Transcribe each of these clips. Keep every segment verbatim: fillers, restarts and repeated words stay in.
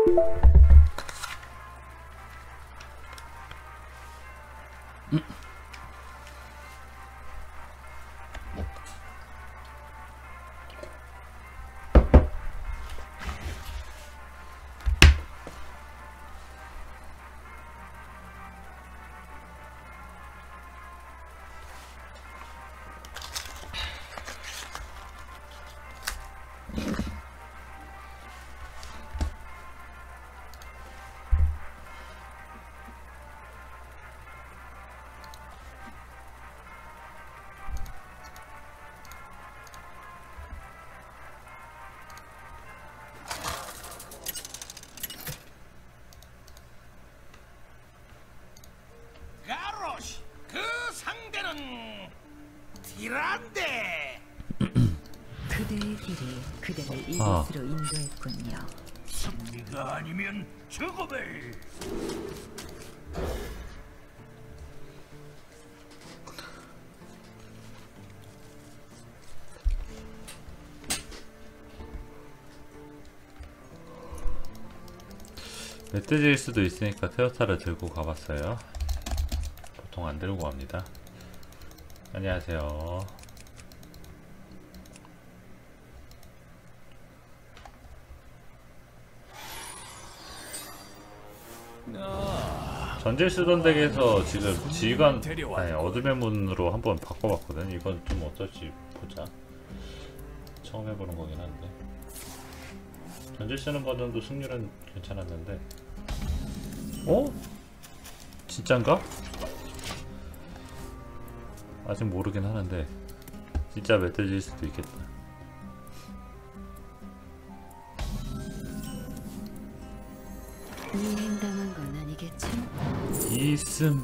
음. 가로시, 그 상대는 티란데. 그대의 길이 그대를 아. 이곳으로 인도했군요. 승리가 아니면 죽음을. 멧돼지일 수도 있으니까 테오타를 들고 가봤어요. 보통 안 들고 갑니다. 안녕하세요. 전질 쓰던 덱에서 지금 지휘관 아니 어둠의 문으로 한번 바꿔봤거든. 이건 좀 어떨지 보자. 처음 해보는 거긴 한데 전질 쓰는 버전도 승률은 괜찮았는데 어? 진짠가? 아직 모르긴 하는데 진짜 멧돼지일 수도 있겠다. 이행당한 건 아니겠죠? 이슴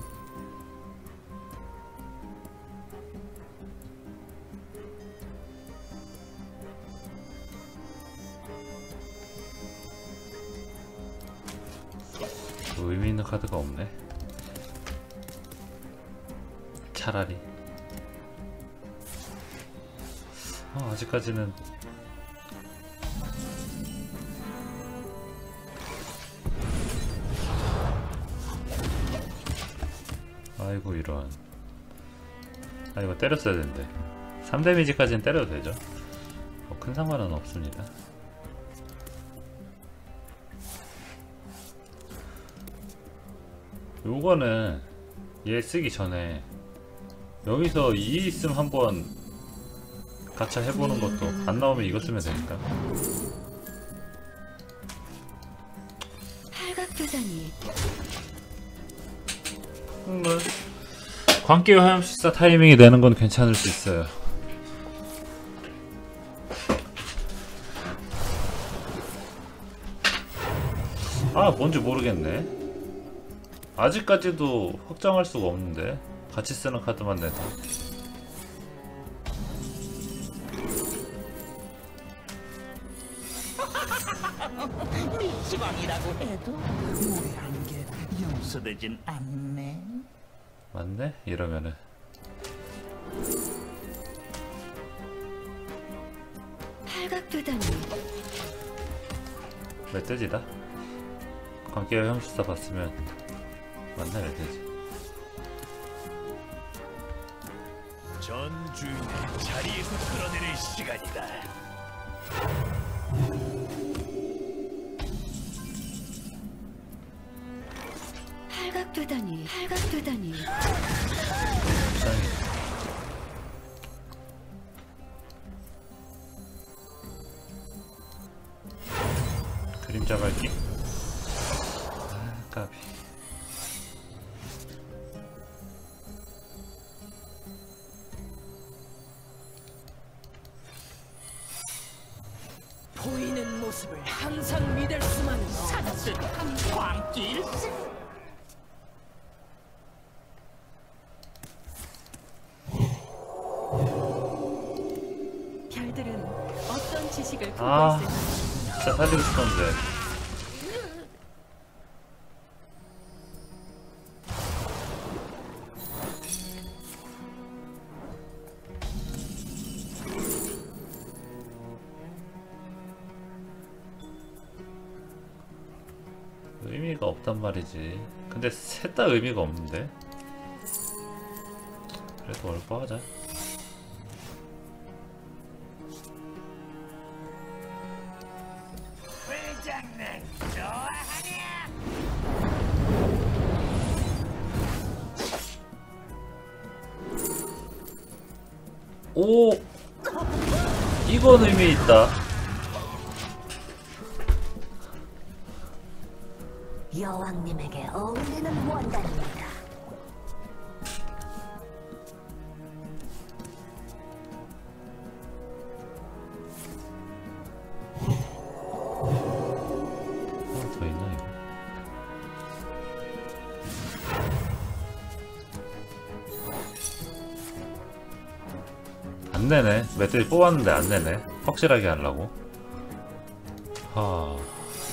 의미 있는 카드가 없네. 차라리 어, 아직까지는 아이고 이런. 아 이거 때렸어야 되는데 삼 데미지까지는 때려도 되죠. 뭐 큰 상관은 없습니다. 요거는 얘 쓰기 전에 여기서 이 있음 한번 가차 해보는 것도 안 나오면 이거 쓰면 되니까. 팔각교단이 음, 광기와 화염식사 타이밍이 되는 건 괜찮을 수 있어요. 아 뭔지 모르겠네. 아직까지도 확정할 수가 없는데 같이 쓰는 카드만 내서. 미치광이라고 해도 무례한 게 용서되진 않네. 맞네? 이러면은 팔각교단이 멧돼지다. 광기와 화염식사 봤으면 맞나 멧돼지. 전 주인을 자리에서 끌어내릴 시간이다. 팔각교단이 팔각교단이 짱이. 그림자 밝기. 아 까비. 보이는 모습을 항상 믿을 수만은 산뜻 한 광길. 별들은 어떤 지식을 품고 아 있을까? 진짜 살리고 싶었는데. 의미가 없단 말이지. 근데 셋 다 의미가 없는데. 그래도 얼빠 하자. 불장난 좋아하냐? 오! 이건 의미 있다. 여왕님에게 어울리는 원단입니다. 하나 더 있나 이거? 안 내네. 멧돼지 뽑았는데 안 내네. 확실하게 하려고. 하.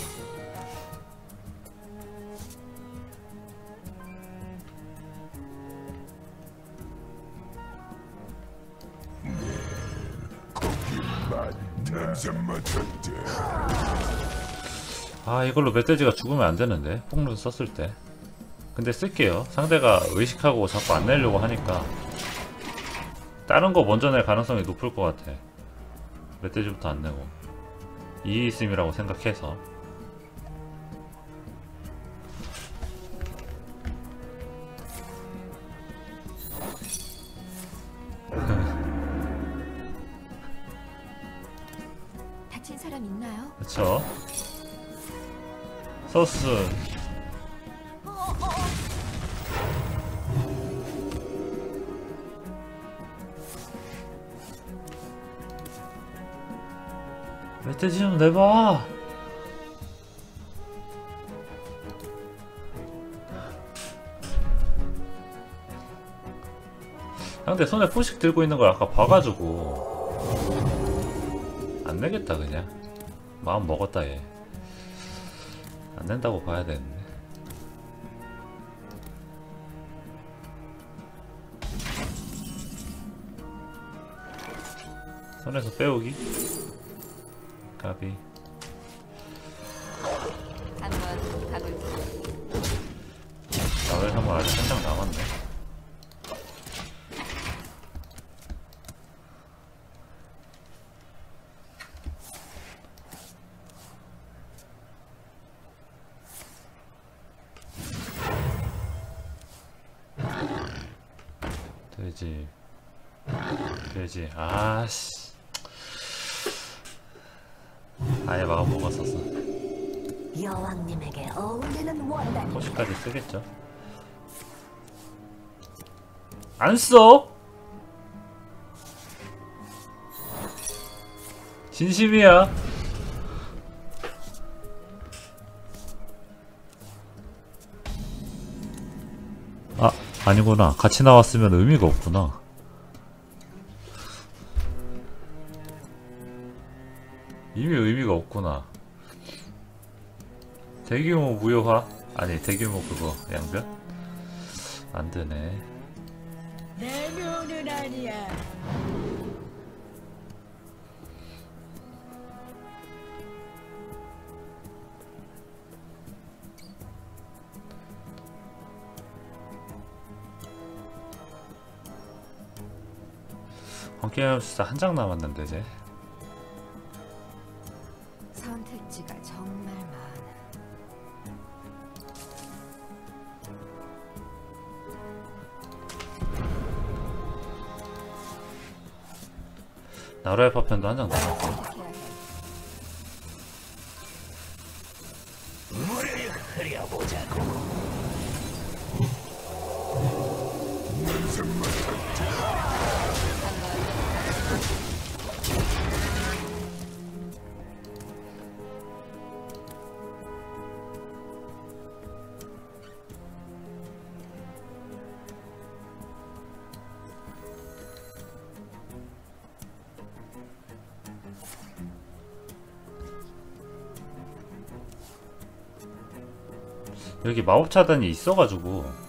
아, 이걸로 멧돼지가 죽으면 안 되는데. 폭룬 썼을 때. 근데 쓸게요. 상대가 의식하고 자꾸 안 내려고 하니까 다른 거 먼저 낼 가능성이 높을 것 같아. 멧돼지부터 안 내고 이의 있음이라고 생각해서. 다친 사람 있나요? 그쵸. 서스 멧돼지 좀 내봐. 상대 손에 포식 들고 있는 걸 아까 봐가지고 안 내겠다. 그냥 마음 먹었다. 얘 안 낸다고 봐야 되는데. 손에서 빼오기 까비. 한번 가볼까? 나vel 한번 아직 한 장 남았네. 돼지 돼지 아씨 아예 막아 먹었었어. 여왕님에게 어울리는 원단입니다. 포식까지 쓰겠죠. 안 써? 진심이야. 아, 아니구나. 같이 나왔으면 의미가 없구나. 이미 의미가 없구나. 대규모 무효화? 아니, 대규모 그거 양변? 안 되네. 내 묘는 아니야. 관계염 진짜 한 장 남았는데 이제. 선택지가 정말 많아. 나루의 파편도 한 장 남았고. 선택해야 해. 물을 흐려보자고. 여기 마법 차단이 있어가지고.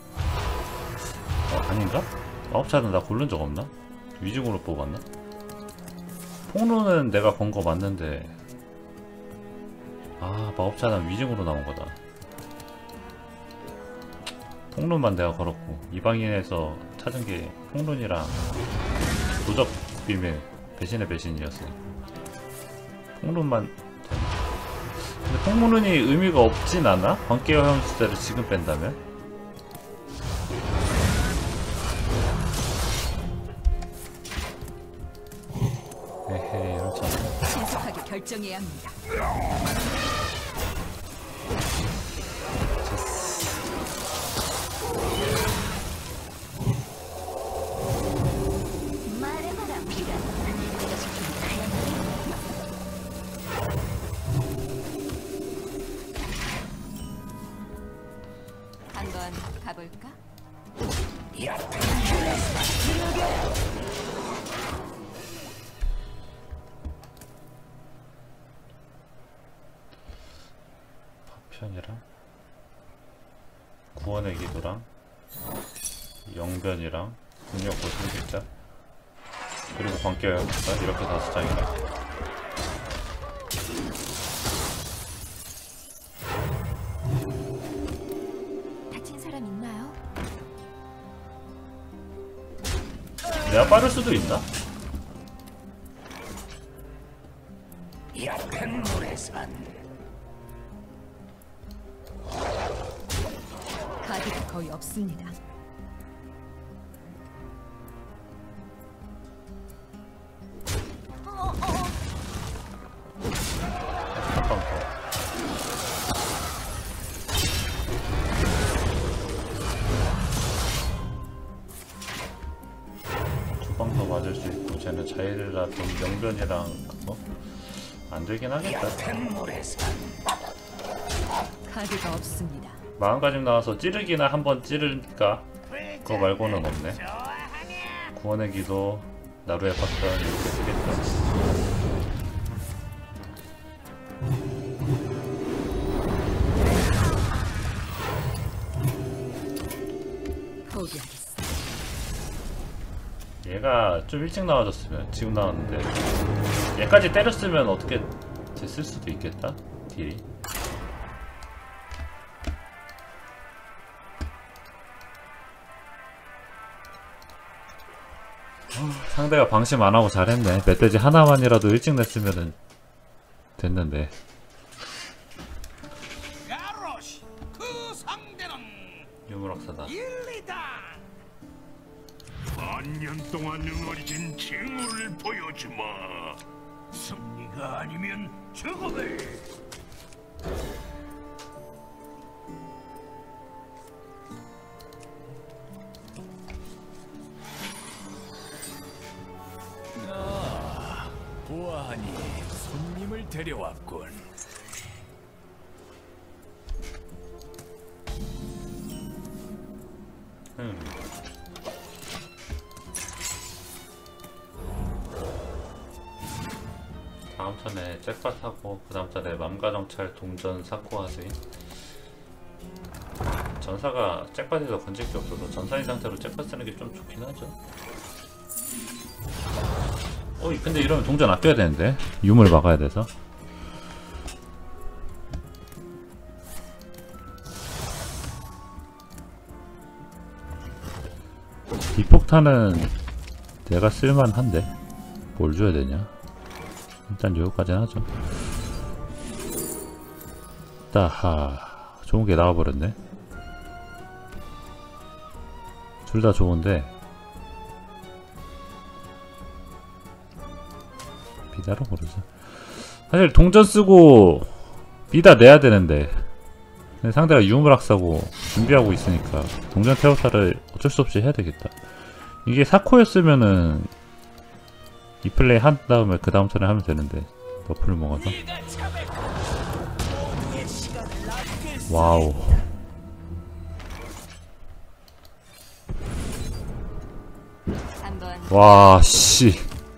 어, 아닌가? 마법 차단 나 고른 적 없나? 위중으로 뽑았나? 폭로는 내가 건 거 맞는데. 아, 마법 차단 위중으로 나온 거다. 폭룬만 내가 걸었고 이방인에서 찾은 게 폭룬이랑 도적 비밀 배신의 배신이었어. 폭룬만. 근데 폭룬이 의미가 없진 않아? 광기와 형수대를 지금 뺀다면? 에헤이 이렇잖아. 신속하게 결정해야 합니다. 말해봐라, 비가. 내가 지킨 다양한 한번 가볼까? 파편이랑 구원의 기도랑 영변이랑 국력 고승길자 그리고 광기와 형수대 이렇게 다섯 장이라. 다친 사람 있나요? 내가 빠를 수도 있나? 얕은 물에선 카드가 거의 없습니다. 한방 더. 두 방 더 맞을 수 있고 쟤는 자일이라 좀 영변이랑 그거 안 되긴 하겠다. 얕은 물에선 카드가 없습니다. 마음가짐 나와서 찌르기나 한번 찌를까? 그거 말고는 없네. 좋아하냐? 구원의 기도, 나루의 파편 이렇게 쓰겠다. 포기하겠습니다. 얘가 좀 일찍 나와줬으면 지금 나왔는데 얘까지 때렸으면 어떻게 됐을 수도 있겠다? 딜이. 상대가 방심 안하고 잘했네. 멧돼지 하나만이라도 일찍 냈으면 됐는데. 야로시, 그 상대는 유물학사다. 일리다. 반년 동안 응어리진 징후를 보여주마. 승리가 아니면 죽음을. 아, 보아하니 손님을 데려왔군. 음. 다음 턴에 잭팟 하고 그 다음 턴에 맘가정찰 동전 사코 하세요. 전사가 잭팟에서 건질 게 없어서 전사인 상태로 잭팟 쓰는 게 좀 좋긴 하죠. 어이 근데 이러면 동전 아껴야 되는데 유물 막아야 돼서. 이 폭탄은 내가 쓸만한데 뭘 줘야 되냐. 일단 여기까지는 하죠. 따하 좋은 게 나와버렸네. 둘 다 좋은데 비다로 고르자. 사실 동전 쓰고 비다 내야 되는데 근데 상대가 유물학사고 준비하고 있으니까 동전 태우타를 어쩔 수 없이 해야 되겠다. 이게 사코였으면은 이 플레이 한 다음에 그 다음 턴에 하면 되는데 너프를 먹어서. 와우. 한번 와 씨.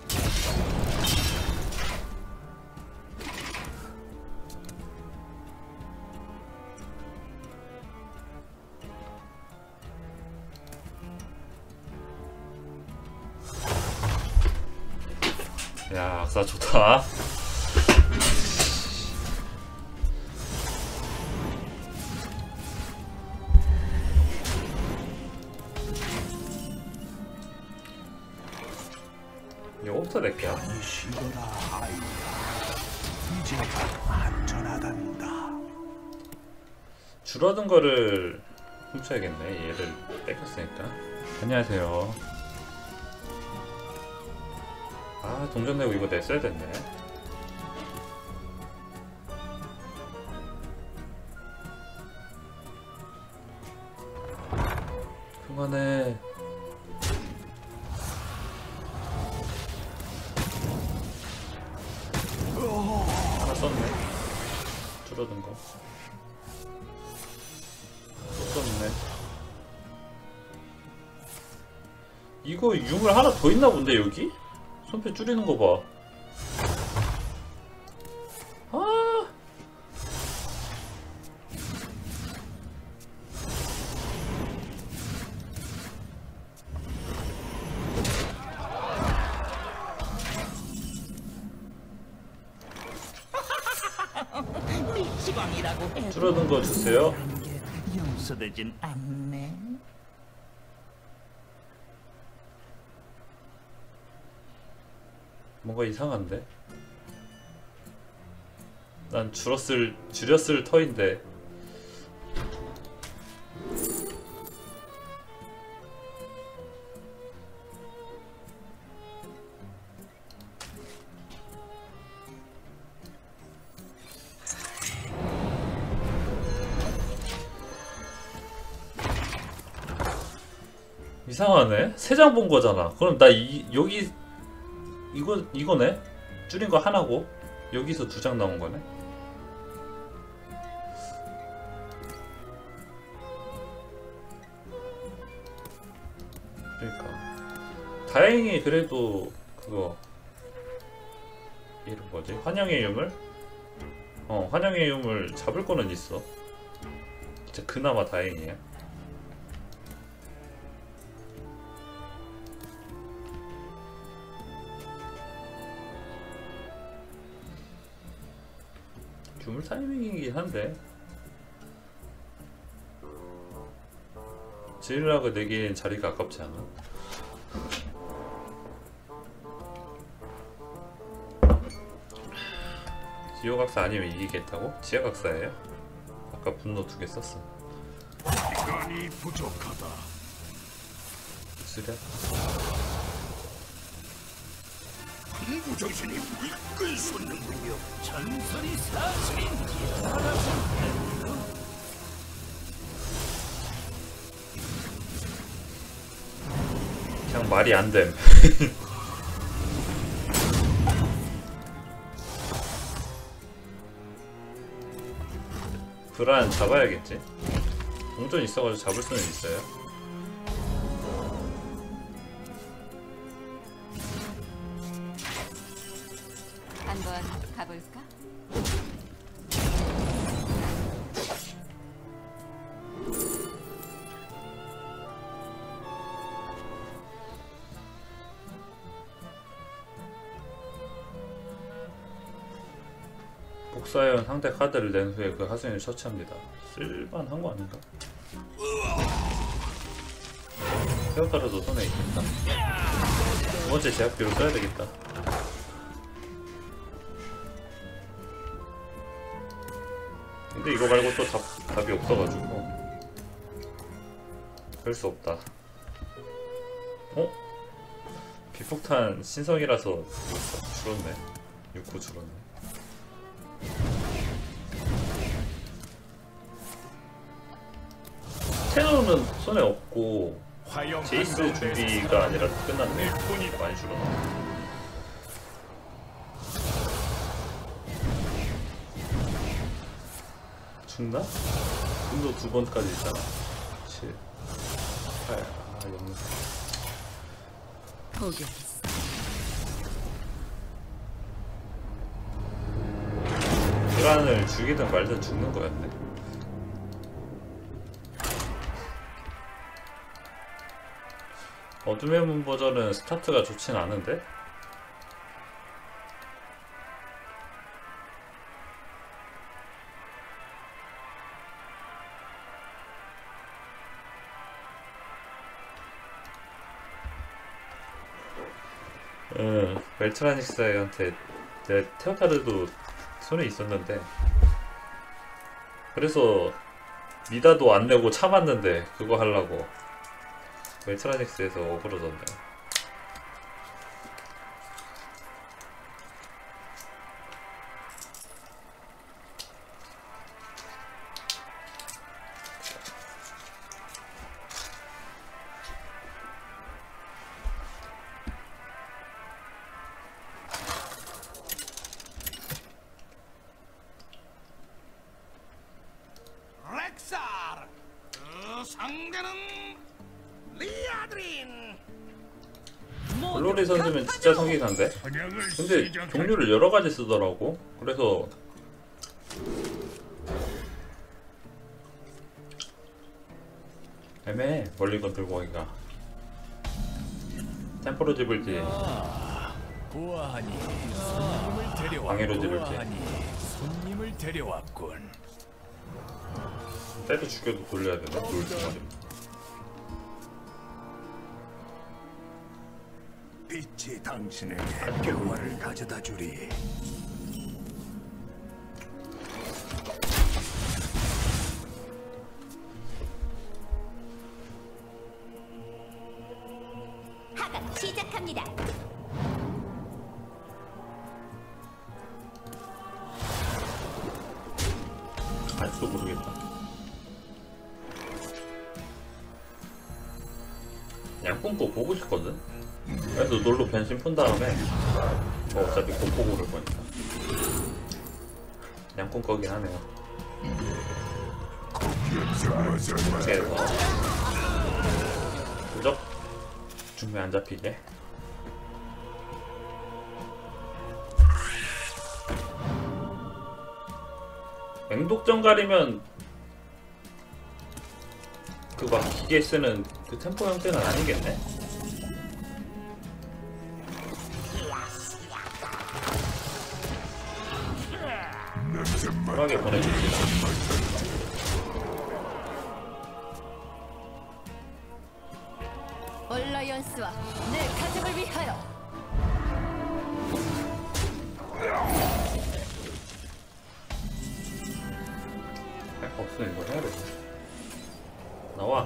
야 악사 좋다. 이거부터 낼게요. 시거라 아이야. 이제 안전하단다. 줄어든 거를 훔쳐야겠네. 얘를 뺏겼으니까. 안녕하세요. 아, 동전 내고 이거 냈어야 됐네. 그만해. 하나 썼네. 줄어든 거. 또 썼네. 이거 유물 하나 더 있나 본데 여기? 손패 줄이는 거 봐. 아. 시방이라고 줄어든 거 주세요. 용서되진 않네. 뭔가 이상한데? 난 줄었을, 줄였을 터인데. 이상하네? 세 장 본 거잖아. 그럼 나 이, 여기 이거, 이거네? 줄인 거 하나고 여기서 두 장 나온 거네? 그러니까 다행히 그래도 그거 이름 뭐지? 환영의 유물? 어, 환영의 유물 잡을 거는 있어. 진짜 그나마 다행이야. 유물 타이밍이긴 한데 지일락을 내기엔 자리가 아깝지 않아? 지호각사 아니면 이기겠다고? 지하각사예요? 아까 분노 두 개 썼어. 시간이 부족하다. 쓰랴? 무정신이 물끈 솟는군요. 전설이 사슬인지 그냥 말이 안 됨. 불안 잡아야겠지? 동전 있어가지고 잡을 수는 있어요. 한번 가볼까? 복사해온 상대 카드를 낸 후에 그 하수인을 처치합니다. 쓸만한 거 아닌가? 헤어카드도 손에 있겠다. 두 번째 제압기로 써야 되겠다. 근데 이거 말고 또 답, 답이 없어가지고 그럴 수 없다. 어? 비폭탄 신성이라서 줄었네. 육 호 줄었네. 테너는 손에 없고 제이스 준비가 아니라 끝났네. 돈이 많이 줄었네. 죽나? 분노 두 번까지 있잖아. 칠, 팔, 아, 영상. 포기하겠어. 불안을 죽이든 말든 죽는 거였네. 어둠의 문 버전은 스타트가 좋진 않은데? 응, 벨트라닉스한테 내 테오타르도 손에 있었는데 그래서 미다도 안 내고 참았는데 그거 하려고 벨트라닉스에서 어그러졌네. 렉사르. 그 상대는 리아드린. 블로리 선수면 진짜 성기사인데? 사냥을 근데 시작할 종류를 여러 가지 쓰더라고. 그래서 애매해. 멀리건 들고 가기가. 템포로 집을지 보아하니 손님을 데려와. 방해로 지를지. 보아하니 손님을 데려왔군. 때도 죽여도 돌려야 되나? 돌 두 마리. 빛이 당신에게 평화를 가져다 주리. 하강 시작합니다. 아직도 모르겠다. 양꾼 거 보고 싶거든? 그래서 놀로 변신 푼 다음에 뭐 어차피 곧 보고 그럴 거니까 양꾼 거긴 하네요. 이렇게 해서 무적 중매 안 잡히게. 맹독전 가리면 그 막 기계 쓰는 그 템포 형태는 아니겠네? 편하게 보내줍시다. 얼라이언스와 내 가족을 위하여. 할 거 없으면 이거 해야 돼. 나와.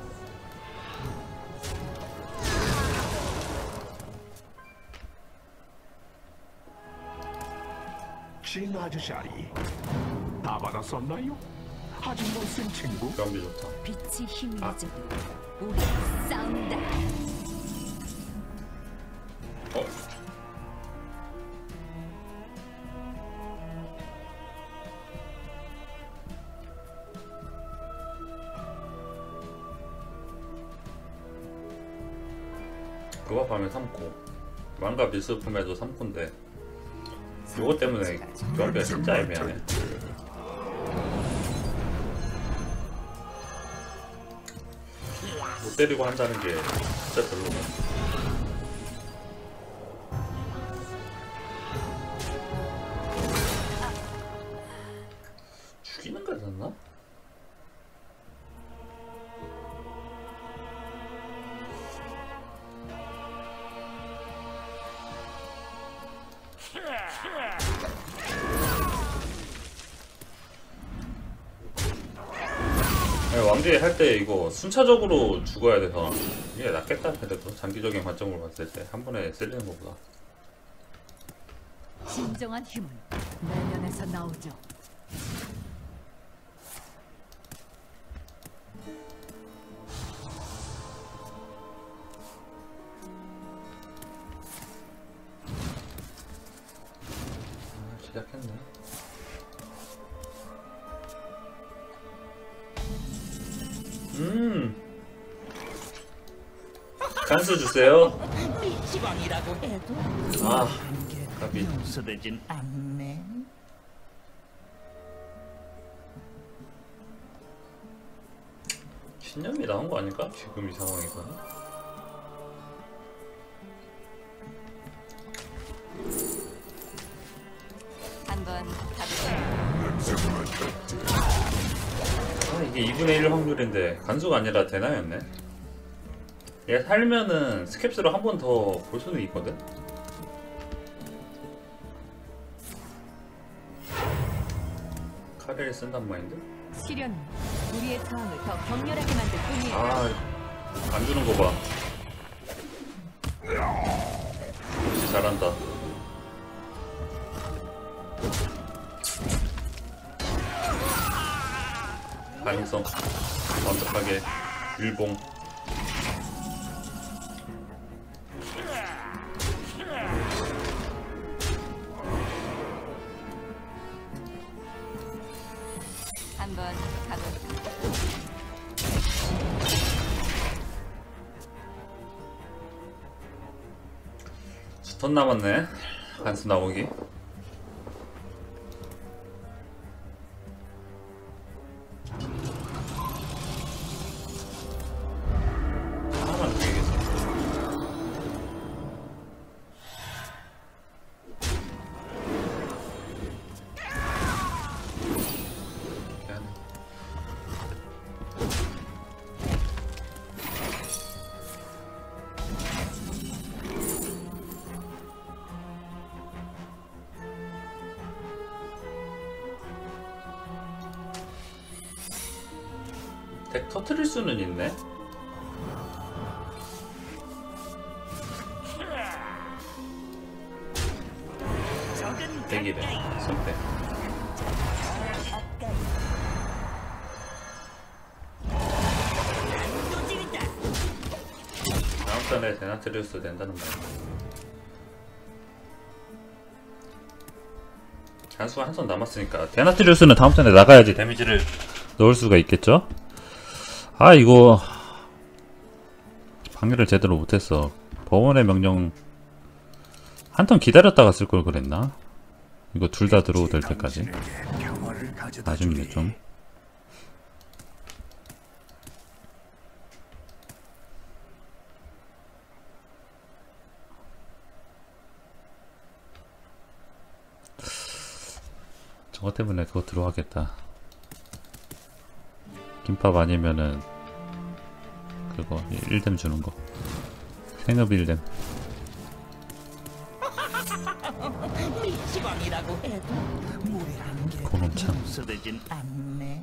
진 아저씨아리 다 받았었나요? 아직 못 쓴 친구? 경비 좋다. 빛이 힘이 아. 져도 우리 싸운다. 어? 그거 하면 삼 코. 망가 미스품에도 삼 코인데 이거 때문에 경비가 진짜 애매하네. 못 때리고 한다는 게 진짜 별로네. 죽이는 거였나? 왕제 할 때 이거 순차적으로 죽어야 돼서 이게 낫겠다. 그래도 장기적인 관점으로 봤을 때 한 번에 쓸리는 것보다. 진정한 힘은 내면에서 나오죠. 아, 시작했네. 음. 간수 주세요. 지방이라고 해도 아, 까비. 용서되진 않네. 신념이 나온 거 아닐까? 지금 이 상황에서는. 한번 가볼까요? 아, 이게 이분의 일 확률인데 간수가 아니라 대나였네. 얘 살면은 스캡스로 한 번 더 볼 수는 있거든? 카레를 쓴단 마인드? 시련은 우리의 저항을 더 격렬하게 만들 뿐이에요. 아, 안 주는 거 봐. 역시 잘한다. 가능성 완벽하게 일봉. 한번 가볼까? 턴 남았네. 간수 나오기. 하나만 되겠어. 덱 터트릴 수는 있네. 덱이래. 선택. 다음 턴에 데나트리우스 된다는 말이야. 간수가 한 선 남았으니까 데나트리우스는 다음 턴에 나가야지 데미지를 넣을 수가 있겠죠? 아 이거 방해를 제대로 못했어. 법원의 명령 한 턴 기다렸다가 쓸 걸 그랬나? 이거 둘 다 들어오될 때까지. 아쉽네 좀. 저거 때문에 그거 들어가겠다. 김밥 아니면은 그거 일뎀 주는 거. 생업 일뎀. 미치광이라고 해도 무례한 게 그놈 참. 용서되진 않네.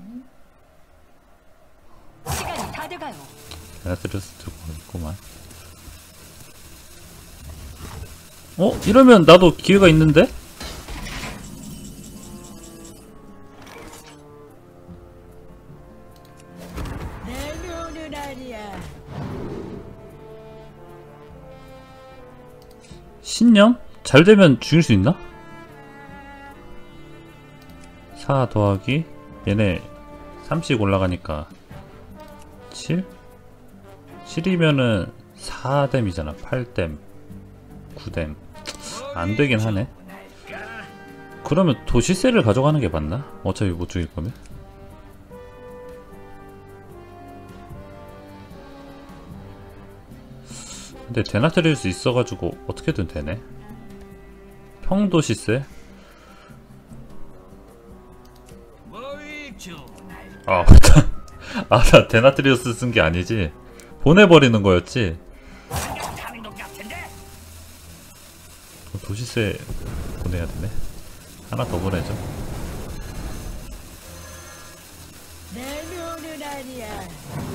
시간이 다 돼가요. 데나트리우스 들고 있구만. 어? 이러면 나도 기회가 있는데? 신념? 잘 되면 죽일 수 있나? 사 더하기 얘네 삼씩 올라가니까 칠? 칠이면은 사 뎀이잖아. 팔 뎀 구 뎀 안되긴 하네. 그러면 도시세를 가져가는 게 맞나? 어차피 못 죽일 거면? 근데 데나트리우스 있어가지고 어떻게든 되네. 평도시세? 아 맞다. 아 나 데나트리우스 쓴 게 아니지. 보내버리는 거였지. 도시세 보내야 되네. 하나 더 보내죠. 내 눈은 아니야.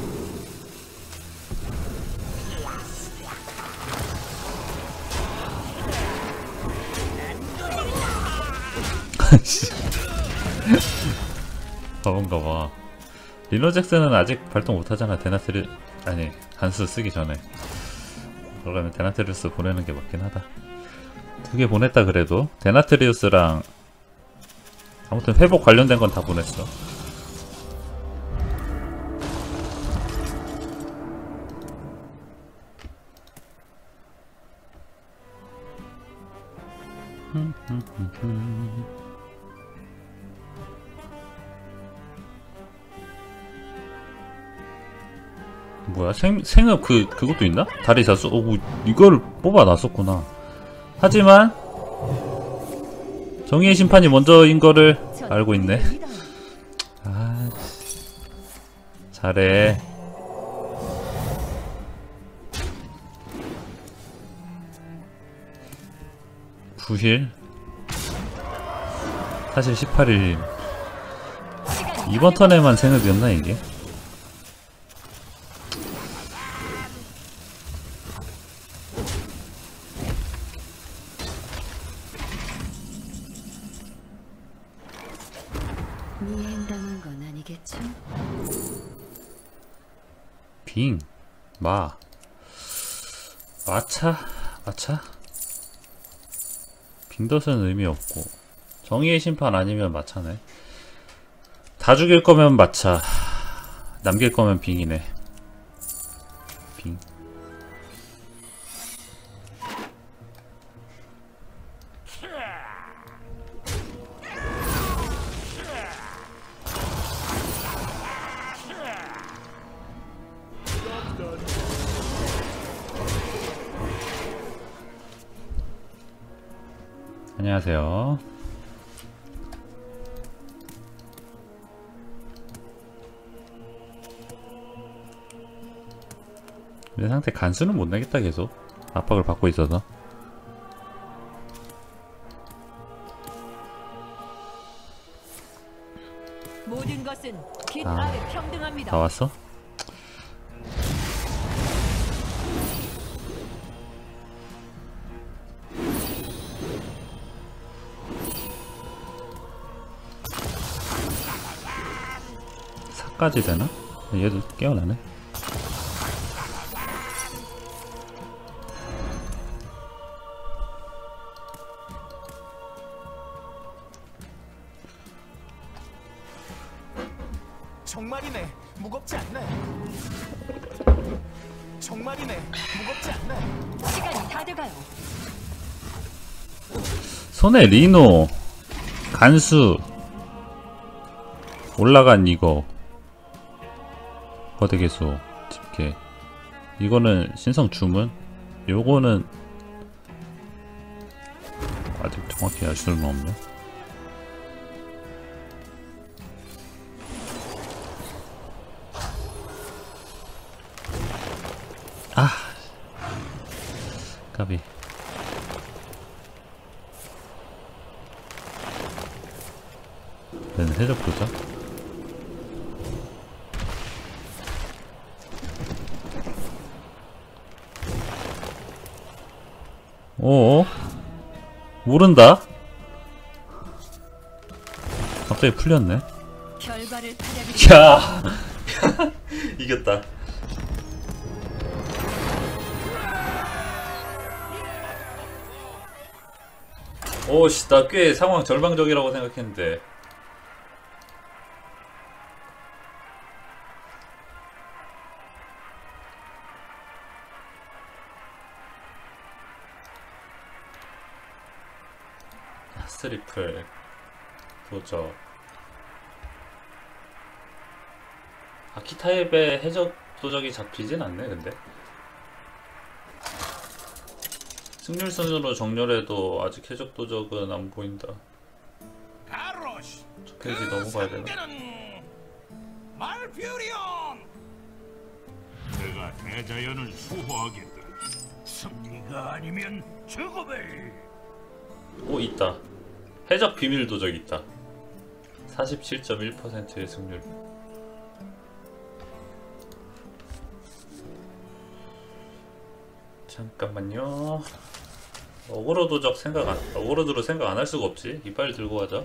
바본가봐. 리노 잭슨은 아직 발동 못하잖아. 데나트리 아니 간수 쓰기 전에. 그러면 데나트리우스 보내는 게 맞긴 하다. 두 개 보냈다 그래도. 데나트리우스랑 아무튼 회복 관련된 건 다 보냈어. 뭐야 생, 생업 그, 그것도 있나? 다리 자수? 어, 뭐, 이걸 뽑아놨었구나. 하지만 정의의 심판이 먼저인 거를 알고 있네. 아, 잘해. 구 힐. 사실 십팔 일. 이번 턴에만 생각이었나 이게? 미행당한 건 아니겠죠? 빙, 마, 마차, 마차? 빙덫은 의미 없고 정의의 심판 아니면 마차네. 다 죽일 거면 마차, 남길 거면 빙이네. 빙. 안녕하세요. 내 상태 간수는 못 내겠다. 계속 압박을 받고 있어서. 모든 것은 길 아, 아래 평등합니다. 다 왔어? 사까지 되나? 얘도 깨어나네. 정말이네. 무겁지 않네. 정말이네. 무겁지 않네. 시간이 다 돼가요. 손에 리노, 간수, 올라간 이거, 거대개수, 집게. 이거는 신성 주문. 요거는 아직 정확히 알 수는 없네. 아, 까비. 얘는 해적 보자. 오, 모른다. 갑자기 풀렸네. 결과를 기다리고 야, 이겼다. 오씨, 나 꽤 상황 절망적이라고 생각했는데. 스리플 도적. 아키타입의 해적 도적이 잡히진 않네. 근데 승률 순으로 정렬해도 아직 해적 도적은 안 보인다. 가로시. 저 페이지 넘어가야 되나? 상대는 말퓨리온. 내가 대자연을 수호하겠다. 승리가 아니면 죽음을. 오, 있다. 해적 비밀 도적 있다. 사십칠 점 일 퍼센트의 승률. 잠깐만요. 어그로 도적 생각 안, 어그로드로 생각 안 할 수가 없지. 이빨 들고 가자.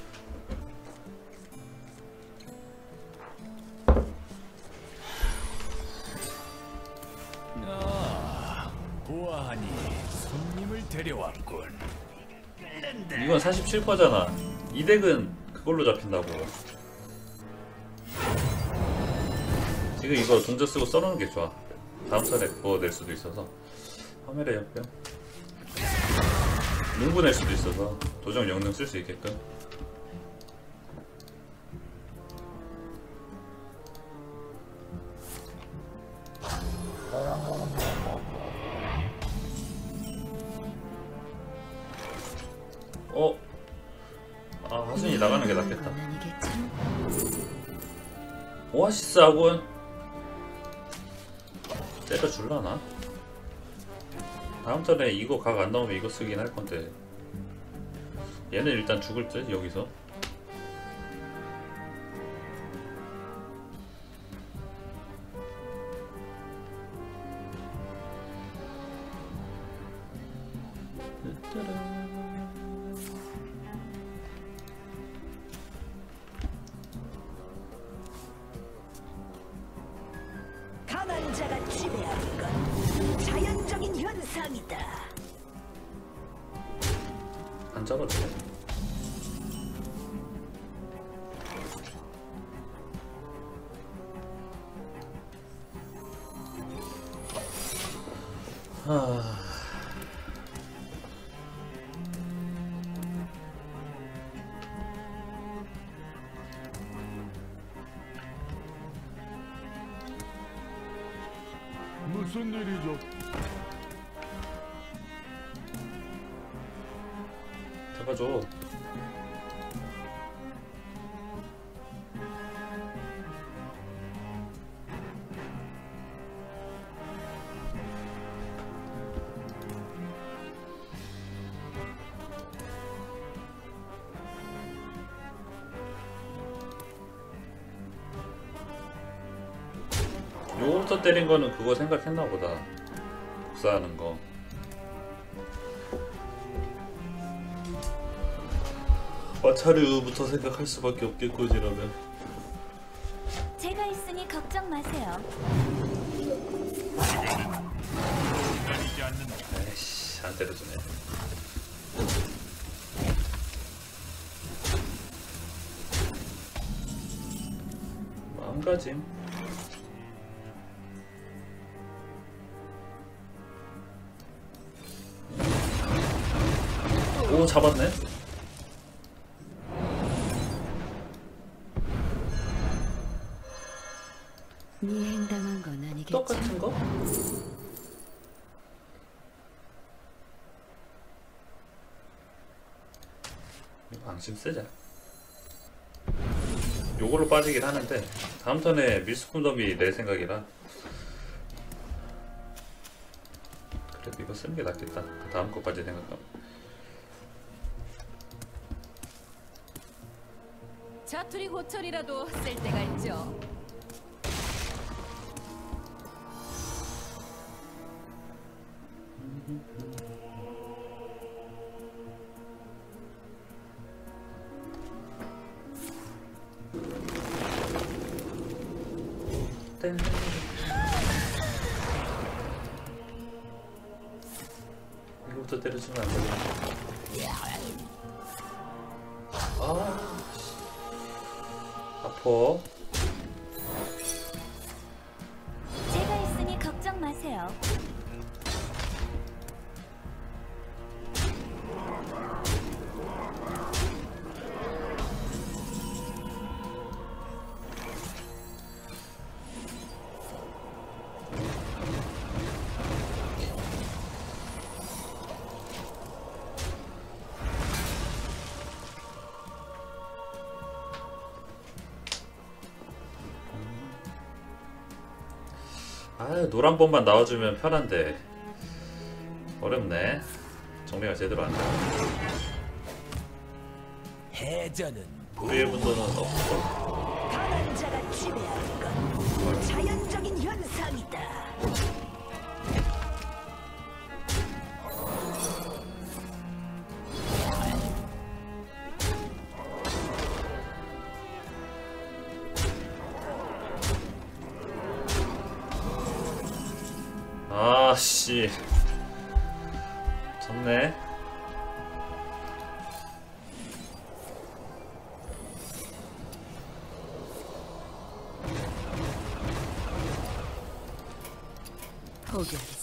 아, 보아하니 손님을 데려왔군. 이건 사십칠 퍼센트잖아. 이 덱은 그걸로 잡힌다고. 지금 이거 동전 쓰고 써놓는 게 좋아. 다음 턴에 그거 낼 수도 있어서. 화면의 역병. 농구 낼 수도 있어서 도적 영능 쓸 수 있게끔. 어? 아, 하순이 나가는 게 낫겠다. 오아시스 아군 때려줄라나? 다음 턴에 이거 각 안 나오면 이거 쓰긴 할 건데. 얘는 일단 죽을 듯 여기서. 강한 자가 지배하는 건 자연적인 현상이다. 안 잡아도 돼. 하... 무슨 일이죠? 잡아줘. 요거부터 때린 거는 그거 생각했나 보다. 복사하는 거. 마차류부터 생각할 수밖에 없겠고 이러면. 제가 있으니 걱정 마세요. 기다리지 않는다. 에이씨, 안 때려주네. 마음가짐. 오, 잡았네. 미행당한 건 아니겠지? 똑같은 거? 이거 방심 쓰자. 요걸로 빠지긴 하는데 다음 턴에 밀수꾼덤이 내 생각이라 그래도 이거 쓰는 게 낫겠다. 그 다음 것까지 생각하면. 자투리 호철이라도 쓸 때가 있죠. 땡. 이거부터 때려주면 안 되나? 아, 아파. 제가 있으니 걱정 마세요. 아, 노란 번만 나와주면 편한데 어렵네. 정리가 제대로 안 돼. 해전은 우리의 분도는 없어. 강한 자가 지배하는 건 자연적인 현상이다. 아씨, 졌네. 포기하겠어.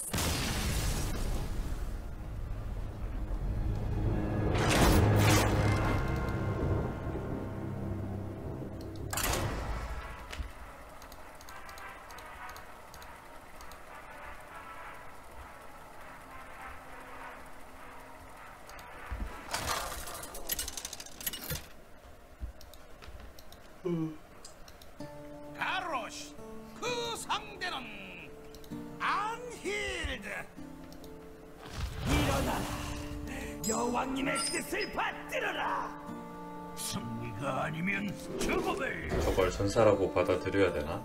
가로시, 그 상대는 안힐드. 일어나라. 여왕님의 뜻을 받들어라. 승리가 아니면 죽음을. 저걸 전사라고 받아들여야 되나?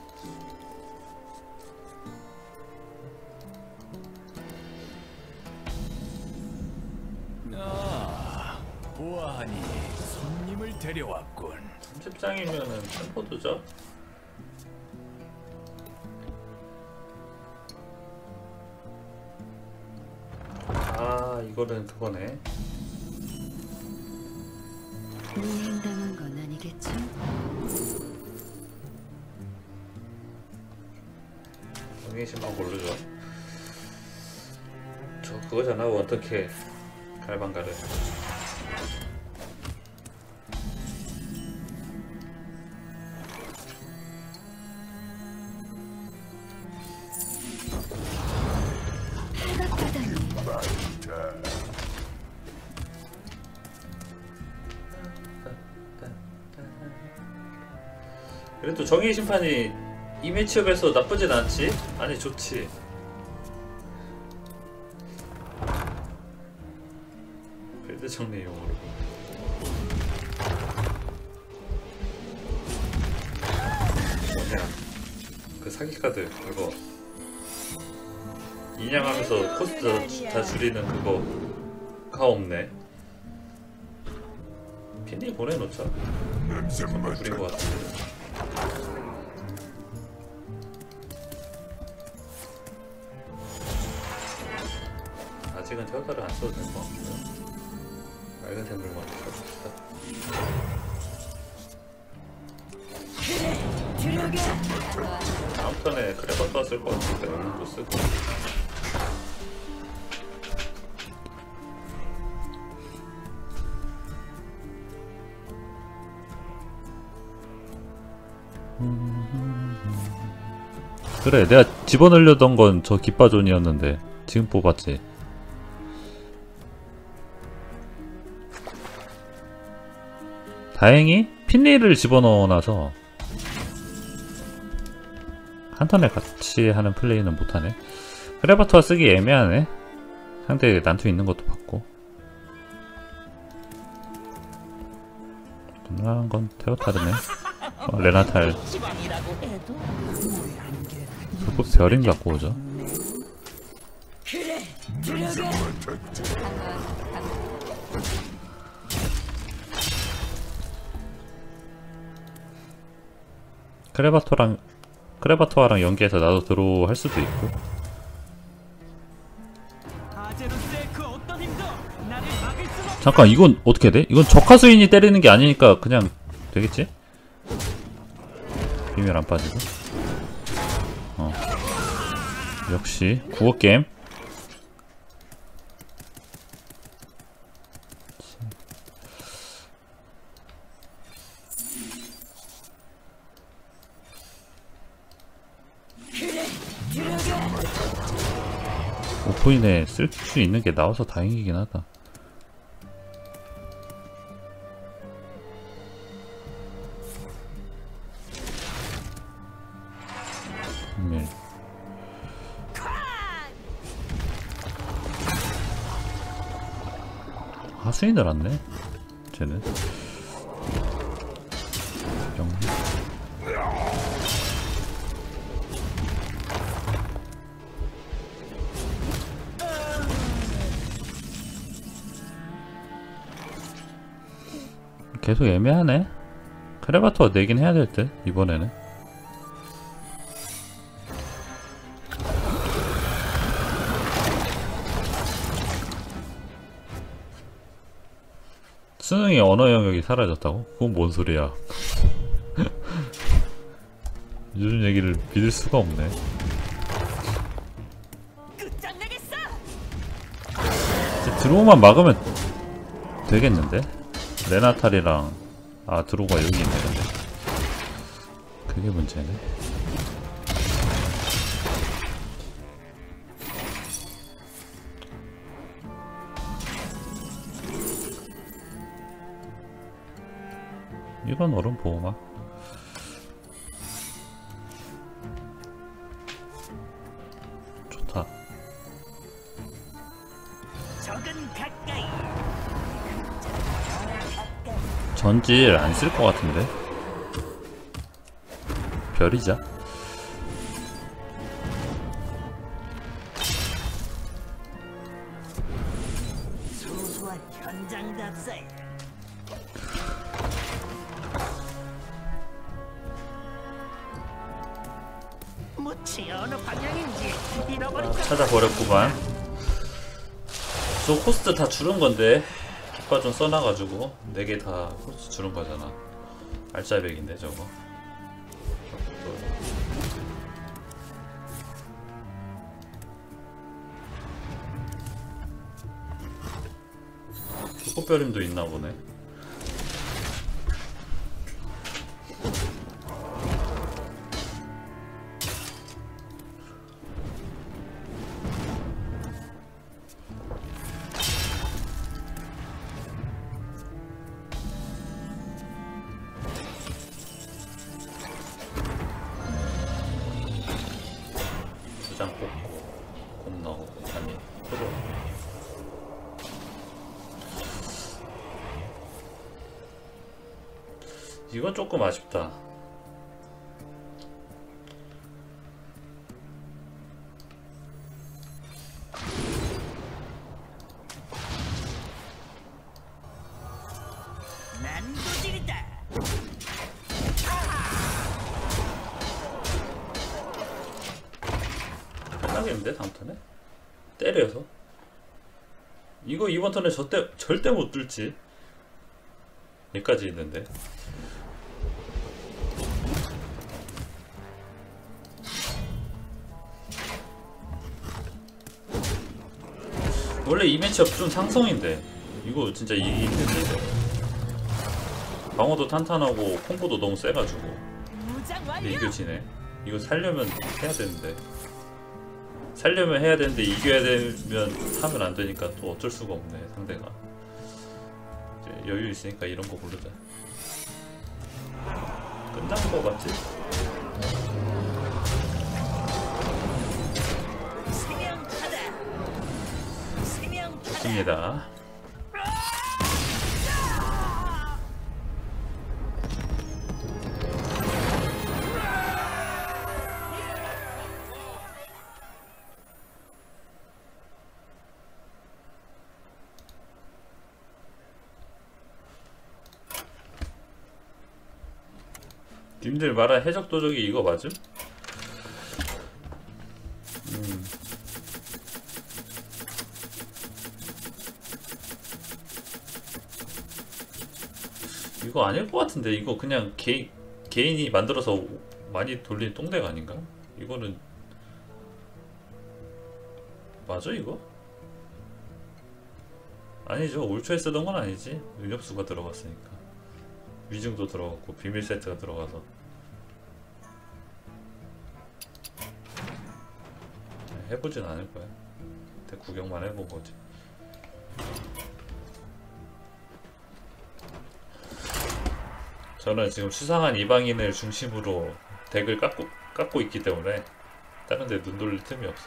아, 보아하니 손님을 데려왔군. 삼십 장이면은 템포도죠? 아, 이거는 그거네. 운행당한 건 아니겠죠? 정의심만 고르죠. 저 그거잖아. 어떻게 갈방가를. 그래도 정의의 심판이 이 매치업에서 나쁘진 않지? 아니 좋지. 필드 정리용으로. 뭐냐 그 사기 카드 그거 인양하면서 코스트 다 줄이는 그거가 없네. 핀이 보내놓자. 정말 부린 것 같은데. 아직은 테오타를 안 써도 될 것 같고요. 빨간 샘물만 써봅시다. 다음 턴에 크레버터 쓸 것 같은데 얼른도 쓰고. 그래, 내가 집어넣으려던 건 저 깃바존이었는데 지금 뽑았지. 다행히 핀리를 집어넣어놔서 한 턴에 같이 하는 플레이는 못하네. 크레바토가 쓰기 애매하네. 상대 난투 있는 것도 봤고. 누나한 건 테오타르네. 어, 레나탈 불법 별인 갖고 오죠. 그래, 들어가. 크레바토랑 크레바토아랑 연계해서 나도 들어오 할 수도 있고. 아제로스의 그 어떤 힘도 나를 막을 수 없. 잠깐, 이건 어떻게 돼? 이건 적하수인이 때리는 게 아니니까 그냥 되겠지? 비밀 안 빠지고. 어. 역시 국어게임. 오프인에 쓸 수 있는 게 나와서 다행이긴 하다. 네. 하수인 들었네 쟤는. 영. 계속 애매하네. 크레바토가 내긴 해야 될 듯 이번에는. 수능의 언어 영역이 사라졌다고? 그건 뭔 소리야. 요즘 얘기를 믿을 수가 없네. 끝장내겠어. 이제 드로우만 막으면 되겠는데? 레나탈이랑 아 드로우가 여기 있네. 근데 그게 문제네. 이건 얼음 보호막. 좋다. 적은 가까이. 전질 안 쓸 것 같은데. 별이자. 소소한 현장 답사에 무치 어느 방향인지 잃어버린 것 찾아버렸구만. 저 코스트 다 줄은 건데 기파 좀 써놔가지고 네 개 다 코스트 줄은 거잖아. 알짜백인데 저거. 불꽃별임도 있나 보네. 두장 뽑고 곰 나오고 아니 프로. 이건 조금 아쉽다. 난도질이다. 끝나겠는데 다음 턴에? 때려서? 이거 이번 턴에 절대 절대 못 뚫지. 여기까지 있는데. 원래 이 매치업 좀 상성인데 이거 진짜 이기기 힘든데. 방어도 탄탄하고 콤보도 너무 세가지고. 무장 근데 완료. 이겨지네. 이거 살려면 해야 되는데 살려면 해야 되는데 이겨야 되면 하면 안 되니까 또 어쩔 수가 없네 상대가. 이제 여유 있으니까 이런 거 고르자. 끝난 거 맞지? 생명하다. 생명하다. 좋습니다. 님들 말한 해적도적이 이거 맞음? 음. 이거 아닐 것 같은데. 이거 그냥 개, 개인이 만들어서 많이 돌린 똥대가 아닌가? 이거는 맞아 이거? 아니죠. 올 초에 쓰던 건 아니지. 능력수가 들어갔으니까. 위증도 들어갔고 비밀 세트가 들어가서 해보진 않을 거야. 대 구경만 해본 거지. 저는 지금 수상한 이방인을 중심으로 덱을 깎고, 깎고 있기 때문에 다른 데 눈 돌릴 틈이 없어.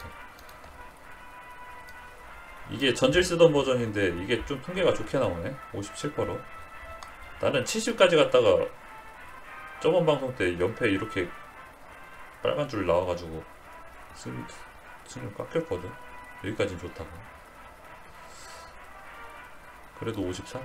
이게 전질 쓰던 버전인데 이게 좀 통계가 좋게 나오네. 오십칠 퍼센트. 나는 칠십까지 갔다가 저번 방송 때 연패 이렇게 빨간 줄 나와가지고 승, 승을 깎였거든. 여기까진 좋다고. 그래도 오십사?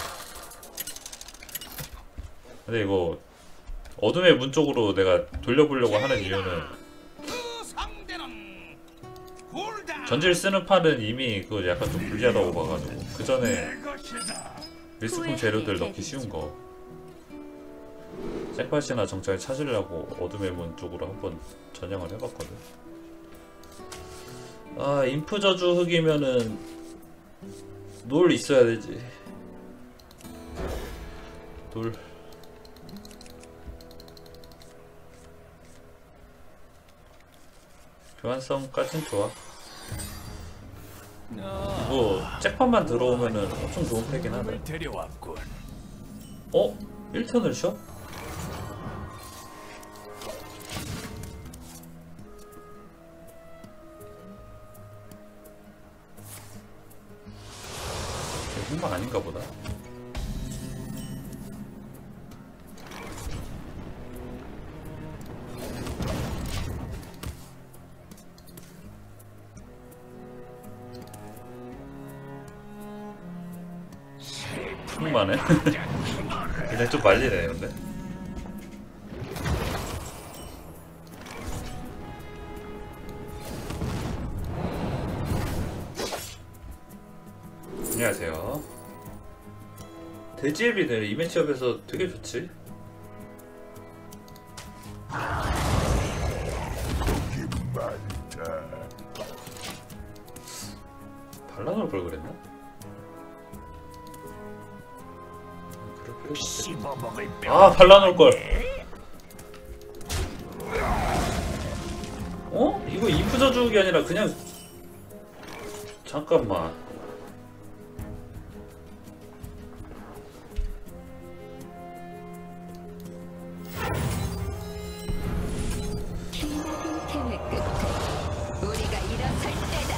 근데 이거 어둠의 문 쪽으로 내가 돌려보려고 하는 이유는 그 상대는 홀다. 전질 쓰는 판은 이미 그거 약간 좀 불리하다고 봐가지고 그 전에 내 것이다. 리스폰 재료들 넣기 쉬운 거 잭팟이나 정찰 찾으려고 어둠의 문 쪽으로 한번 전향을 해봤거든. 아 인프 저주 흑이면은 놀 있어야 되지. 놀 교환성까진 좋아. 뭐 잭팟만 들어오면은 엄청 좋은 팩이긴 하네. 데려왔군. 어? 일 턴을 쉬어? 흑마 아닌가 보다. 흑마네. 그냥 좀 말리네 근데. 안녕하세요. 돼지앱이네. 이벤트업에서 되게 좋지. 발라놓을 걸 그랬나? 씹어먹을 아 발라놓을 걸. 어? 이거 인프 저주기 아니라 그냥 잠깐만. 태회 끝에 우리가 일어설 때다.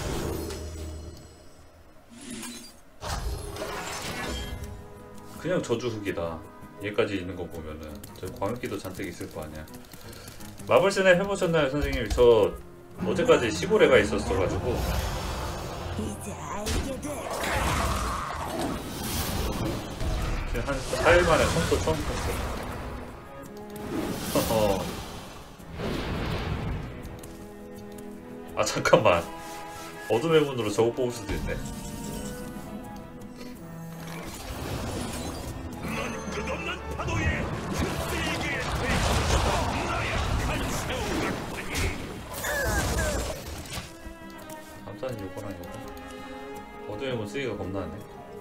그냥 저주 흑이다. 얘까지 있는 거 보면은 저 광역기도 잔뜩 있을 거 아니야. 마블 스냅 해보셨나요 선생님? 저 어제까지 시골에가 있었어가지고 이제 알게 돼. 지금 한 사 일 만에 컴퓨터 처음 켰어. 어. 아 잠깐만. 어둠의 문으로 저거 뽑을 수도 있네. 넌 끝없는 파도에 흑세기에 나약한 새우 같으니. 감사한 요거랑 요거. 어둠의 문 쓰기가 겁나네.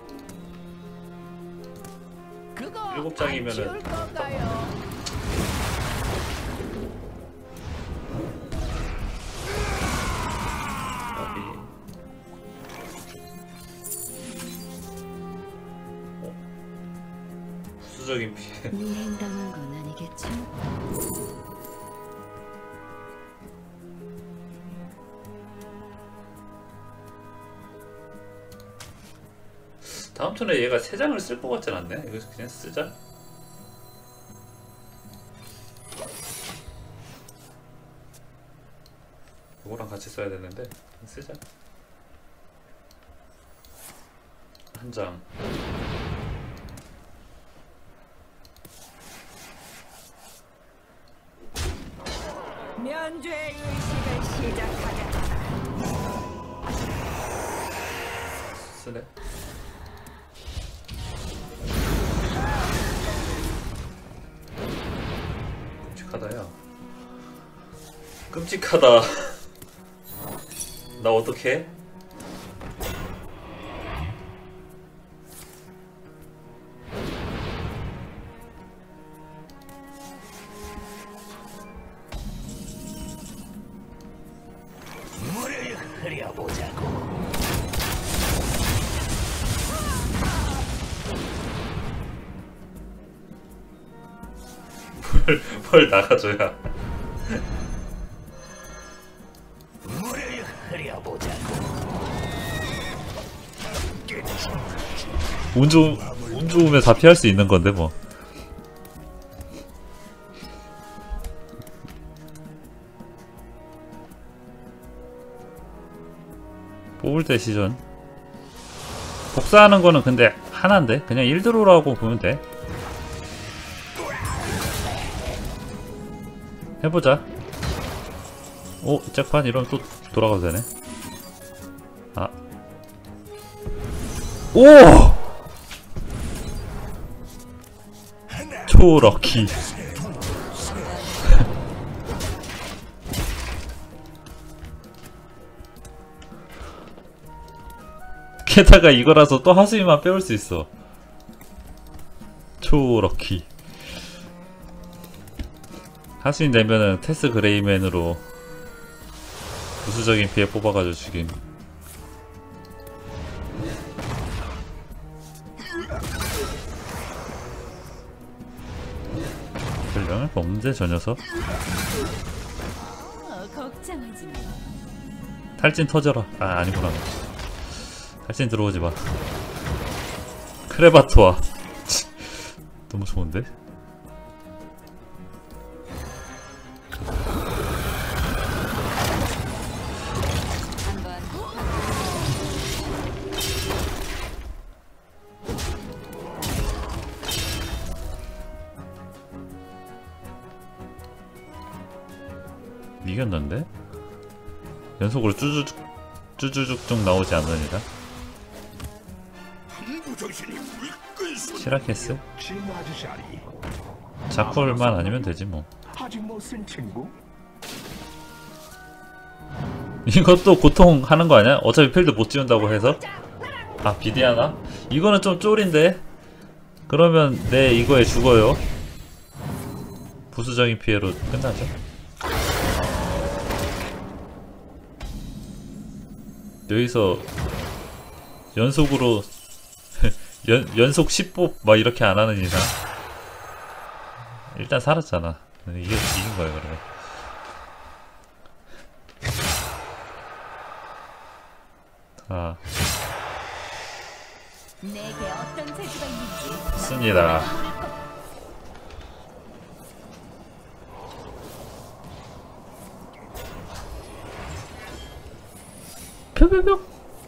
그거 일곱 장이면은 안 치울 건가요? 부수적인 피해. 미행당한 건 아니겠지? 다음 턴에 얘가 세 장을 쓸 것 같진 않네. 이거 그냥 쓰자. 이거랑 같이 써야 되는데 쓰자. 한 장. 면죄의 의식을 시작하겠다. 쓰네. 끔찍하다 야. 끔찍하다. 나 어떡해? 물을 흐려보자고. 뭘, 뭘 나가줘야. 물을 흐려보자고. 운 좋, 운 좋으면 다 피할 수 있는 건데 뭐. 뽑을 때 시전. 복사하는 거는 근데 하나인데 그냥 일 드로우라고 보면 돼. 해보자. 오 짝판 이러면 또 돌아가도 되네. 아. 오! 초럭키. 게다가 이거라서 또 하수인만 빼올 수 있어. 초럭키. 하수인 되면은 테스 그레이맨으로 부수적인 피해 뽑아가지고 죽임. 별명을 범죄 저 녀석. 어, 걱정하지 마. 탈진 터져라. 아 아니구나. 탈진 들어오지 마. 크레바토아. 너무 좋은데? 한번 이겼는데? 연속으로 쭈쭈쭈 쭈쭈쭈쭉 나오지 않으니까. 한부 정신이 물끈 쏟. 시라케스? 진 아저씨아리. 자쿨만 아니면 되지 뭐. 아직 못 쓴 친구? 이것도 고통하는 거 아니야? 어차피 필드 못 지운다고 해서? 아 비디아나? 이거는 좀 쫄인데? 그러면 내 이거에 죽어요. 부수적인 피해로 끝나죠. 여기서 연속으로 연, 연속 십 보 막 이렇게 안 하는 이상 일단 살았잖아. 이게 이긴 거야 그러면. 자 내게 어떤 재주가 있는지 씁니다. 뿅뿅뿅.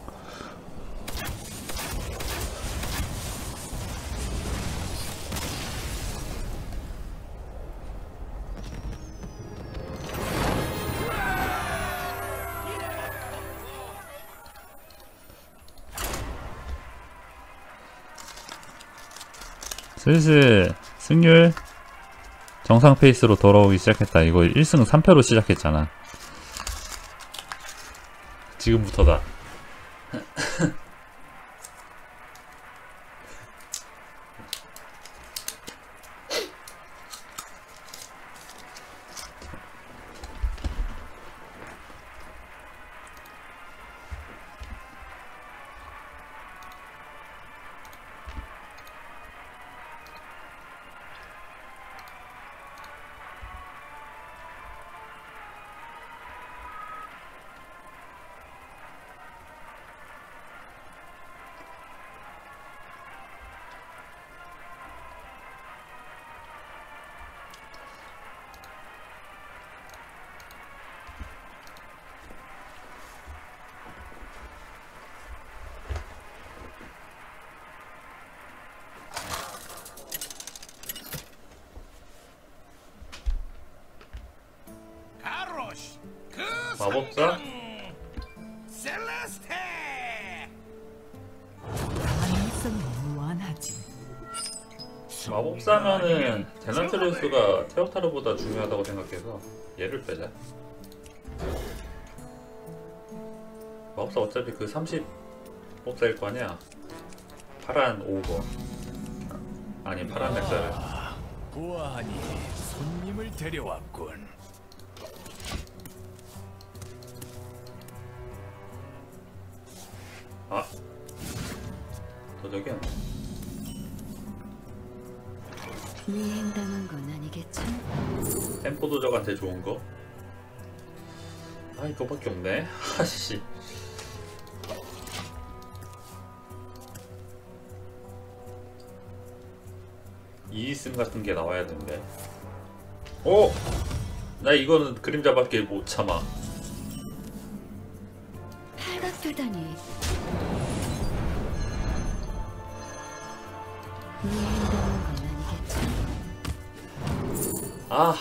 슬슬 승률 정상 페이스로 돌아오기 시작했다. 이거 일 승 삼 패로 시작했잖아. 지금부터다. 가로시. 그 마법사? 셀레스테. 가능성이 무한하지. 마법사면은 데나트리우스가 테오타르보다 중요하다고 생각해서 얘를 빼자. 마법사 어차피 그 삼십 법사일 거 아니야. 파란 오 번 아니 파란 넥사를. 보아하니 손님을 데려왔군. 아 도적이야. 미행당한 건 아니겠지? 템포 도적한테 좋은 거? 아 이거밖에 없네. 하씨. 이이승 같은 게 나와야 되는데. 오! 나 이거는 그림자밖에 못 참아. 팔각도다니. 미행당한 건 아니겠지? 아.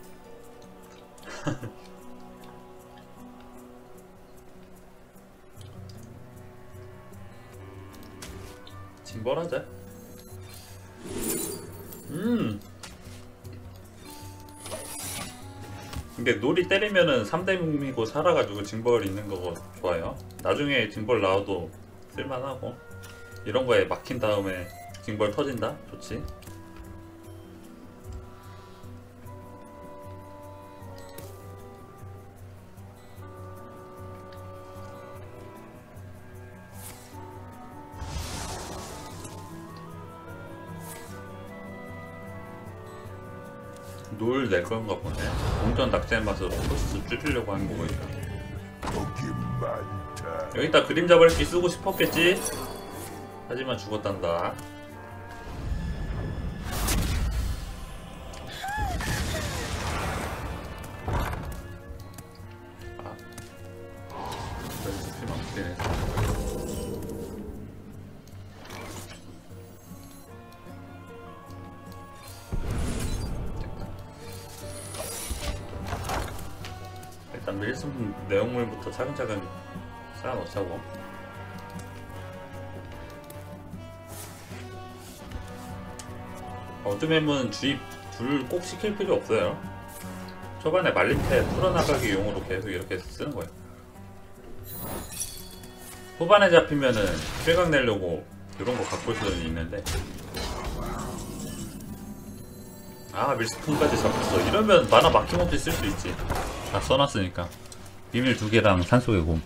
징벌하자. 음. 근데 놀이 때리면은 삼 대 묵이고 살아가지고 징벌 있는 거 좋아요. 나중에 징벌 나와도 쓸만하고 이런 거에 막힌 다음에 징벌 터진다? 좋지. 놀 낼 건가 보네. 동전 낙제 맛으로 코스 줄이려고 하는 거니까. 거기 많다. 여기다 그림자 밝기 쓰고 싶었겠지? 하지만 죽었단다. 필수품 내용물부터 차근차근 쌓아놓자고. 어둠의 문 주입 불 꼭 시킬 필요 없어요. 초반에 말림태 풀어나가기 용으로 계속 이렇게 쓰는 거예요. 후반에 잡히면은 실각 내려고 이런 거 갖고 올 수는 있는데, 아 밀스푼까지 잡혔어. 이러면 만화 막힘없이 쓸 수 있지. 다 써놨으니까. 비밀 두 개랑 산속의 곰.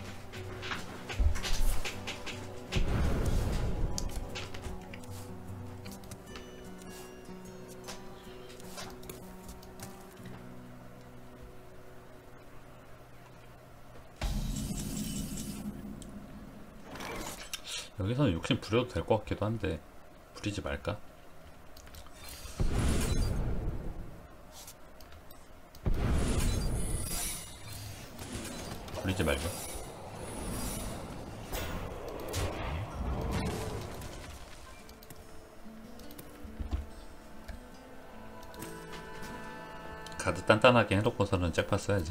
여기서는 욕심 부려도 될 것 같기도 한데 부리지 말까? 부리지 말자. 가드 단단하게 해놓고서는 잭파 써야지.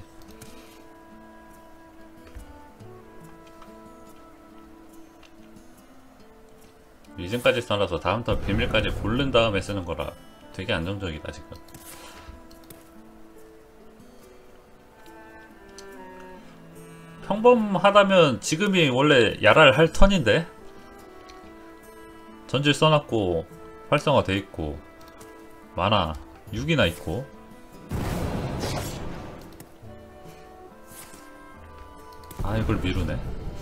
리즌까지 써놔서 다음 턴 비밀까지 고른 다음에 쓰는 거라 되게 안정적이다 지금. 평범하다면 지금이 원래 야랄 할 턴인데, 전질 써놨고 활성화 돼있고 만화 육이나 있고. 아 이걸 미루네.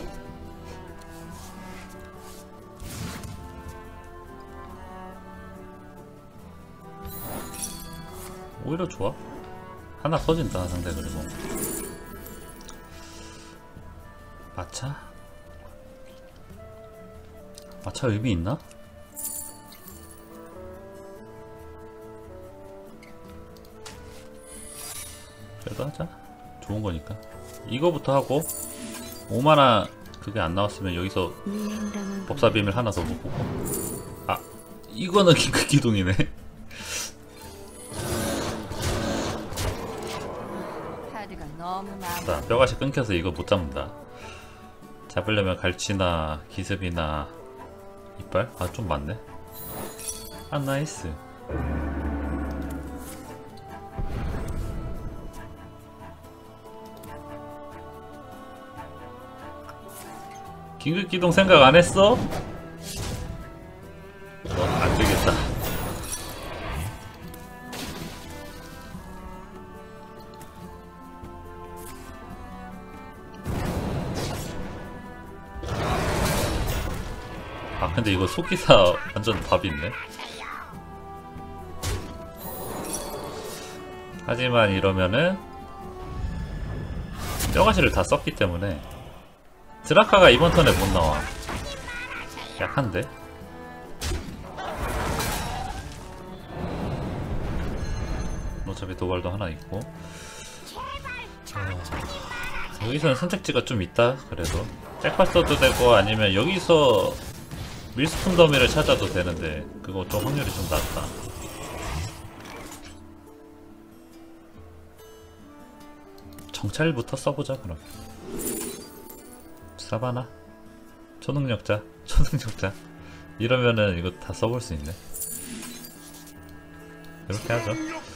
오히려 좋아. 하나 터진다 상대. 그리고 마차? 마차 의미 있나? 그래도 하자. 좋은 거니까. 이거부터 하고 오만화 그게 안 나왔으면 여기서 미행당한 법사 비밀 하나 더 먹고. 아 이거는 긴급 기동이네. 카드가 너무 많아. 자, 뼈가시 끊겨서 이거 못 잡는다. 잡으려면 갈치나 기습이나 이빨? 아 좀 많네. 아 나이스. 긴급기동 생각 안 했어? 넌 안 되겠다. 아 근데 이거 속기사 완전 답이 있네. 하지만 이러면은 뼈가시를 다 썼기 때문에 드라카가 이번 턴에 못 나와. 약한데? 어차피 도발도 하나 있고. 어... 여기서는 선택지가 좀 있다. 그래도 잭파 써도 되고 아니면 여기서 밀스푼 더미를 찾아도 되는데 그거 좀 확률이 좀 낮다. 정찰부터 써보자 그럼. 사바나? 초능력자? 초능력자? 이러면은 이거 다 써볼 수 있네. 이렇게 하죠.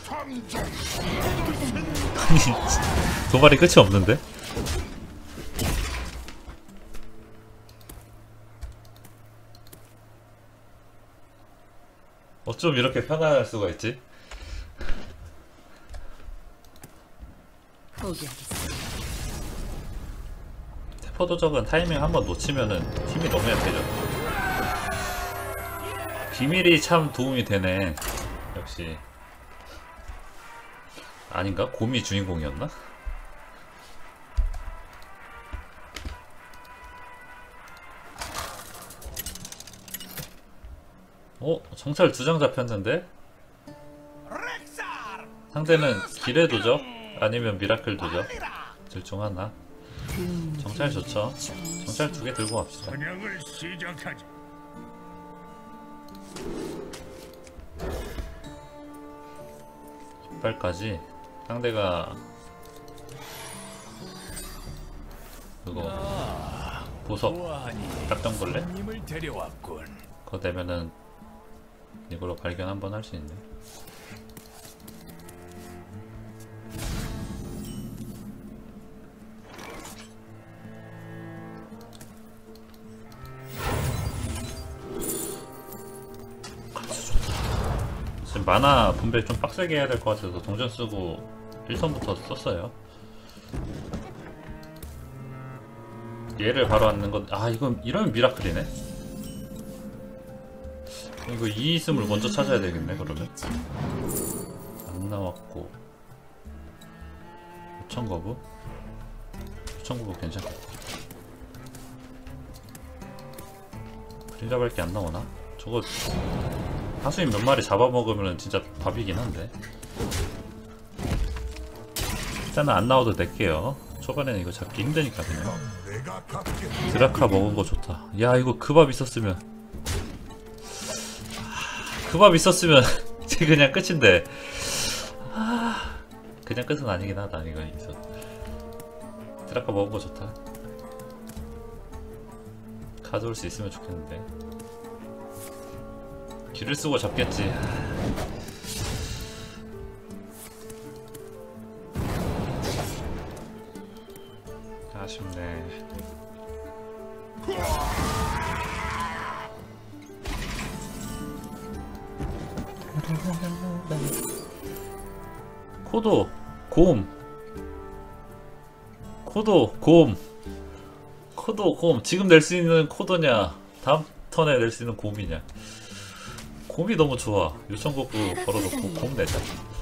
아니 도발이 끝이 없는데? 어쩜 이렇게 편안할 수가 있지? 포기하겠어. 포도적은 타이밍 한번 놓치면은 힘이 너무 약해져. 비밀이 참 도움이 되네. 역시. 아닌가? 곰이 주인공이었나? 어? 정찰 두 장 잡혔는데? 상대는 기뢰 도적? 아니면 미라클 도적? 둘 중 하나. 정찰 좋죠. 정찰 두 개 들고 갑시다. 사냥을 시작하지. 이빨까지 상대가 그거 보석 깜짝벌레? 손님을 데려왔군. 그거 되면은 이걸로 발견 한번 할 수 있네. 지금 만화 분배 좀 빡세게 해야 될 것 같아서 동전 쓰고 일 선부터 썼어요. 얘를 바로 앉는 건, 아 이건 이러면 미라클이네. 이거 이이스물 먼저 찾아야 되겠네. 그러면 안 나왔고 요청거부 요청거부 괜찮아. 그림자밖에 안 나오나? 저거 하수인 몇 마리 잡아먹으면 진짜 밥이긴 한데. 일단은 안 나와도 낼게요. 초반에는 이거 잡기 힘드니까 그냥. 드라카 먹은 거 좋다. 야 이거 그 밥 있었으면 그 밥 있었으면 이제 그냥 끝인데. 아, 그냥 끝은 아니긴 하다. 이거 있어. 드라카 먹은 거 좋다. 가져올 수 있으면 좋겠는데. 길을 쓰고 잡겠지. 아쉽네. 코도 곰 코도 곰 코도 곰. 지금 낼 수 있는 코도냐 다음 턴에 낼 수 있는 곰이냐. 곰이 너무 좋아. 요청거부 걸어놓고 곰 내자.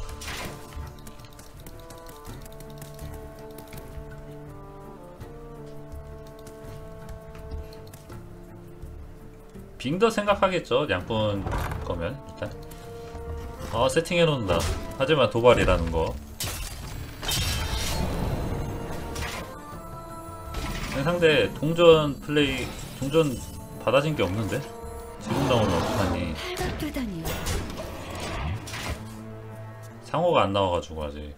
빙더 생각하겠죠. 양분 거면 일단 어 세팅해 놓는다. 하지만 도발이라는 거. 상대 동전 플레이 동전 받아진 게 없는데 지금 나오면 어떡하니. 팔각도다니요. 상호가 안 나와가지고 아직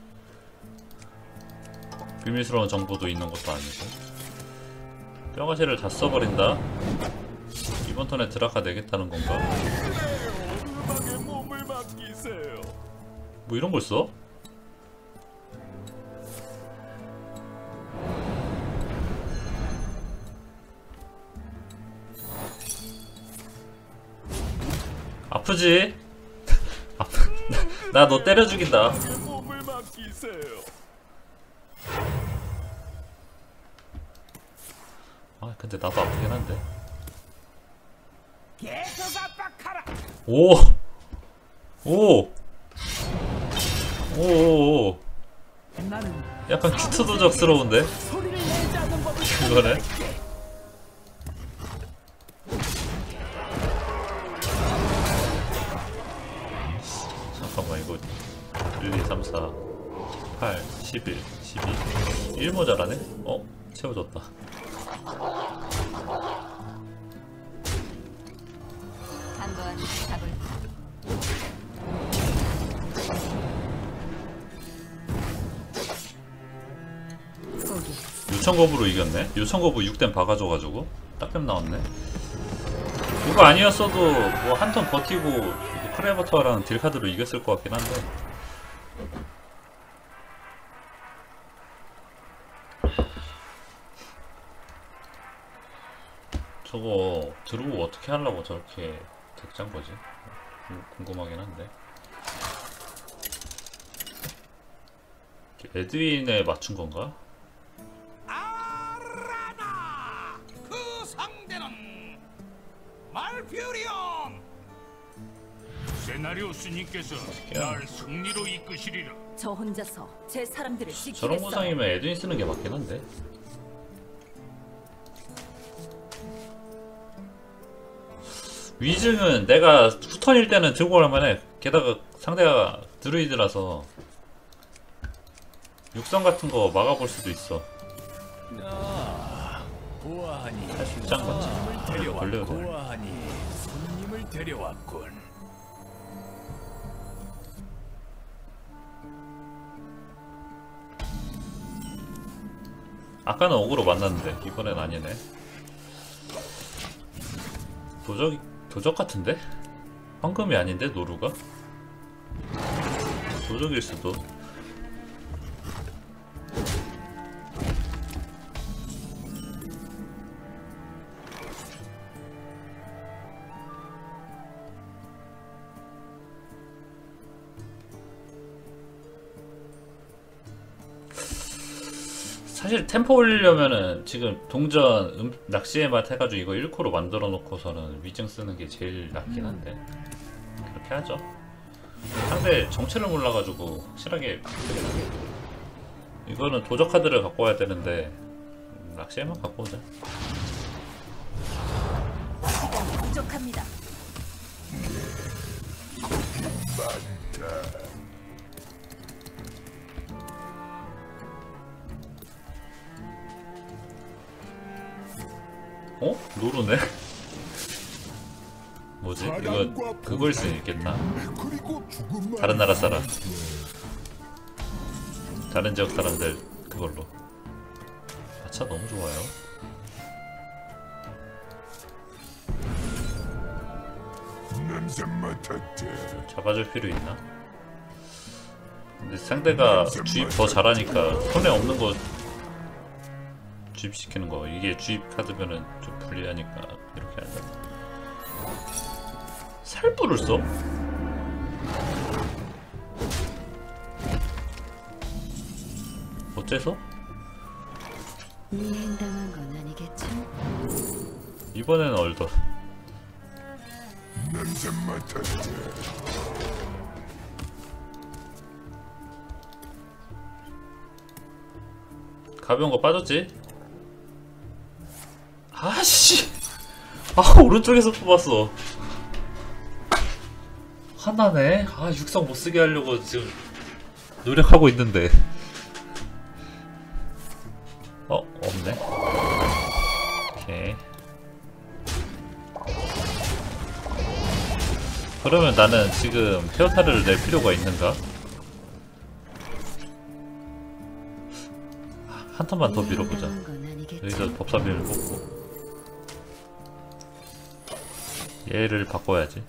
비밀스러운 정보도 있는 것도 아니고. 뼈가시를 다 써버린다. 이번 턴에 드라카 내겠다는 건가? 몸을 맡기세요. 뭐 이런 걸 써? 아프지? 나 너 때려 죽인다. 몸을 맡기세요. 아 근데 나도 아프긴 한데. 계속 압박하라. 오! 오! 오오오. 나는 약간 키트도적스러운데? 소리를 내지 않는 법을 이거네? 잠깐만 이거 일, 이, 삼, 사, 팔, 십일, 십이 일 모자라네? 어? 채워졌다. 한번 가볼까? 포기. 요청거부로 이겼네? 요청거부 육 댐 박아줘가지고 딱뱀 나왔네. 그거 아니었어도 뭐 한 턴 버티고 크레버터랑 딜카드로 이겼을 것 같긴 한데. 저거 들고 어떻게 하려고 저렇게 덱짠 거지? 궁금하긴 한데. 에드윈에 맞춘 건가? 아라나 그 상대는 말퓨리온. 세나리오스님께서 날 승리로 이끄시리라. 저 혼자서 제 사람들을 저런 지키겠어요. 구상이면 에드윈 쓰는 게 맞긴 한데. 위증은 내가 후턴일 때는 들고 갈만해. 게다가 상대가 드루이드라서 육성 같은 거 막아볼 수도 있어. 아, 보아하니 입장 같지. 손님을 데려왔. 걸려도 돼. 보아하니 손님을 데려왔군. 아까는 어그로 만났는데 이번엔 아니네. 도적 도적 같은데? 황금이 아닌데 노루가? 도적일 수도. 사실 템포 올리려면은 지금 동전 음, 낚시의 맛 해가지고 이거 일 코로 만들어 놓고서는 위증 쓰는 게 제일 낫긴 한데 그렇게 하죠. 상대 정체를 몰라가지고 확실하게 이거는 도적 카드를 갖고 와야 되는데 음, 낚시의 맛 갖고 오자. 시간이 부족합니다. 어? 노루네? 뭐지? 이거 그걸 수 있겠나? 다른 나라 사람, 다른 지역 사람들 그걸로. 아차 너무 좋아요. 냄새 맡았대. 잡아줄 필요 있나? 근데 상대가 주입 더 잘하니까 손에 없는 거 주입시키는 거, 이게 주입 카드면은 좀 불리하니까 이렇게 하자. 살부를 써? 어째서? 미행당한 건 아니겠죠? 이번에는 얼더. 냄새 맡았대. 가벼운 거 빠졌지? 아씨, 아 오른쪽에서 뽑았어. 화나네. 아 육성 못쓰게 하려고 지금 노력하고 있는데. 어? 없네. 오케이. 그러면 나는 지금 헤어타를 낼 필요가 있는가? 한 턴만 더 밀어보자. 여기서 법사비를 뽑고 얘를 바꿔야지.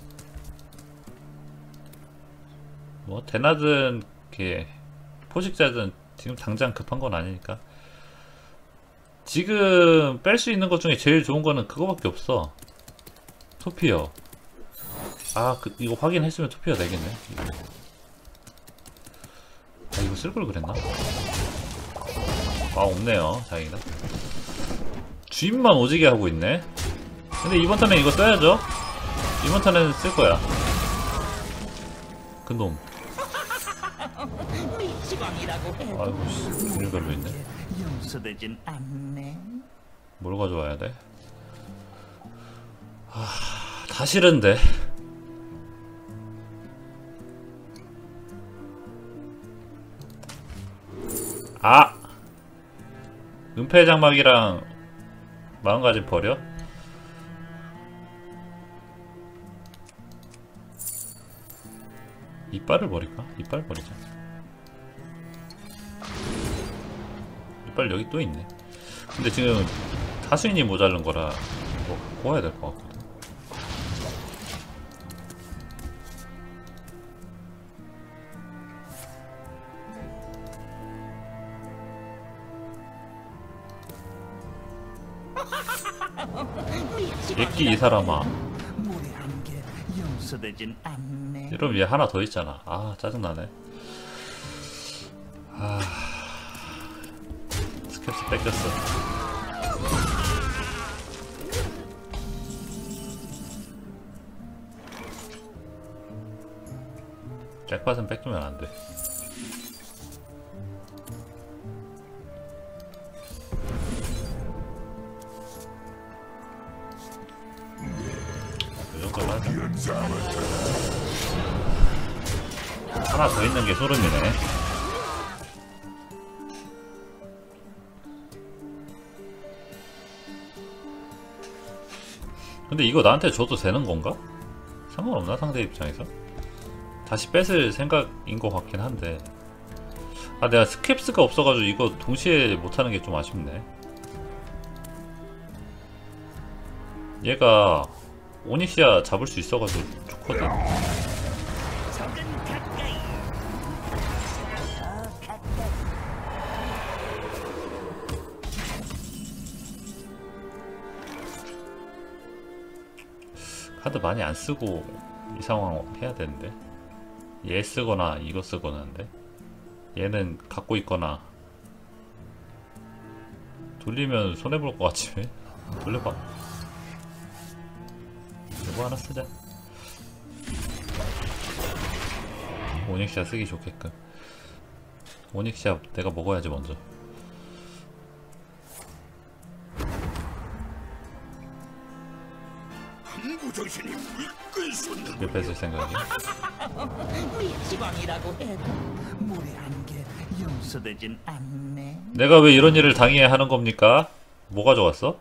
뭐 대나든 이렇게 포식자든 지금 당장 급한 건 아니니까. 지금 뺄 수 있는 것 중에 제일 좋은 거는 그거밖에 없어. 토피어. 아, 그, 이거 확인했으면 토피어 되겠네. 아, 이거 쓸 걸 그랬나? 아, 없네요. 다행이다. 주입만 오지게 하고 있네. 근데 이번 턴에 이거 써야죠. 이번 턴에는 쓸 거야. 그놈. 아이고 씨, 일별로 있네. 용서되진 않네. 뭘 가져와야 돼? 아, 다 싫은데. 아! 은폐 장막이랑 마음가짐 버려? 이빨을 버릴까? 이빨 버리자. 이빨 여기 또 있네. 근데 지금 타수인이 모자른 거라 뭐 갖고 와야 될 것 같거든. 예끼 이 사람아. 무례한 게 용서되진 않네. 이러면 얘 하나 더 있잖아. 아 짜증나네. 아 스캡스 뺏겼어. 잭팟은 뺏기면 안돼. 하나 더 있는 게 소름이네. 근데 이거 나한테 줘도 되는 건가? 상관없나? 상대 입장에서? 다시 뺏을 생각인 것 같긴 한데. 아 내가 스캡스가 없어가지고 이거 동시에 못하는 게 좀 아쉽네. 얘가 오닉시아 잡을 수 있어가지고 좋거든. 적은 가까이. 더 가까이. 카드 많이 안 쓰고 이 상황 해야 되는데. 얘 쓰거나 이거 쓰거나 하는데 얘는 갖고 있거나 돌리면 손해볼 것 같지 왜? 돌려봐. 이거 하나 쓰자. 오닉시아 쓰기 좋게끔. 오닉시아 내가 먹어야지 먼저. 한구 정신이 물끈 솟는 몇 배 쓸 생각이야? 미지방이라고 해도 무례한 게 용서되진 않네. 내가 왜 이런 일을 당해야 하는 겁니까? 뭐 가져왔어?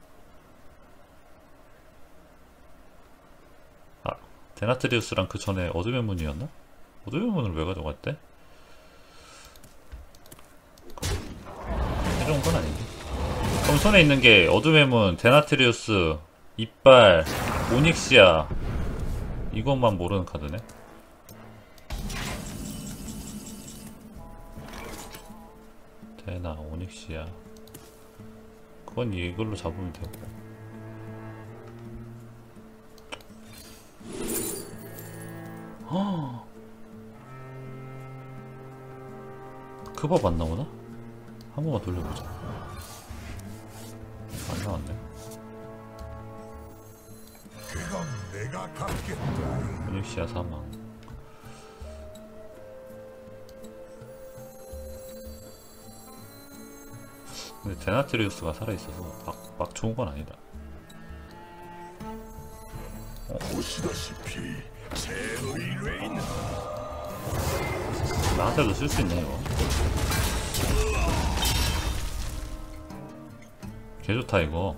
아, 데나트리우스랑 그 전에 어둠의 문이었나? 어둠의 문을 왜 가져갔대? 이런 건 아니지. 그럼 손에 있는 게 어둠의 문, 데나트리우스, 이빨, 오닉시아 이것만 모르는 카드네. 데나, 오닉시아 그건 이걸로 잡으면 되고. 허 그밥 안 나오나? 한 번만 돌려보자. 안 나왔네. 그건 내가 갚겠다. 오닉시아 사망. 근데 데나트리우스가 살아있어서 막, 막 좋은 건 아니다. 보시다시피 제 의뢰인 나한테도 쓸 수 있네 이거. 개 좋다 이거.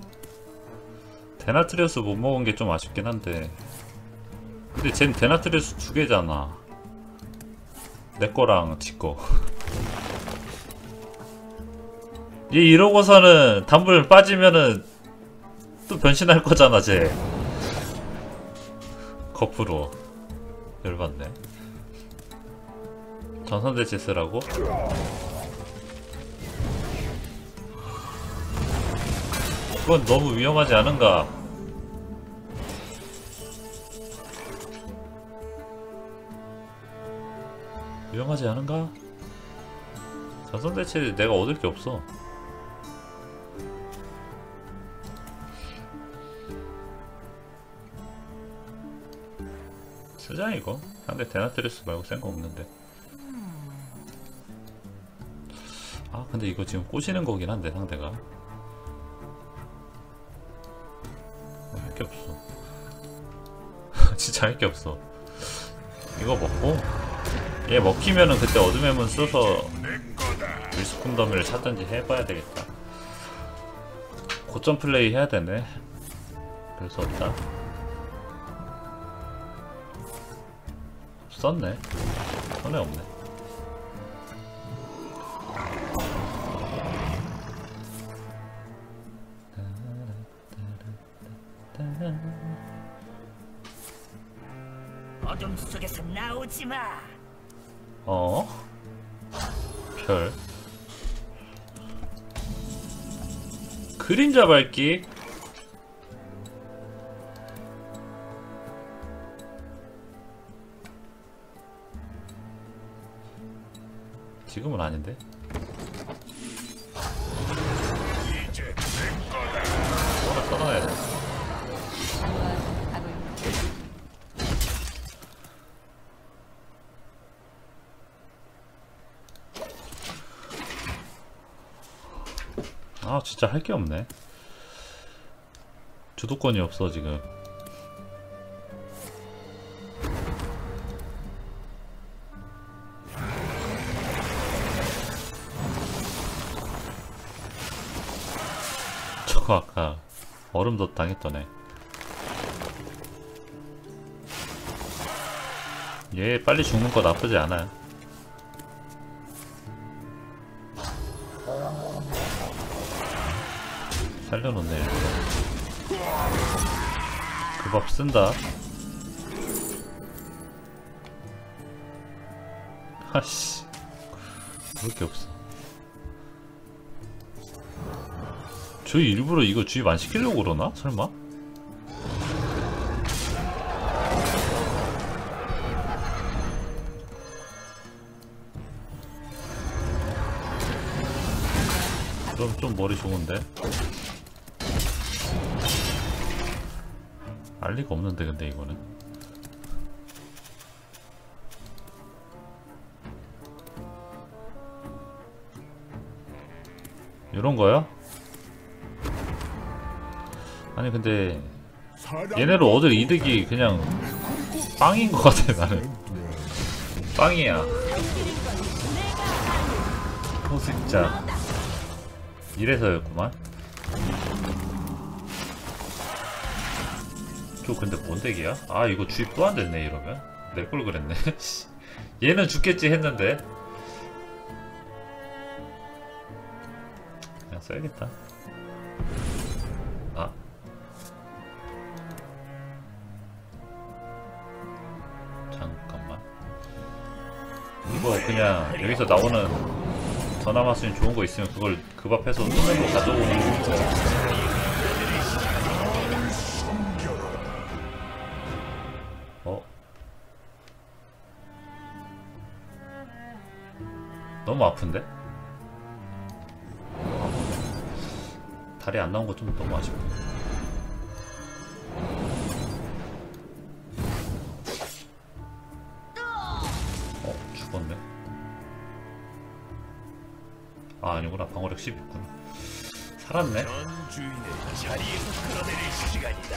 데나트리우스 못 먹은 게 좀 아쉽긴 한데. 근데 쟨 데나트리우스 두 개잖아. 내 거랑 지 거. 얘 이러고서는 단불 빠지면은 또 변신할 거잖아 쟤. 거프로. 열받네. 전선대체 쓰라고? 그건 너무 위험하지 않은가? 위험하지 않은가? 전선대체 내가 얻을 게 없어. 쓰자 이거. 상대 데나트리우스 말고 센 거 없는데. 아 근데 이거 지금 꼬시는 거긴 한데 상대가 할 게 없어. 진짜 할 게 없어. 이거 먹고 얘 먹히면은 그때 어둠의 문 써서 리스폰 더미를 찾든지 해봐야 되겠다. 고점 플레이 해야 되네. 별 수 없다. 썼네. 손해 없네. 어둠 속에서 나오지 마. 어? 별. 그림자 밟기. 지금은 아닌데. 이제 내 거다. 하나 써놔야 돼. 아 진짜 할 게 없네. 주도권이 없어 지금. 저거 아까 얼음덧 당했던 애. 얘 빨리 죽는 거 나쁘지 않아요. 살려놓네 일부러. 그 밥 쓴다. 아씨 그렇게 없어. 저희 일부러 이거 주입 안 시키려고 그러나? 설마? 그럼 좀 머리 좋은데? 알 리가 없는데 근데 이거는 이런 거야? 아니 근데 얘네를 얻을 이득이 그냥 빵인 것 같아 나는. 빵이야. 어 진짜 이래서였구만. 저 근데 뭔 덱이야? 아 이거 주입 또 안 됐네 이러면. 내 걸 그랬네. 얘는 죽겠지 했는데 그냥 써야겠다. 아 잠깐만 이거 그냥 여기서 나오는 더 남았으면 좋은 거 있으면 그걸 그 밥해서 손으로 가져오는 거. 어? 너무 아픈데? 다리 안 나온 거 좀 너무 아쉽다. 어? 죽었네. 아 아니구나. 방어력 십 있구나. 살았네. 전 주인을 자리에서 끌어내릴 시간이다.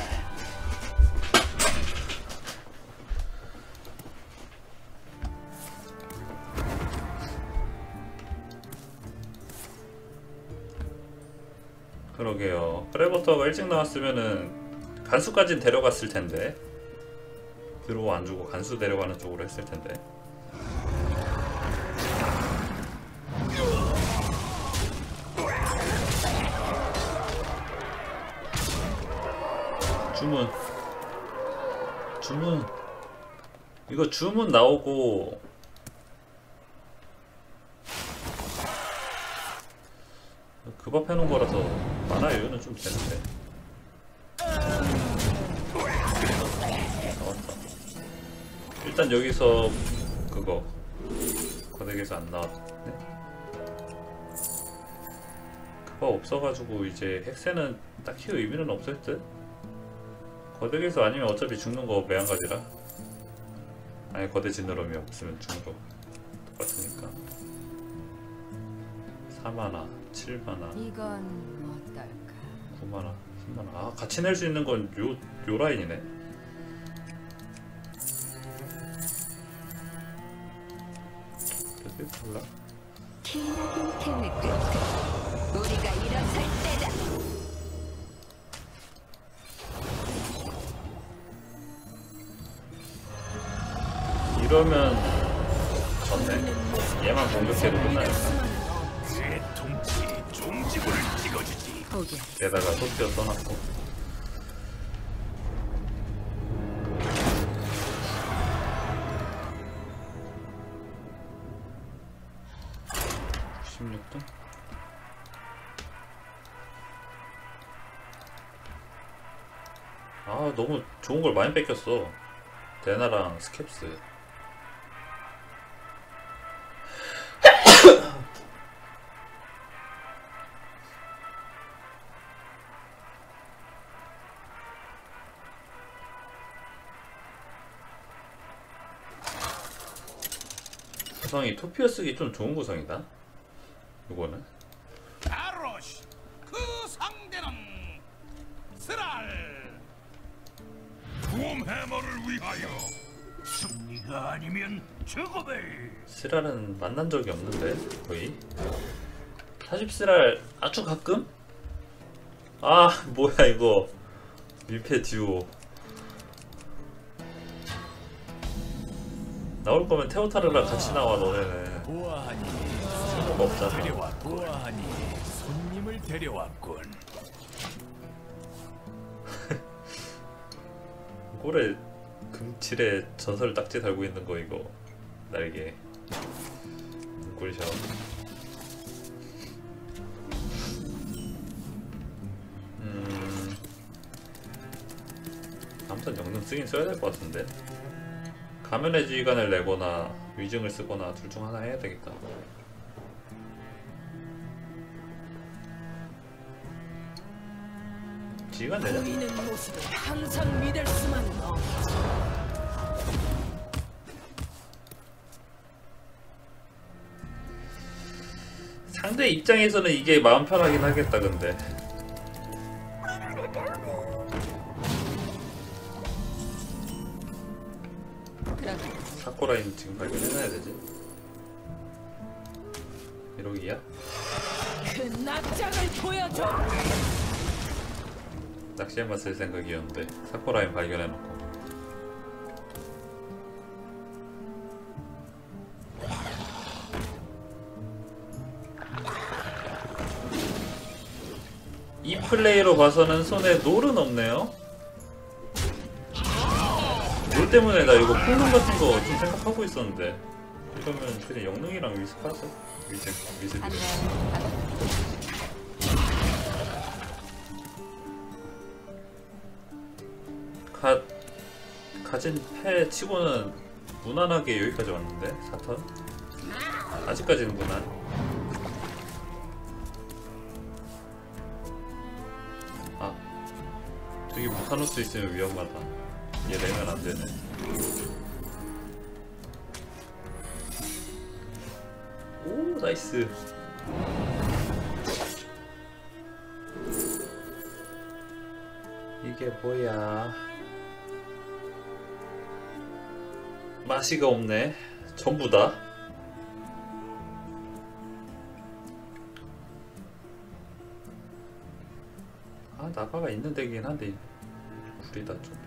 그러게요. 프레버터가 일찍 나왔으면은 간수까진 데려갔을 텐데. 들어오 안 주고 간수 데려가는 쪽으로 했을 텐데. 주문 주문 이거 주문 나오고 그 밥 해놓은 거라서 만화 여유는 좀 되는데. 나왔다. 일단 여기서 그거 거덱에서 안 나왔네. 그거 없어가지고 이제 핵세는 딱히 의미는 없을 듯? 거덱에서 아니면 어차피 죽는 거 매한가지라. 아니 거대 지느러미 없으면 죽는 거 똑같으니까. 사 마나 칠 마나 이건 어떨까? 구 마나 십 마나. 아 같이 낼 수 있는 건 요 요 라인이네. 그래도 몰라. 기나긴 태의 끝. 우리가 일어설 때다. 이러면 졌네. 얘만 공격해도 끝나요. 제 통치에 종지부를 찍어주지. 포기. 게다가 소피어 써놨고. 십육 등? 아 너무 좋은 걸 많이 뺏겼어. 데나랑 스캡스. 구성이 토피어 쓰기 좀 좋은 구성이다. 이거는 바로시 그 상대는 스랄. 곰 해머를 위하여 승리가 아니면 죽음을. 스랄은 만난 적이 없는데 거의. 사십 스랄 아주 가끔? 아 뭐야 이거 밀폐 듀오. 나올 거면 테오타르랑 같이 나와 너네는. 보아하니 쓸모가 없잖아. 데려와 보아하니 손님을 데려왔군. 홀에 금칠에 전설 딱지 달고 있는 거 이거 날개 꿀셔. 음 아무튼 영능 쓰긴 써야 될 것 같은데. 가면의 지휘관을 내거나 위증을 쓰거나 둘 중 하나 해야 되겠다. 지휘관 내자. 보이는 모습을 항상 믿을 수만은 없지. 상대 입장에서는 이게 마음 편하긴 하겠다. 근데 사코라인 지금 발견해놔야 되지. 이러기야? 그 납작을 보여줘. 낚시에만 쓸 생각이었는데 사코라인 발견해놓고. 이 플레이로 봐서는 손에 놀은 없네요. 놀 때문에 나 이거 폭능 같은 거 좀 생각하고 있었는데 이러면 그냥 영능이랑 위습하죠. 위습, 위습. 가, 가진 패 치고는 무난하게 여기까지 왔는데 사 턴? 아직까지는 무난. 아 저기 무타노스 있으면 위험하다. 얘 내면 안되네. 오 나이스. 이게 뭐야. 맛이가 없네. 전부다. 아 나가가 있는 데긴 한데 구리다 좀.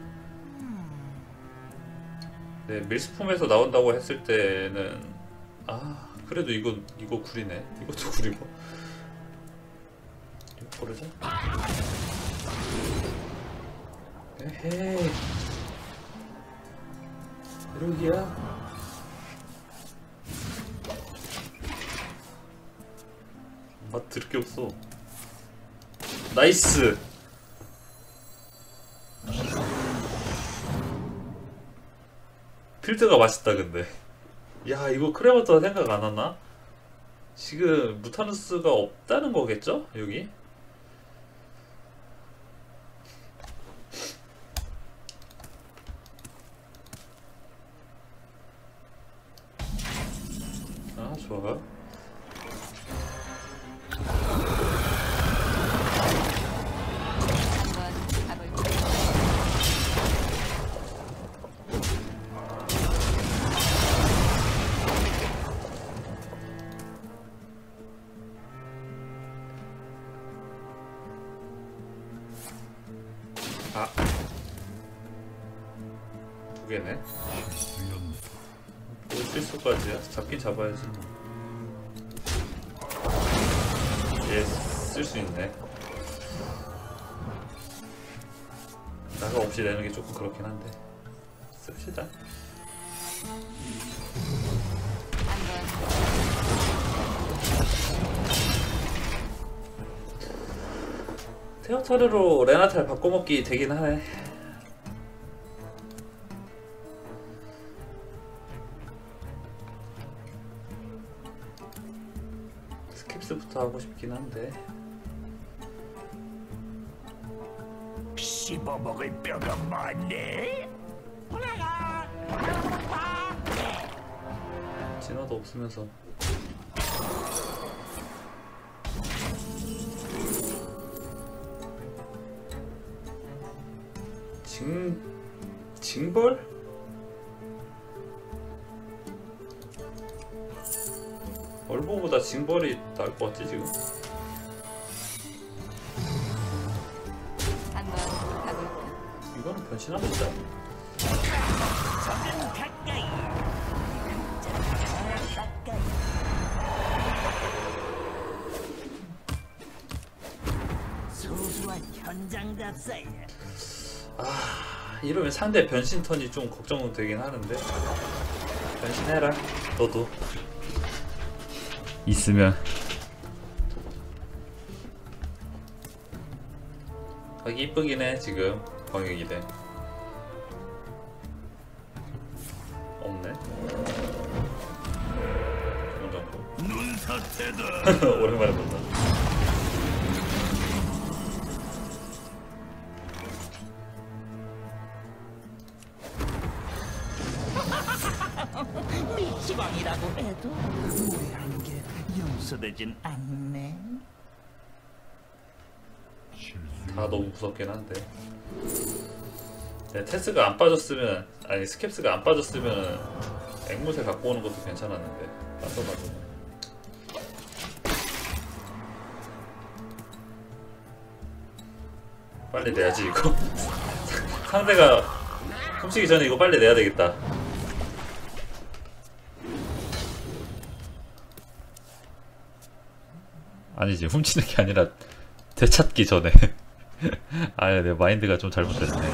네, 밀스품에서 나온다고 했을 때는 아 그래도 이거 이거 구리네. 이것도 구리고. 이거 고르자. 에헤이 이러기야. 맛 들을 게 없어. 나이스. 필드가 맛있다. 근데 야 이거 크레마토 생각 안 하나? 지금 무타누스가 없다는 거겠죠? 여기? 아 좋아. 아, 두 개네. 뭐 실수까지야? 잡긴 잡아야지. 얘 쓸 수 있네. 나가 없이 내는 게 조금 그렇긴 한데 씁시다. 테어타르로 레나탈 바꿔먹기 되긴 하네. 스킵스부터 하고 싶긴 한데 씹어먹을 뼈가 많네. 진화도 없으면서 징... 징벌? 얼보보다 징벌이 나을 것 같지 지금? 한번 가볼까? 이거는 변신합니다. 저는 가까이. 가까이. 소소한 현장 답사야. 아... 이러면 상대 변신 턴이 좀 걱정되긴 하는데 변신해라 너도 있으면. 하기 이쁘긴 해 지금 광역이래. 없네. 눈사태다. 오랜만에 본다. 미치광이라고 해도 무례한 게 용서되진 않네. 다 너무 무섭긴 한데. 네, 테스가 안 빠졌으면 아니 스캡스가 안 빠졌으면 앵무새 갖고 오는 것도 괜찮았는데 빠져가지고. 빨리 내야지 이거. 상대가 훔치기 전에 이거 빨리 내야 되겠다. 아니지 훔치는 게 아니라 되찾기 전에. 아예 내 마인드가 좀 잘못됐네.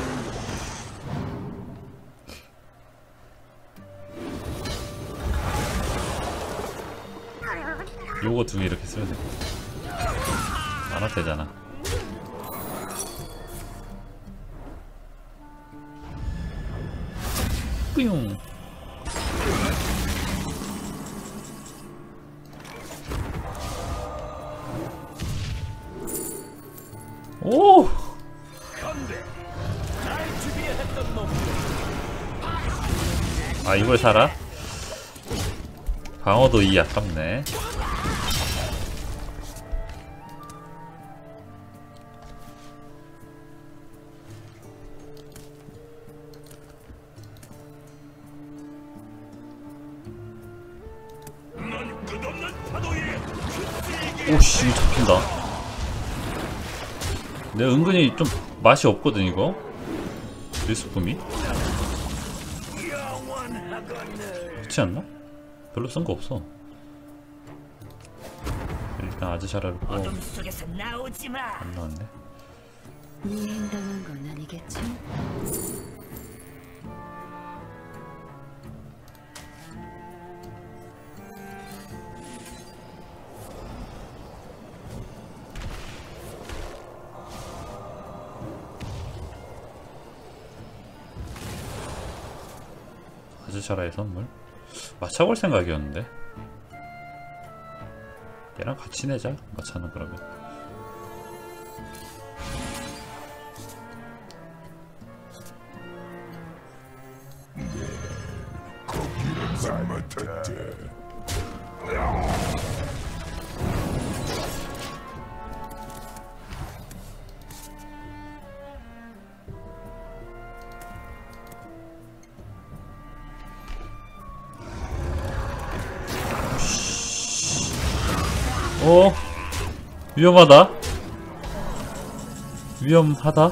요거 두 개 이렇게 쓰면 돼. 안 와도 되잖아. 뿌용. 오! 아 이걸 사라? 방어도 이 아깝네. 넌 끝없는 파도에 오씨 잡힌다. 내가 은근히 좀 맛이 없거든 이거 리스품이. 그렇지 않나? 별로 쓴 거 없어. 일단 아즈샤라를 꼭. 어둠 속에서 나오지 마. 안 나왔네. 미행당한 건 아니겠지? 아즈샤라의 선물? 마차볼 생각이었는데 얘랑 같이 내자. 마차는 그러면 어? 위험하다. 위험하다.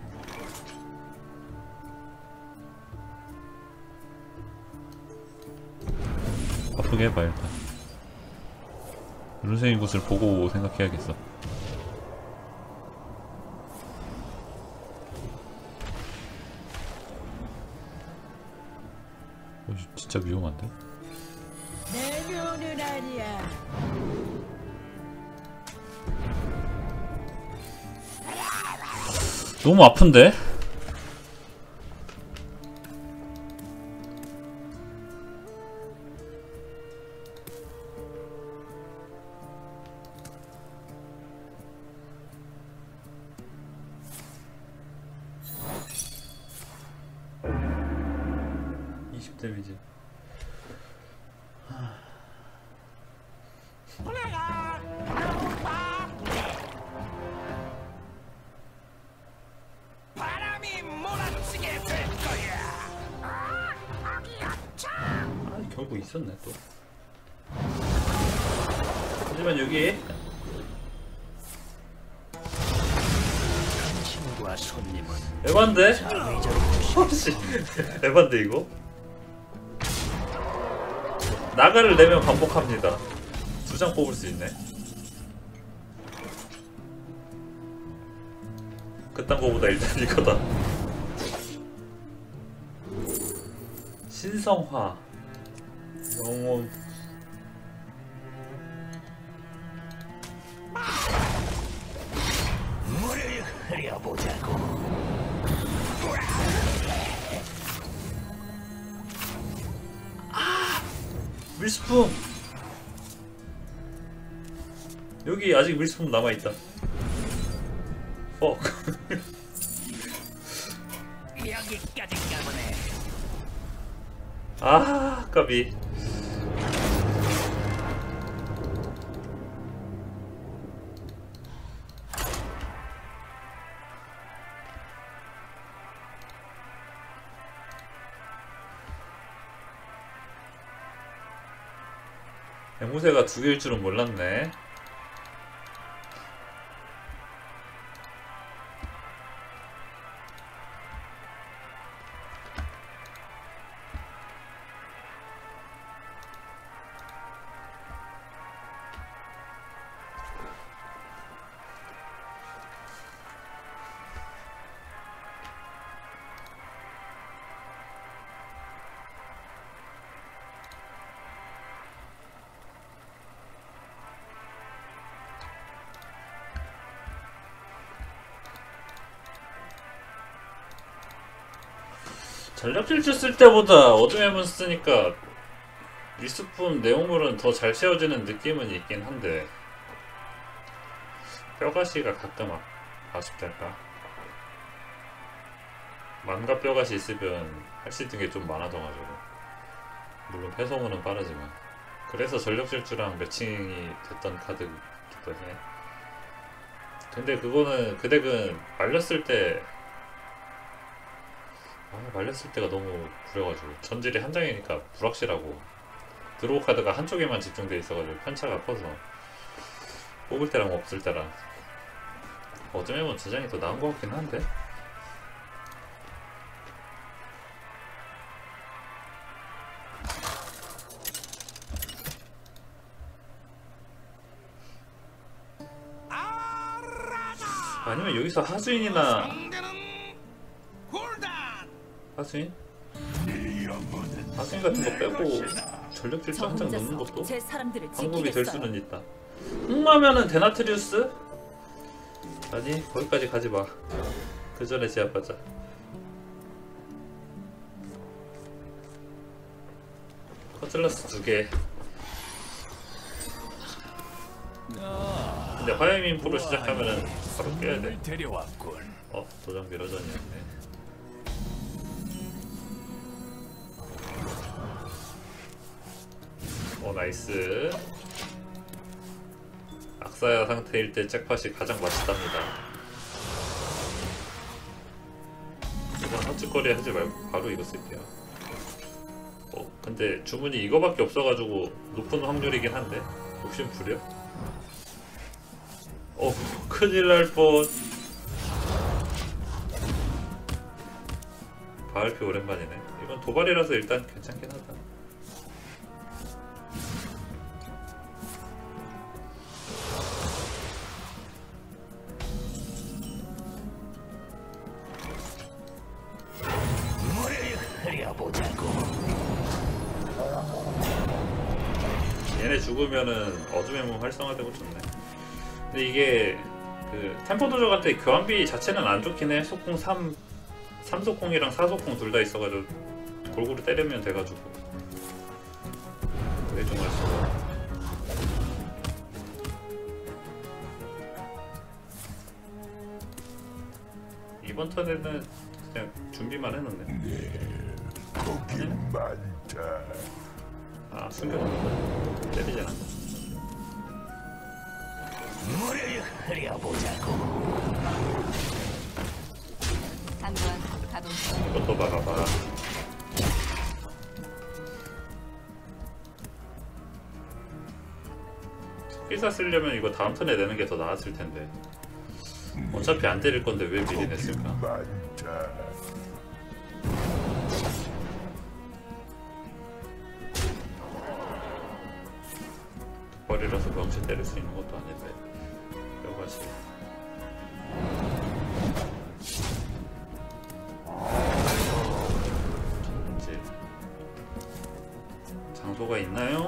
바쁘게 해봐 일단. 루세인 곳을 보고 생각해야겠어. 어, 진짜 위험한데? 내면은 아니야. 너무 아픈데? 이십 데미지. 바람이 몰아치게 될 거야. 아, 아, 결국 있었네 또. 하지만 여기 당신과 손님은 에반데? 혹시 에반데 이거? 나가를 내면 반복합니다. 두 장 뽑을 수 있네. 그딴 거보다 일단 이거다. 신성화 영혼 물을 흐려보자고. 밀수품! 여기 아직 밀수품 남아있다. 어. 여기까지인가 보네. 아, 까비. 앵무새가 두 개일 줄은 몰랐네. 전력질주 쓸 때보다 어둠의 문 쓰니까 밀수품 내용물은 더 잘 채워지는 느낌은 있긴 한데 뼈가시가 가끔 아, 아쉽달까? 만가 뼈가시 있으면 할 수 있는 게 좀 많아져가지고 물론 패성우는 빠르지만 그래서 전력질주랑 매칭이 됐던 카드기도 해. 근데 그거는 그 덱은 말렸을 때 아, 말렸을 때가 너무 구려가지고 전질이 한 장이니까 불확실하고 드로우 카드가 한쪽에만 집중돼 있어가지고 편차가 커서 뽑을 때랑 없을 때랑 어둠의 문 두 장이 더 나은 것 같긴 한데 아니면 여기서 하수인이나 하수인? 하수인 같은 거 빼고 전력질주 한 장 넣는 것도 제 사람들을 방법이 될 지키겠어요. 수는 있다. 흑마면은 데나트리우스? 아니 거기까지 가지마. 그 전에 제압하자. 커틀러스 두개. 근데 화염인프로 시작하면은 바로 깨야돼. 데려왔군. 어? 도장 미러전이었네. 오 나이스. 악사야 상태일 때 잭팟이 가장 맛있답니다. 이건 헛짓거리 하지 말고 바로 이거 쓸게요. 어 근데 주문이 이거밖에 없어가지고 높은 확률이긴 한데 욕심 부려? 어 큰일 날 뻔. 바알피 오랜만이네. 이건 도발이라서 일단 괜찮긴 하다. 얘네 죽으면은 어둠의 몸 활성화되고 좋네. 근데 이게 그 템포 도적할 때 교환비 자체는 안 좋긴 해. 속공 삼, 삼속공이랑 사속공 둘 다 있어가지고 골고루 때리면 돼가지고 그게 좀 아쉬워. 이번 턴에는 그냥 준비만 해놓네. 거기 많다. 아 숨겨놓는 거야. 때리지 않아. 물을 흐려보자고. 상관 가동. 이것도 막아봐. 필사 쓰려면 이거 다음 턴에 내는 게 더 나았을 텐데. 어차피 안 때릴 건데 왜 미리 냈을까? 많다. 버리라서 명치 때릴 수 있는 것도 아닌데 뼈가시. 전질 방도가 있나요?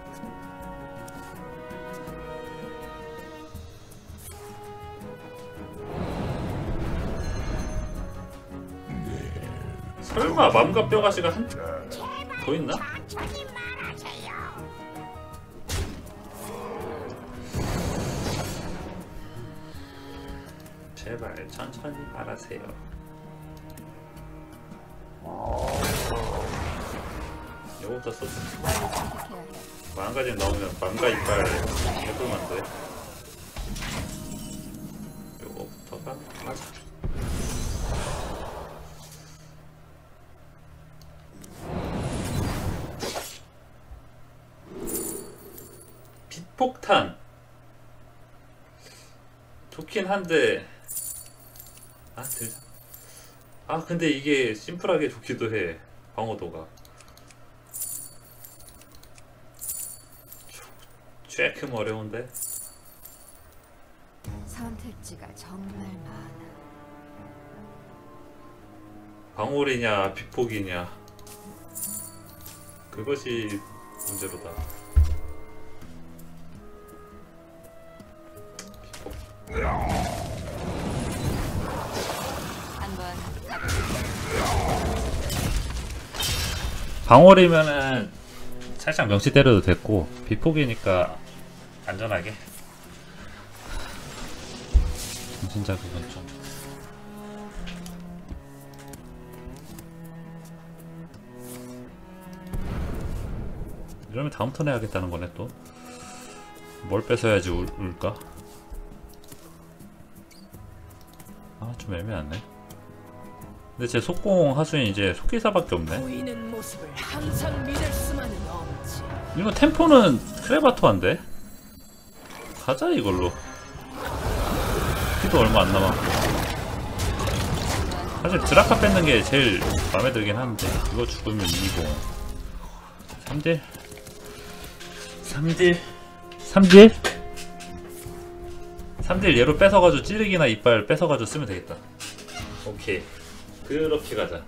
설마 맘과 뼈가시가 한 더 있나? 제발 천천히 말하세요. 요거부터 써줘. 마음가짐 나오면 맘과 이빨 해보면 돼. 요거부터가 맞아. 빛폭탄 좋긴 한데 아, 들... 아 근데 이게 심플하게 좋기도 해. 방어도가 조금 어려운데. 선택지가 정말 많아. 방울이냐 빛폭이냐 그것이 문제로다. 빛폭. 한번 방울이면은 살짝 명치 때려도 됐고 빛폭이니까 안전하게. 진짜 그건 좀 이러면 다음 턴에 하겠다는 거네. 또 뭘 뺏어야지 울, 울까? 아 좀 애매하네. 근데 제 속공 하수인 이제 속기사밖에 없네. 보이는 모습을 항상 믿을 수만은 없지. 이거 템포는 크레바토한데? 가자 이걸로. 피도 얼마 안 남았고. 사실 드라카 뺏는 게 제일 마음에 들긴 한데 이거 죽으면 이기고. 삼 딜? 삼 딜? 삼 딜? 삼 딜 얘로 뺏어가지고 찌르기나 이빨 뺏어가지고 쓰면 되겠다. 오케이 그렇게 가자.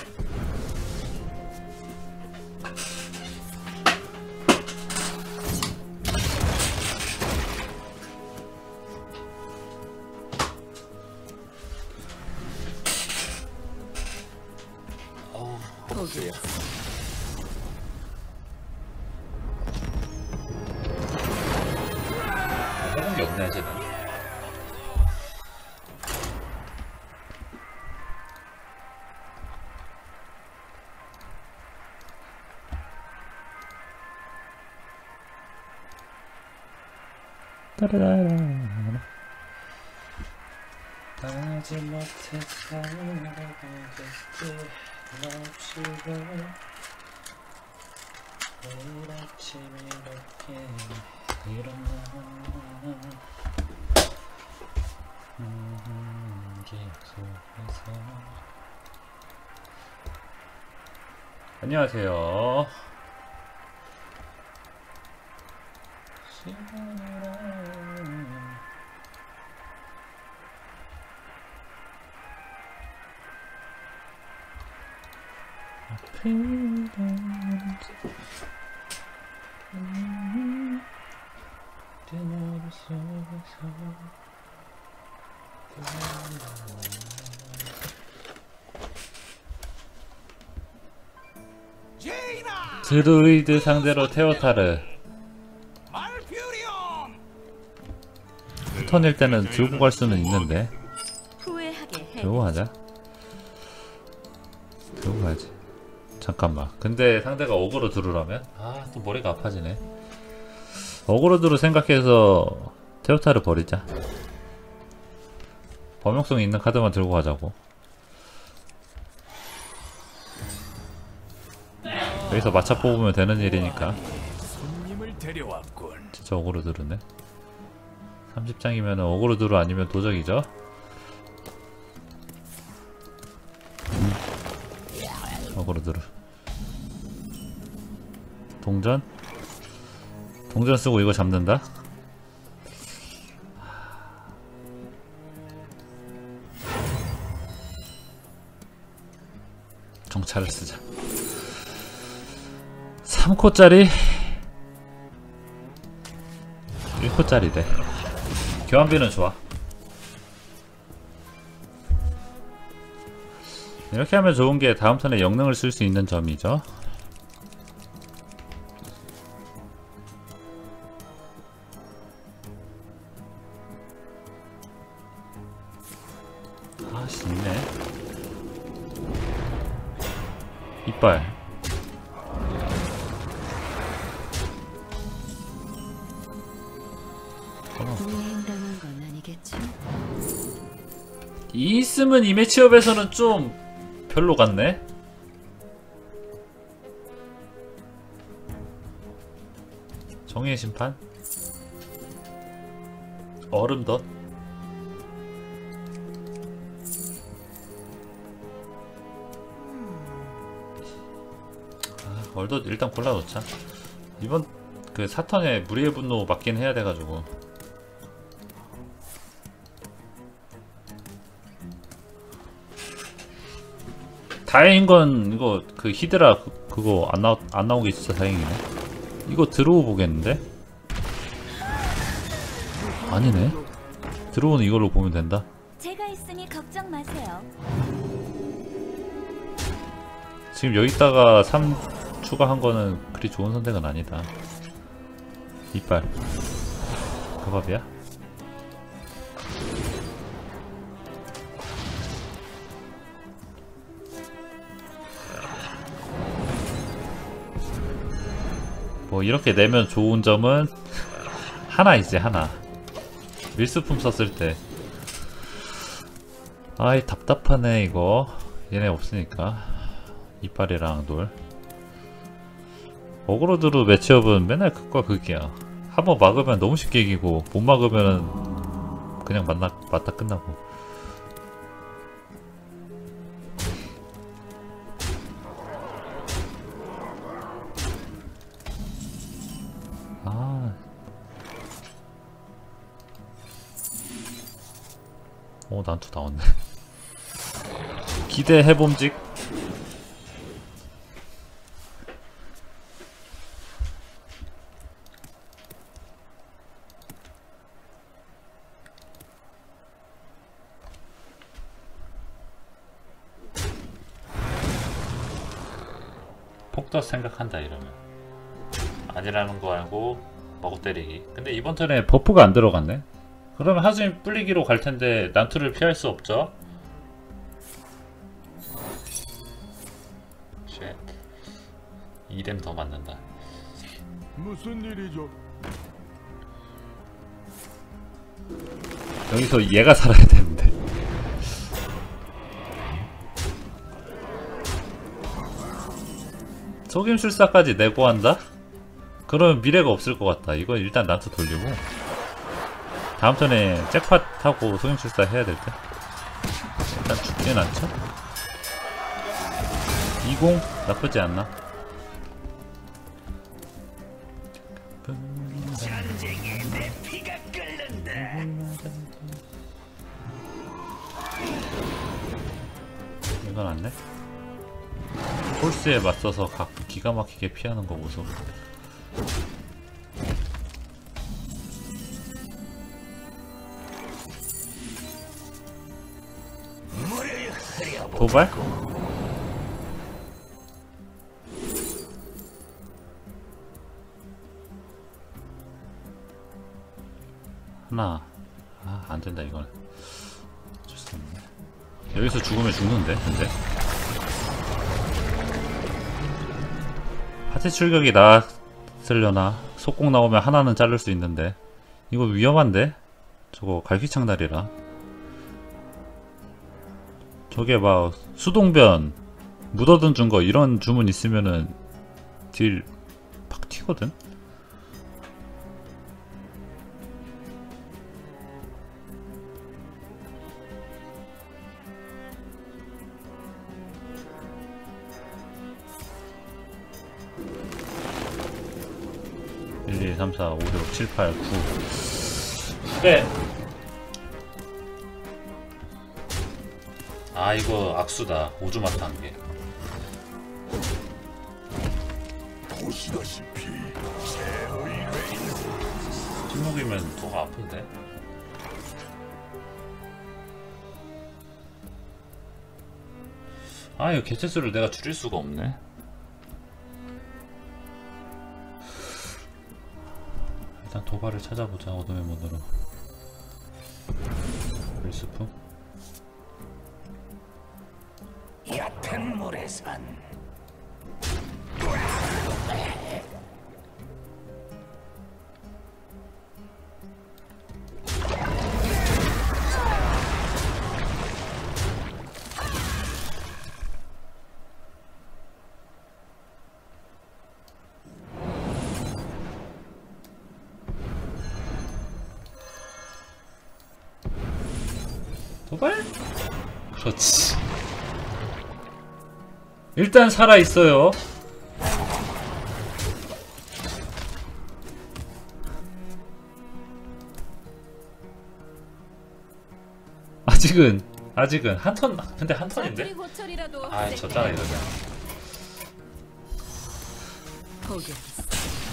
거기 해본 게 없네 아직은. 하지 못해 살아가겠지 맙시고 내일 아침 이렇게 일어나 계속해서 안녕하세요. 드루이드 상대로 테오타르 턴일 때는 들고 갈 수는 있는데 후회하게 해. 들고 가자. 들고 가야지. 잠깐만. 근데 상대가 어그로 드루라면? 아, 또 머리가 아파지네. 어그로 드루 생각해서 테오타를 버리자. 범용성 있는 카드만 들고 가자고. 여기서 마차 뽑으면 되는 일이니까. 손님을 데려왔군. 진짜 어그로 드루네. 삼십 장이면 어그로 드루 아니면 도적이죠? 음. 어그로 드루. 동전? 동전 쓰고 이거 잡는다? 정찰을 쓰자. 삼 코짜리 일 코짜리대. 교환비는 좋아. 이렇게 하면 좋은게 다음 턴에 영능을 쓸 수 있는 점이죠. 아, 쉽네. 이빨. 미행당한 건 아니겠지? 이 있으면 이 매치업에서는 좀 별로 같네. 정의의 심판, 얼음덧. 아, 얼덧 일단 골라놓자. 이번 그 사턴에 무리의 분노 맞긴 해야 돼가지고. 다행인 건 이거 그 히드라 그, 그거 안 나오 안 나오게 진짜 다행이네. 이거 드로우 보겠는데? 아니네. 드로우는 이걸로 보면 된다. 제가 있으니 걱정 마세요. 지금 여기다가 삼 추가한 거는 그리 좋은 선택은 아니다. 이빨. 그 밥이야? 뭐 이렇게 내면 좋은 점은 하나 있지, 하나. 밀수품 썼을 때. 아이 답답하네 이거. 얘네 없으니까. 이빨이랑 돌. 어그로드로 매치업은 맨날 극과 극이야. 한번 막으면 너무 쉽게 이기고 못 막으면 그냥 맞나, 맞다 끝나고. 아, 오 난투 나왔네. 기대해봄직. 폭덧 생각한다 이러면 아니라는 거 알고 먹어 때리기. 근데 이번 턴에 버프가 안 들어갔네. 그러면 하수인 불리기로 갈 텐데 난투를 피할 수 없죠. 쉣. 이 뎀 더 맞는다. 무슨 일이죠? 여기서 얘가 살아야 되는데. 속임술사까지 내고 한다? 그러면 미래가 없을 것 같다. 이거 일단 난투 돌리고 다음 턴에 잭팟 하고 속임술사 해야 될 때. 일단 죽진 않죠? 이십 나쁘지 않나? 전쟁에 내 피가 끓는다. 이건 안 돼? 폴스에 맞서서 각 기가 막히게 피하는 거 보소. 도발? 하나. 아, 안 된다 이거는. 어쩔 수 없네. 여기서 죽으면 죽는데, 근데. 하체 출격이 나왔으려나? 속공 나오면 하나는 자를 수 있는데. 이거 위험한데? 저거 갈퀴창날이라. 저게 막 수동변, 묻어든 준 거 이런 주문 있으면은 딜 팍 튀거든? 일, 이, 삼, 사, 오, 육, 칠, 팔, 구. 네. 아 이거 악수다. 오주마타 한개. 보시다시피 최후의 레인 침묵이면 더가 아픈데? 아 이거 개체수를 내가 줄일 수가 없네. 일단 도발을 찾아보자. 어둠의 문으로. 글스프? 얕은 모래산 도발? 그렇지. 일단 살아있어요. 아직은 아직은 한 턴. 근데 한 턴인데? 고철이라도 아 졌잖아 이러면. 포기하겠어.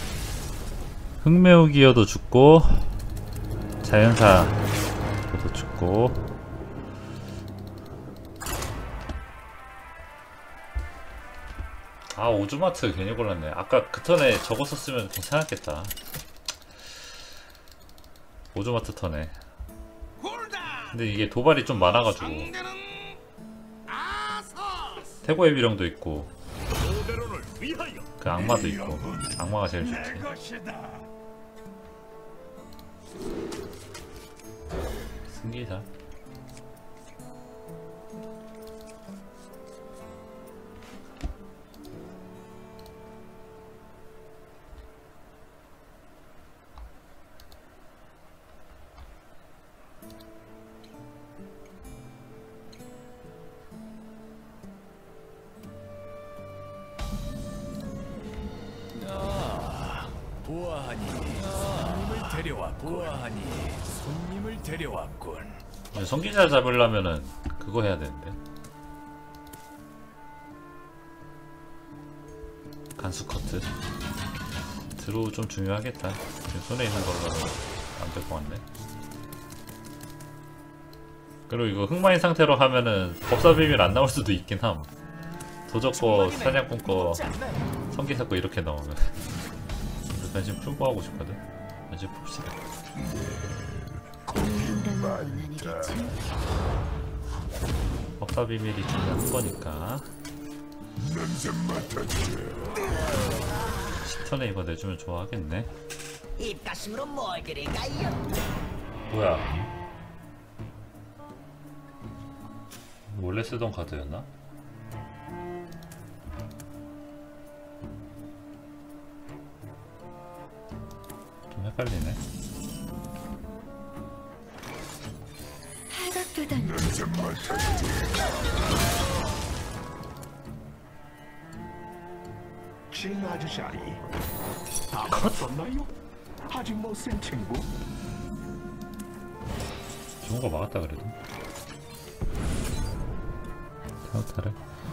흑매우기어도 죽고 자연사도 죽고. 아 오즈마트 괜히 골랐네. 아까 그 턴에 저거 썼으면 괜찮았겠다. 오즈마트 턴에. 근데 이게 도발이 좀 많아가지고 태고의 비령도 있고 그 악마도 있고. 악마가 제일 좋지. 승기사. 보아하니 손님을 데려왔군. 보아하니 손님을 데려왔군. 성기사 잡으려면은 그거 해야 되는데. 간수 커트. 드로우 좀 중요하겠다. 지금 손에 있는 걸로는 안 될 것 같네. 그리고 이거 흑마인 상태로 하면은 법사 비밀 안 나올 수도 있긴 함. 도적 거, 사냥꾼 거, 성기사 거 이렇게 나오면. 변신 풀고 하고 싶거든. 변신 풉시다. 당한 건 아니겠지. 법사 비밀이 중요한 거니까. 냄새 맡았지. 십 턴에 이거 내주면 좋아하겠네. 입가심으로 뭘 그릴까요? 뭐야? 원래 쓰던 카드였나? 좀 헷갈리네. 하각도단 냄새 맡았지. 진 아저씨아니 다 받았었나요? 아직 못 쓴 친구? 좋은 거 막았다 그래도. 타우타를.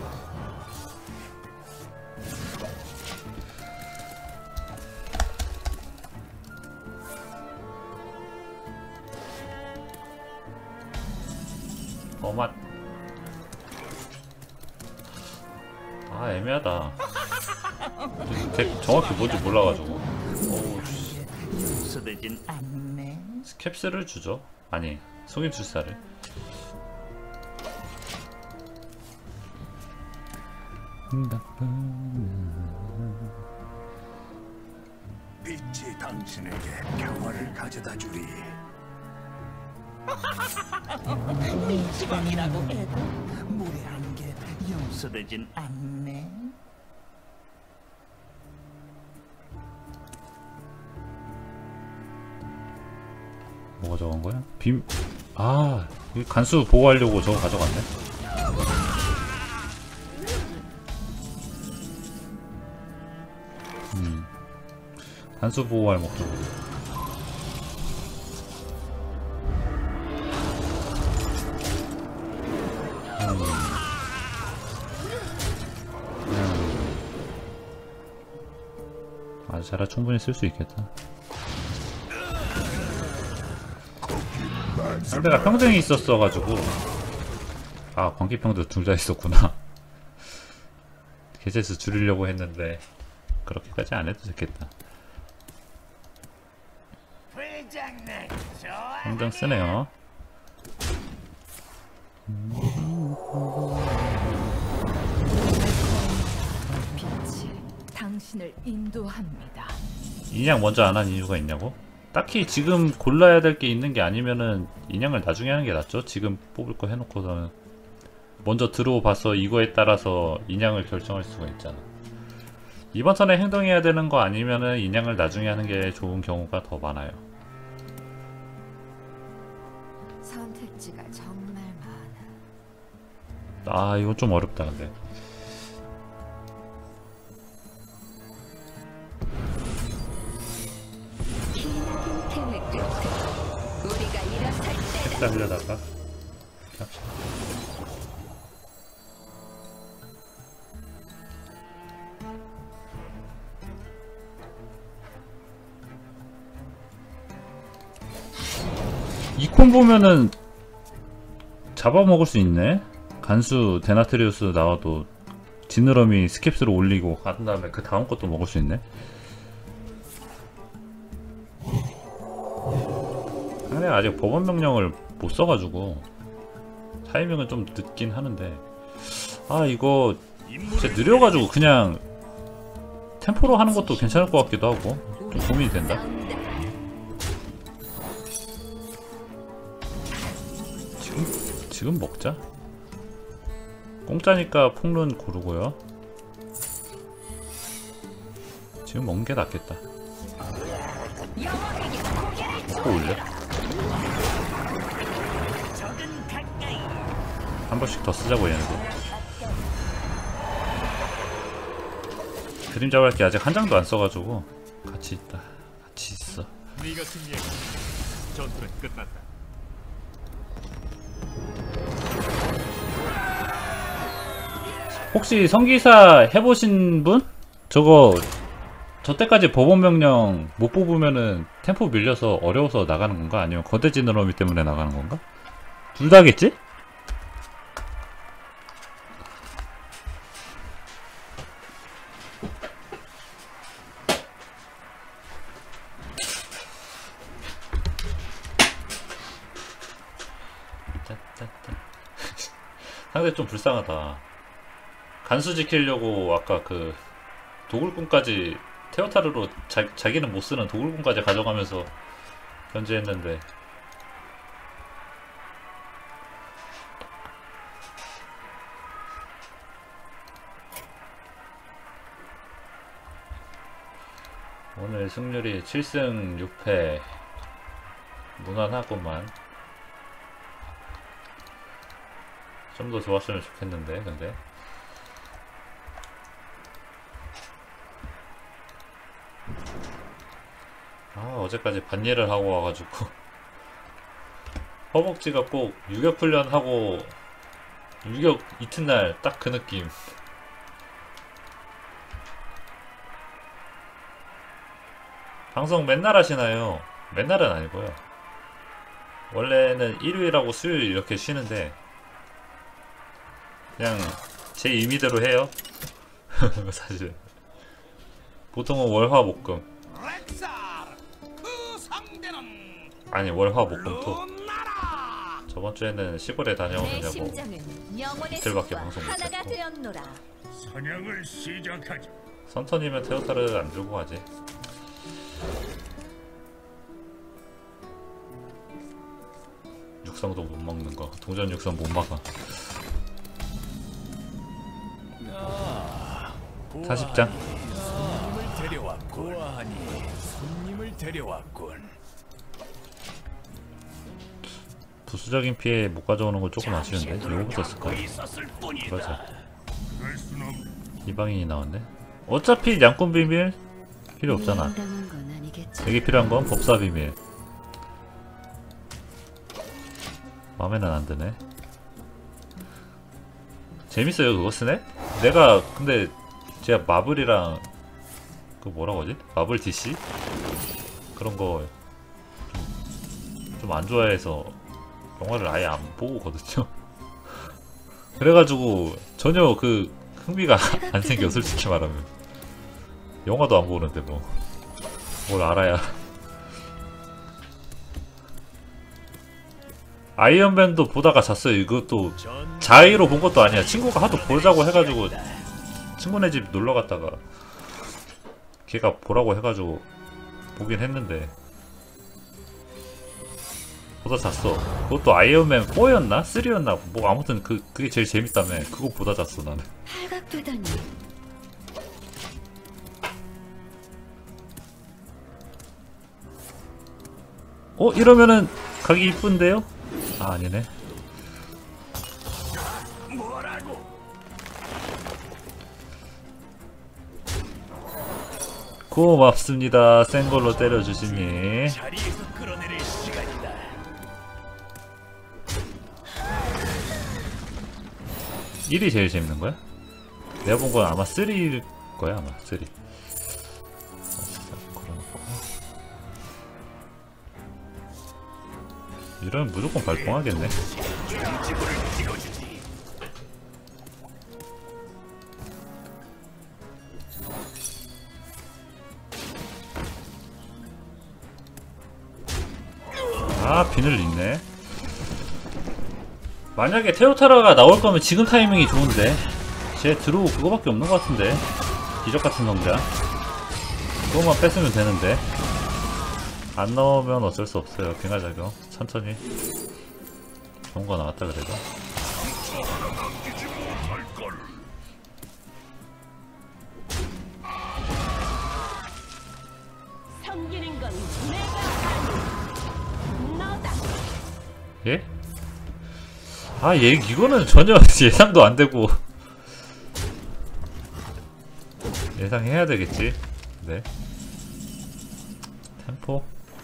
어맛. 아 애매하다. 덱 정확히 뭔지 몰라가지고. 오우 씨. 용서되진 않네. 스캡스를 주죠. 아니 속임술사를. 빛이 당신에게 평화를 가져다 주리. 미치광이라고 해도 무례한 게 용서되진 않네. 뭐가 저건 거야? 빔. 아, 이 간수 보호하려고 저거 가져갔네. 음, 간수 보호할 목적으로. 음. 음. 아자라 충분히 쓸 수 있겠다. 상대가 평등이 있었어가지고. 아, 광기평도 둘 다 있었구나. 개체수 줄이려고 했는데 그렇게까지 안 해도 됐겠다. 평등 쓰네요. 빛이 당신을 인도합니다. 인양 먼저 안 한 이유가 있냐고? 딱히 지금 골라야 될 게 있는 게 아니면은 인양을 나중에 하는 게 낫죠? 지금 뽑을 거 해놓고서는 먼저 들어봐서 이거에 따라서 인양을 결정할 수가 있잖아. 이번 턴에 행동해야 되는 거 아니면은 인양을 나중에 하는 게 좋은 경우가 더 많아요. 선택지가 정말 많아. 아, 이거 좀 어렵다 근데. 우리가 일어설 때 텍스 하려다가 이콘 보면은 잡아먹을 수 있네. 간수 데나트리우스 나와도 지느러미 스캡스로 올리고 한 다음에 그 다음 것도 먹을 수 있네. 상대가 아직 법원 명령을 못 써가지고 타이밍은 좀 늦긴 하는데, 아 이거 진짜 느려가지고 그냥 템포로 하는 것도 괜찮을 것 같기도 하고 좀 고민이 된다. 지금 지금 먹자. 공짜니까 폭룬 고르고요. 지금 먹는 게 낫겠다. 먹고 올려. 한 번씩 더 쓰자고 얘네들. 그림자 밝기 아직 한 장도 안 써가지고 같이 있다. 같이 있어. 네가 승리해. 전투는 끝났다. 혹시 성기사 해보신 분? 저거 저 때까지 법원 명령 못 뽑으면은 템포 밀려서 어려워서 나가는 건가? 아니면 거대 지느러미 때문에 나가는 건가? 둘 다겠지? 상대 좀 불쌍하다. 간수 지키려고 아까 그 도굴꾼까지 테오타르로 자, 자기는 못쓰는 도굴꾼까지 가져가면서 견제했는데 오늘 승률이 칠 승 육 패 무난하구만. 좀 더 좋았으면 좋겠는데 근데 아 어제까지 반일을 하고 와가지고 허벅지가 꼭 유격 훈련하고 유격 이튿날 딱 그 느낌. 방송 맨날 하시나요? 맨날은 아니고요. 원래는 일요일하고 수요일 이렇게 쉬는데 그냥 제 임의대로 해요. 사실 보통은 월화목금 아니 월화목금토. 저번주에는 시골에 다녀오느냐고 이틀밖에 방송 못했고. 사냥을 시작하지. 선턴이면 테오타르 안 들고 가지. 육성도 못 먹는 거. 동전 육성 못 막아. 사십 장. 손님을 데려왔군. 아니, 손님을 데려왔군. 부수적인 피해 못 가져오는 건 조금 아쉬운데 이거부터 쓸까? 그러자. 이방인이 나왔네. 어차피 양꾼 비밀 필요 없잖아. 여기 필요한 건 법사 비밀. 마음에는 안 드네. 재밌어요 그거 쓰네? 내가 근데 제가 마블이랑 그 뭐라고 하지? 마블 디씨? 그런 거 좀 안 좋아해서 영화를 아예 안 보거든요. 그래가지고 전혀 그 흥미가 안 생겨, 솔직히 말하면. 영화도 안 보는데 뭐 뭘 알아야. 아이언맨도 보다가 잤어요. 이것도 자의로 본 것도 아니야. 친구가 하도 보자고 해가지고 친구네 집 놀러 갔다가 걔가 보라고 해가지고 보긴 했는데 보다 잤어. 그것도 아이언맨 사였나? 삼이었나? 뭐 아무튼 그, 그게 제일 재밌다며. 그거 보다 잤어 나는. 팔각도다니. 어? 이러면은 가기 이쁜데요? 아 아니네. 뭐라고? 고맙습니다. 센 걸로 때려주시니. 자리에서 끌어내릴 시간이다. 일이 제일 재밌는 거야? 내가 본 건 아마 삼일 거야, 아마 삼. 이러면 무조건 발동하겠네. 지구를 찍어주지. 아, 비늘 있네. 만약에 테오타라가 나올 거면 지금 타이밍이 좋은데. 쟤 드로우 그거밖에 없는 것 같은데. 기적 같은 성장. 그거만 뺐으면 되는데. 안 나오면 어쩔 수 없어요. 빙하작용. 천천히. 좋은 거 나왔다 그래도. 섬기는 건 내가 너다. 예? 아, 얘 이거는 전혀 예상도 안 되고. 예상해야 되겠지. 네. 템포.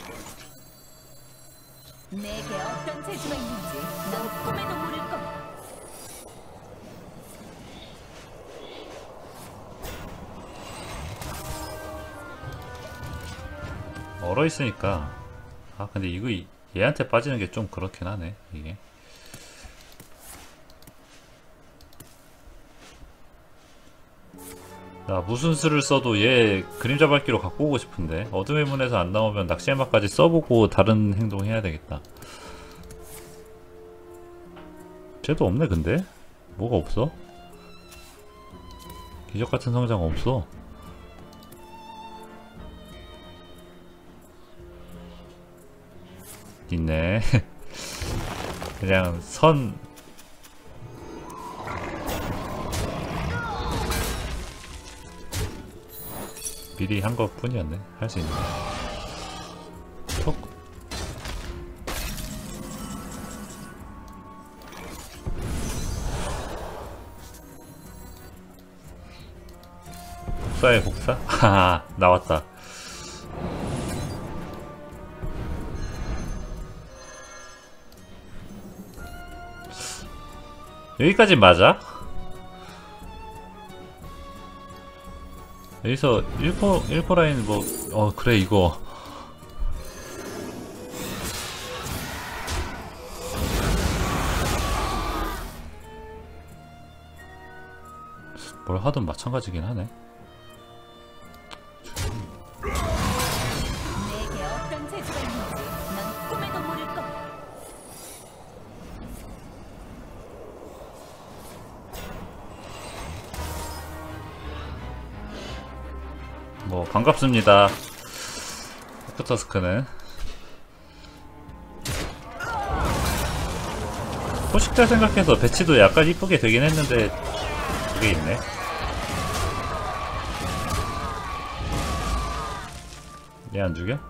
내게 어떤 재주가 있는지 넌 꿈에도 모를 거야. 얼어 있으니까. 아, 근데 이거 이- 얘한테 빠지는 게 좀 그렇긴 하네, 이게. 나 무슨 수를 써도 얘 그림자 밟기로 갖고 오고 싶은데 어둠의 문에서 안 나오면 낚시의 맛까지 써보고 다른 행동 해야 되겠다. 쟤도 없네. 근데 뭐가 없어? 기적같은 성장 없어. 있네. 그냥 선 미리 한 것 뿐이었네. 할 수 있는 톡. 복사의 복사? 하하, 나왔다. 여기까지 맞아? 여기서 일 코, 일 코 라인 뭐, 어, 그래, 이거. 뭘 하든 마찬가지긴 하네. 내게 어떤 재주가 있는지 넌 꿈에도 모를 거야. 뭐, 반갑습니다. 헤크터스크는. 포식자 생각해서 배치도 약간 이쁘게 되긴 했는데, 그게 있네. 얘 안 죽여?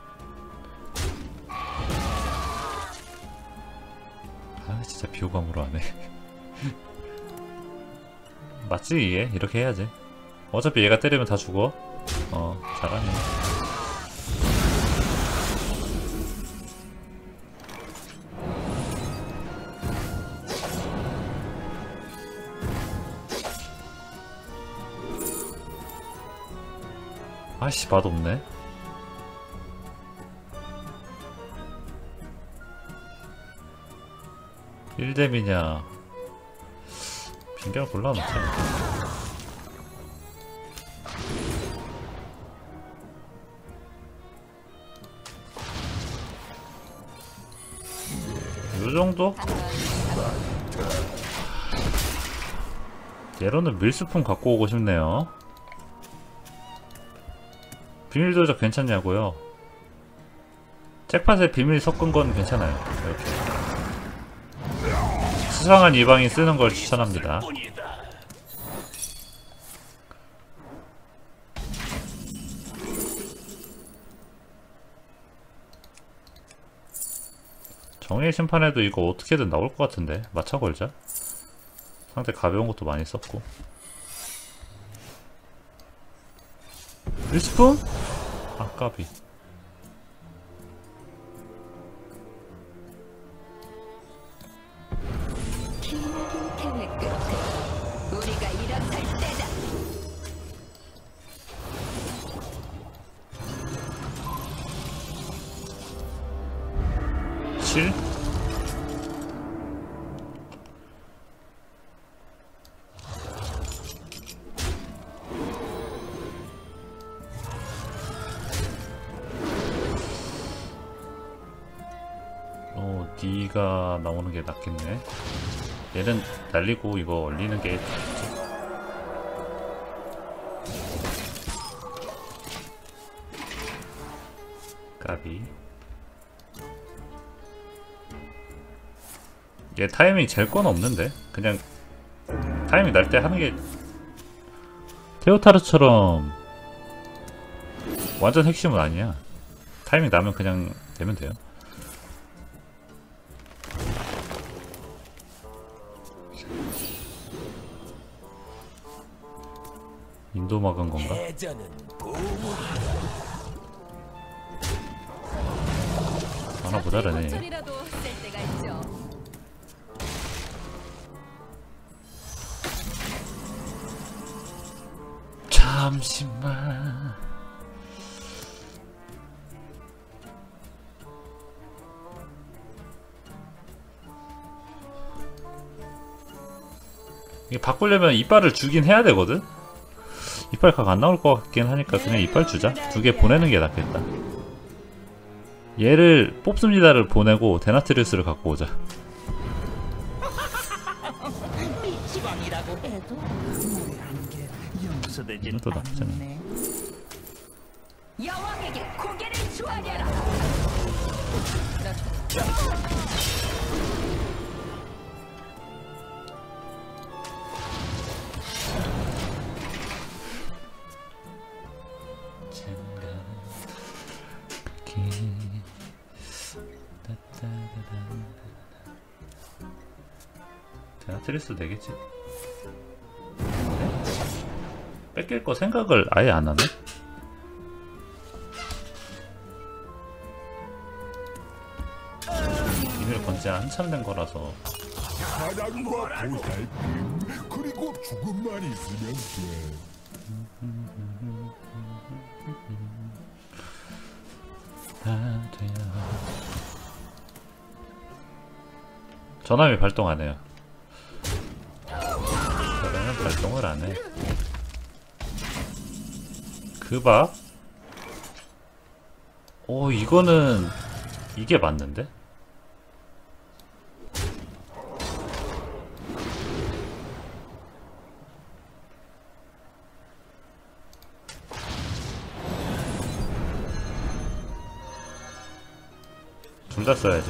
아, 진짜 비호감으로 하네. 맞지, 이게? 이렇게 해야지. 어차피 얘가 때리면 다 죽어. 어, 잘하네. 아씨 맛없네. 일 뎀이냐 빙결 골라놓자. 요정도? 얘로는 밀수품 갖고 오고 싶네요. 비밀 조작 괜찮냐고요? 잭팟에 비밀 섞은 건 괜찮아요. 이렇게 수상한 이방인 쓰는 걸 추천합니다. 정의의 심판에도 이거 어떻게든 나올 것 같은데 맞춰 걸자. 상대 가벼운 것도 많이 썼고. 리스폰? 아까비. 기나긴 계획 끝에 우리가 일어설 때다. 칠? 어, D가 나오는 게 낫겠네. 얘는 날리고 이거 올리는 게 낫지. 까비. 얘 타이밍 잴 건 없는데 그냥 타이밍 날 때 하는 게 테오타르처럼 완전 핵심은 아니야. 타이밍 나면 그냥 되면 돼요. 인도 막은 건가? 하나 모자라네. 소리라도 쓸 때가 있죠. 잠시만. 이게 바꾸려면 이빨을 주긴 해야 되거든? 이빨 각 안 나올 것 같긴 하니까 그냥 이빨 주자. 두 개 보내는 게 낫겠다. 얘를 뽑습니다를 보내고 데나트리우스를 갖고 오자. 미치광이라고 해도 물의 한계 용서되진 이것도 나쁘지 않네. 않네. 여왕에게 고개를 조아려라. 데나트리우스 되겠지? 네? 뺏길 거 생각을 아예 안 하네? 비밀 건지 한참 된 거라서. 사랑과 보살핌 그리고 죽음만 있으면 돼. 다 돼요. 전함이 발동 안 해요. 저는 발동을 안 해. 그 밥? 오, 이거는 이게 맞는데? 둘 다 써야지.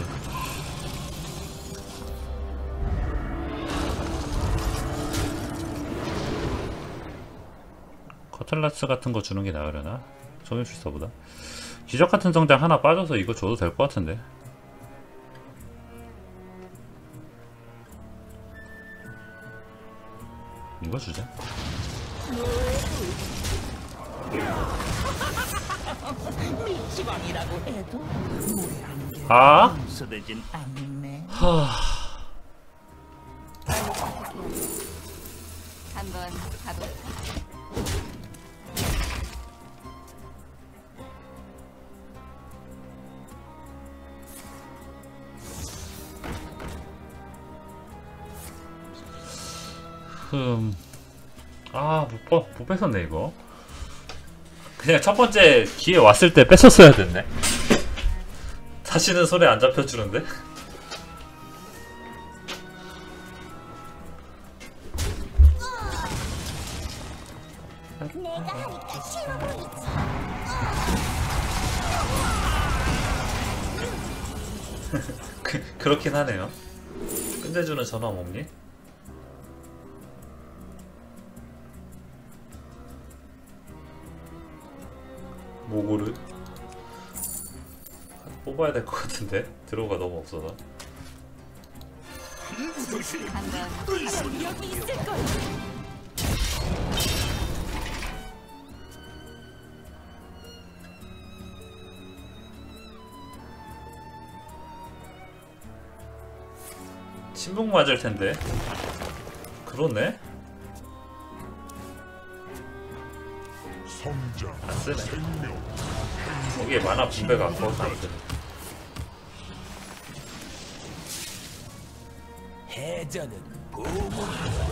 커틀라스 같은 거 주는 게 나으려나? 소용출사보다. 기적 같은 성장 하나 빠져서 이거 줘도 될 것 같은데. 이거 주자. 미치광이라고 해도 물의 한계 아? 용서되진 않네. 하... 한번 가볼까? 흠. 아, 못, 버- 못 뺏었네, 이거. 그냥 첫 번째 기회 왔을 때 뺏었어야 됐네. 다시는 손에 안 잡혀주는데? 내가 하니까 쉬워 보이지. 그, 그렇긴 하네요. 끝내주는 전화 없니? 모고르? 뽑아야 될 것 같은데? 드로우가 너무 없어서. 한번 여기 있을 거야. 침묵 맞을 텐데. 그러네? 성장, 안 쓰네. 생명, 거기에 만화 분배가 아까워서 안 쓰네. 해저는 보물.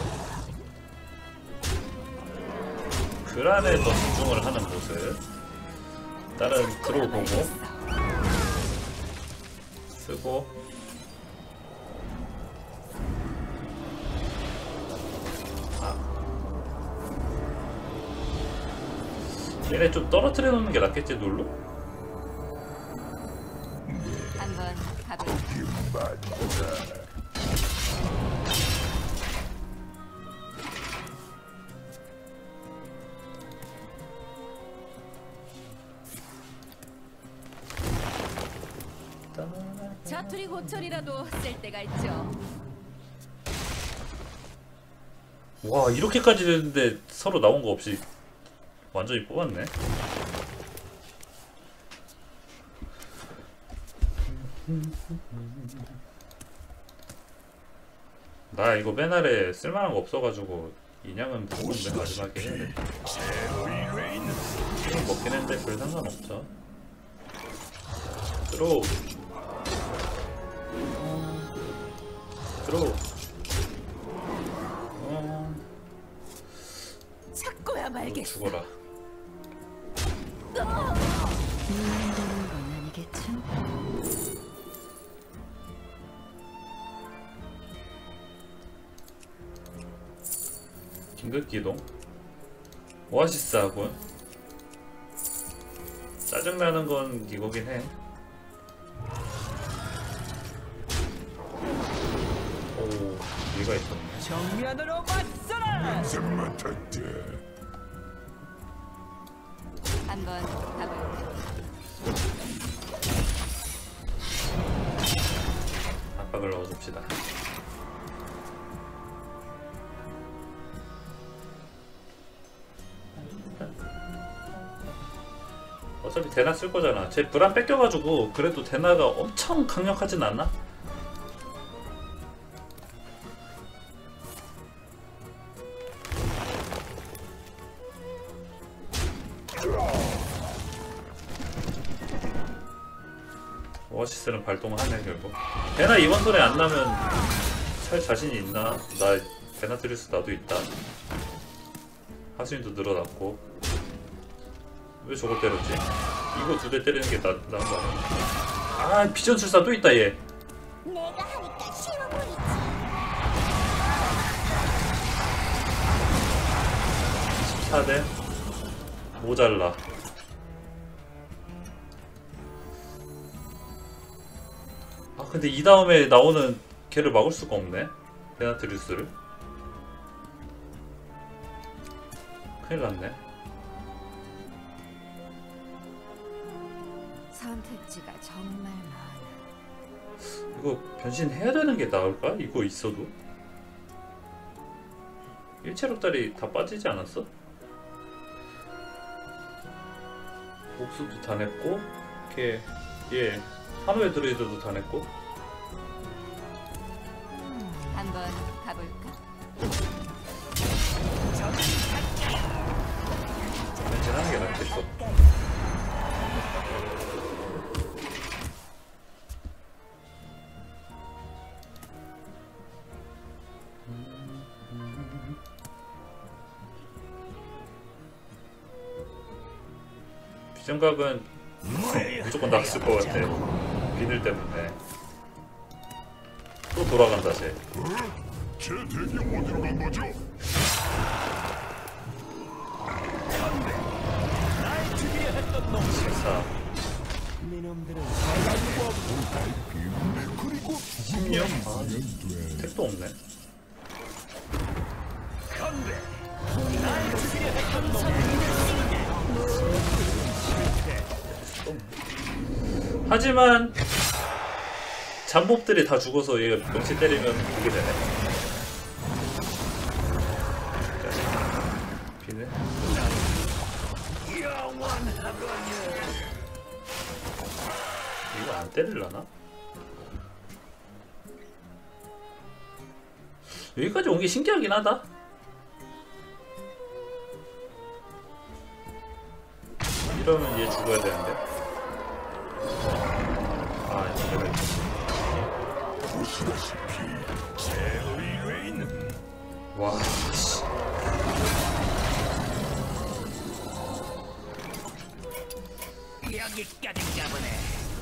글 안에 더 집중을 하는 모습. 다른 드로우 보고 쓰고. 얘네 좀 떨어뜨려 놓는 게 낫겠지, 놀로? 한번 가볼까? 자투리 고철이라도 쓸 때가 있죠. 와, 이렇게까지 됐는데 서로 나온 거 없이 완전히 뽑았네. 나 이거 맨 아래 쓸만한 거 없어가지고 인양은 무조건 맨 마지막에 해야 돼. 지금 먹긴 했는데 별 상관없죠. 들어오. 들어오. 어, 찾고야 말겠어. 죽어라. 눈만 되는 건 아니겠죠? 긴급기동. 오아시스 하군. 짜증나는 건 이거긴 해. 오, 얘가 있었네. 정면으로 맞서라. 인생 맡았대. 한번 가볼까? 압박을 넣어줍시다. 어차피 데나 쓸 거잖아. 쟤 불안 뺏겨가지고 그래도 데나가 엄청 강력하진 않나? 오아시스는 발동을 하네 결국. 데나 이번 턴에 안 나면 살 자신이 있나? 나 데나트리스 나도 있다. 하수인도 늘어났고. 왜 저걸 때렸지? 이거 두 대 때리는 게 나, 나은 거 아니야? 아, 비전술사 또 있다 얘. 내가 하니까 쉬워 보이지. 이십사 대 모잘라. 아 근데 이 다음에 나오는 걔를 막을 수가 없네. 데나트리스를. 큰일 났네. 선택지가 정말 많아. 이거 변신해야 되는 게 나을까? 이거 있어도? 일체력달이 다 빠지지 않았어? 복수도 다 냈고, 걔, 얘, 한우의 드레이드도 다 냈고. 한번 가볼까? 변신하는 게 낫겠어. 비정각은 무조건 나왔을 것 같아. 비늘 때문에. 또 돌아간다 쟤. 제 덱이 어디로 간 거죠? 십사. 십육? 아, 택도 없네. 하지만 잠복들이 다 죽어서 얘가 명치 때리면 그게 되네. 비네. 이거 안 때릴라나? 여기까지 온 게 신기하긴 하다. 이러면 얘 죽어야 되는데. 아, 이거 와, 씨. 여기까지인가 보네.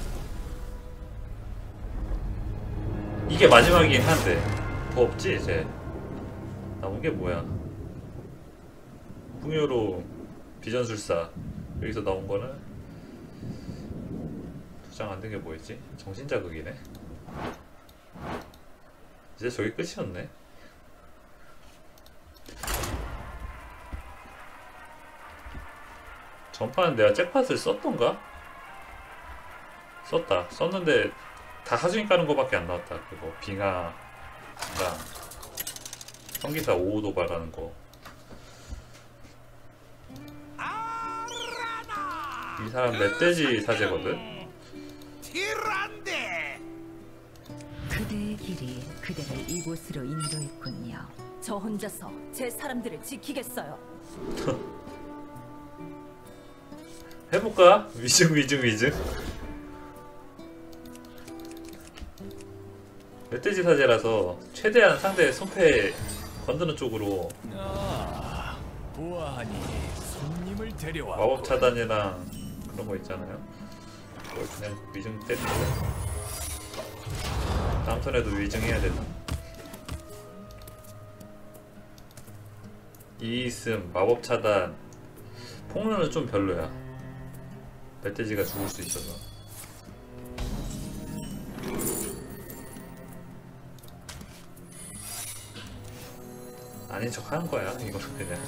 이게 마지막이긴 한데 더 없지 이제. 나온 게 뭐야? 풍요로 비전술사. 여기서 나온 거는 도장 안 된 게 뭐였지? 정신자극이네. 이제 저게 끝이었네. 전판은 내가 잭팟을 썼던가? 썼다. 썼는데 다 하중이 까는 거밖에 안 나왔다. 그거 빙하랑 성기사 오 호 도발하는 거. 이 사람 멧돼지 사제거든? 그대의 길이 그대를 이곳으로 인도했군요. 저 혼자서 제 사람들을 지키겠어요. 해볼까? 위증 위증 위증. 멧돼지 사제라서 최대한 상대의 손패 건드는 쪽으로 아, 보아하니 손님을 데려와. 마법 차단이랑 그런 거 있잖아요. 그걸 그냥 위증 때리고 다음 턴에도 위증해야 되나? 이있음, 마법 차단, 폭로는 좀 별로야. 멧돼지가 죽을 수 있어서. 아닌 척 하는 거야, 이거는 그냥.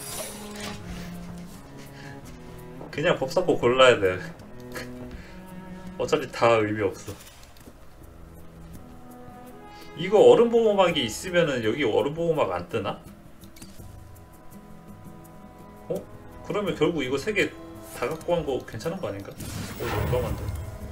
그냥 법사포 골라야 돼. 어차피 다 의미 없어. 이거 얼음 보호막이 있으면은 여기 얼음 보호막 안 뜨나? 어? 그러면 결국 이거 세 개 다 갖고 간 거 괜찮은 거 아닌가? 오, 용감한데.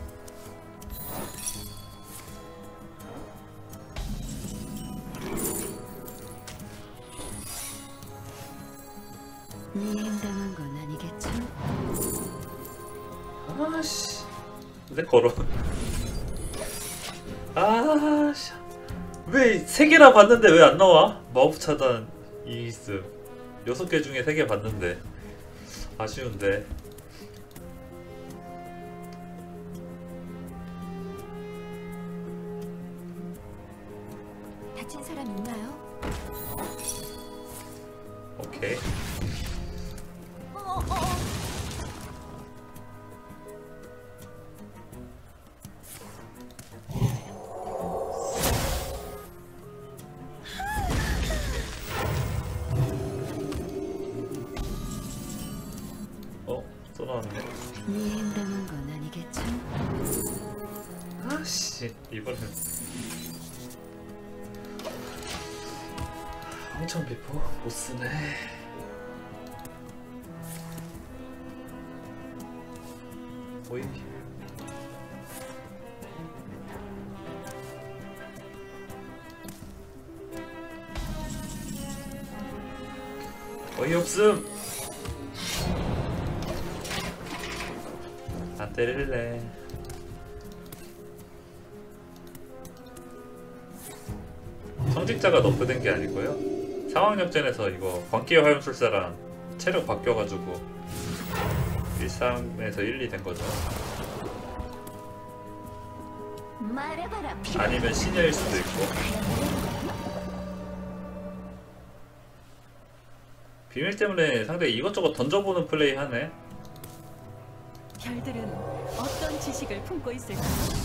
미행당한 건 아니겠죠? 아씨. 내 걸어. 아씨. 왜 세 개나 봤는데 왜 안 나와? 마법 차단 이있음. 여섯 개 중에 세 개 봤는데. 아쉬운데. 다친 사람 있나요? 오케이. 어, 어, 어. 어? 또 나왔네. 미행당한 건 아니겠죠? 아씨. 이번엔 황천비포 못쓰네. 오이. 어이없음. 안 때릴래. 성직자가 너프된 게 아니고요. 상황역전에서 이거 광기의 화염술사랑 체력 바뀌어가지고 일삼에서 일, 이 된 거죠. 말해봐라. 아니면 시녀일 수도 있고. 비밀 때문에 상대 이것저것 던져보는 플레이 하네. 별들은 어떤 지식을 품고 있을까?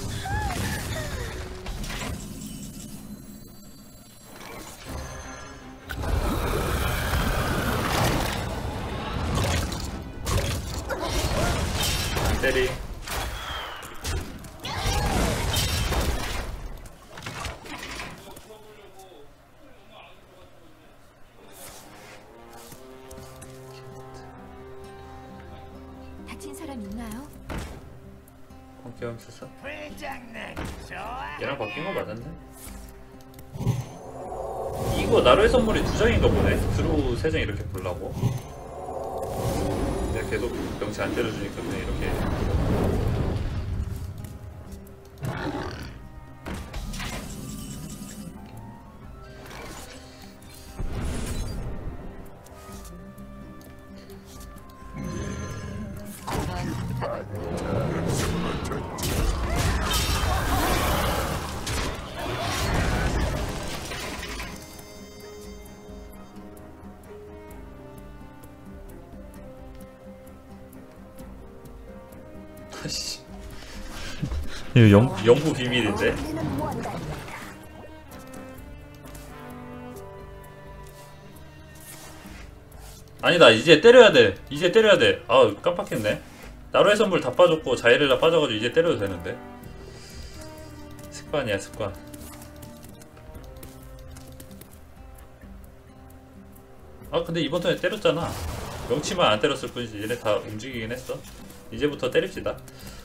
때리. 다친 사람 있나요? 광기형 썼어? 불장난 좋아. 얘랑 바뀐 거 맞았네? 이거 나루의 선물이 두 장인가 보네? 드로우 세 장 이렇게 보려고. 내가 계속 명치 안 때려주니까 그냥 이렇게. 아씨. 이거 영, 영구 비밀인데? 어울리는 원단입니다. 아니다, 이제 때려야 돼. 이제 때려야 돼. 아, 깜빡했네. 나루의 선물 다 빠졌고 자이렐라 빠져가지고 이제 때려도 되는데. 습관이야, 습관. 아, 근데 이번 턴에 때렸잖아. 명치만 안 때렸을 뿐이지. 얘네 다 움직이긴 했어. 이제부터 때립시다.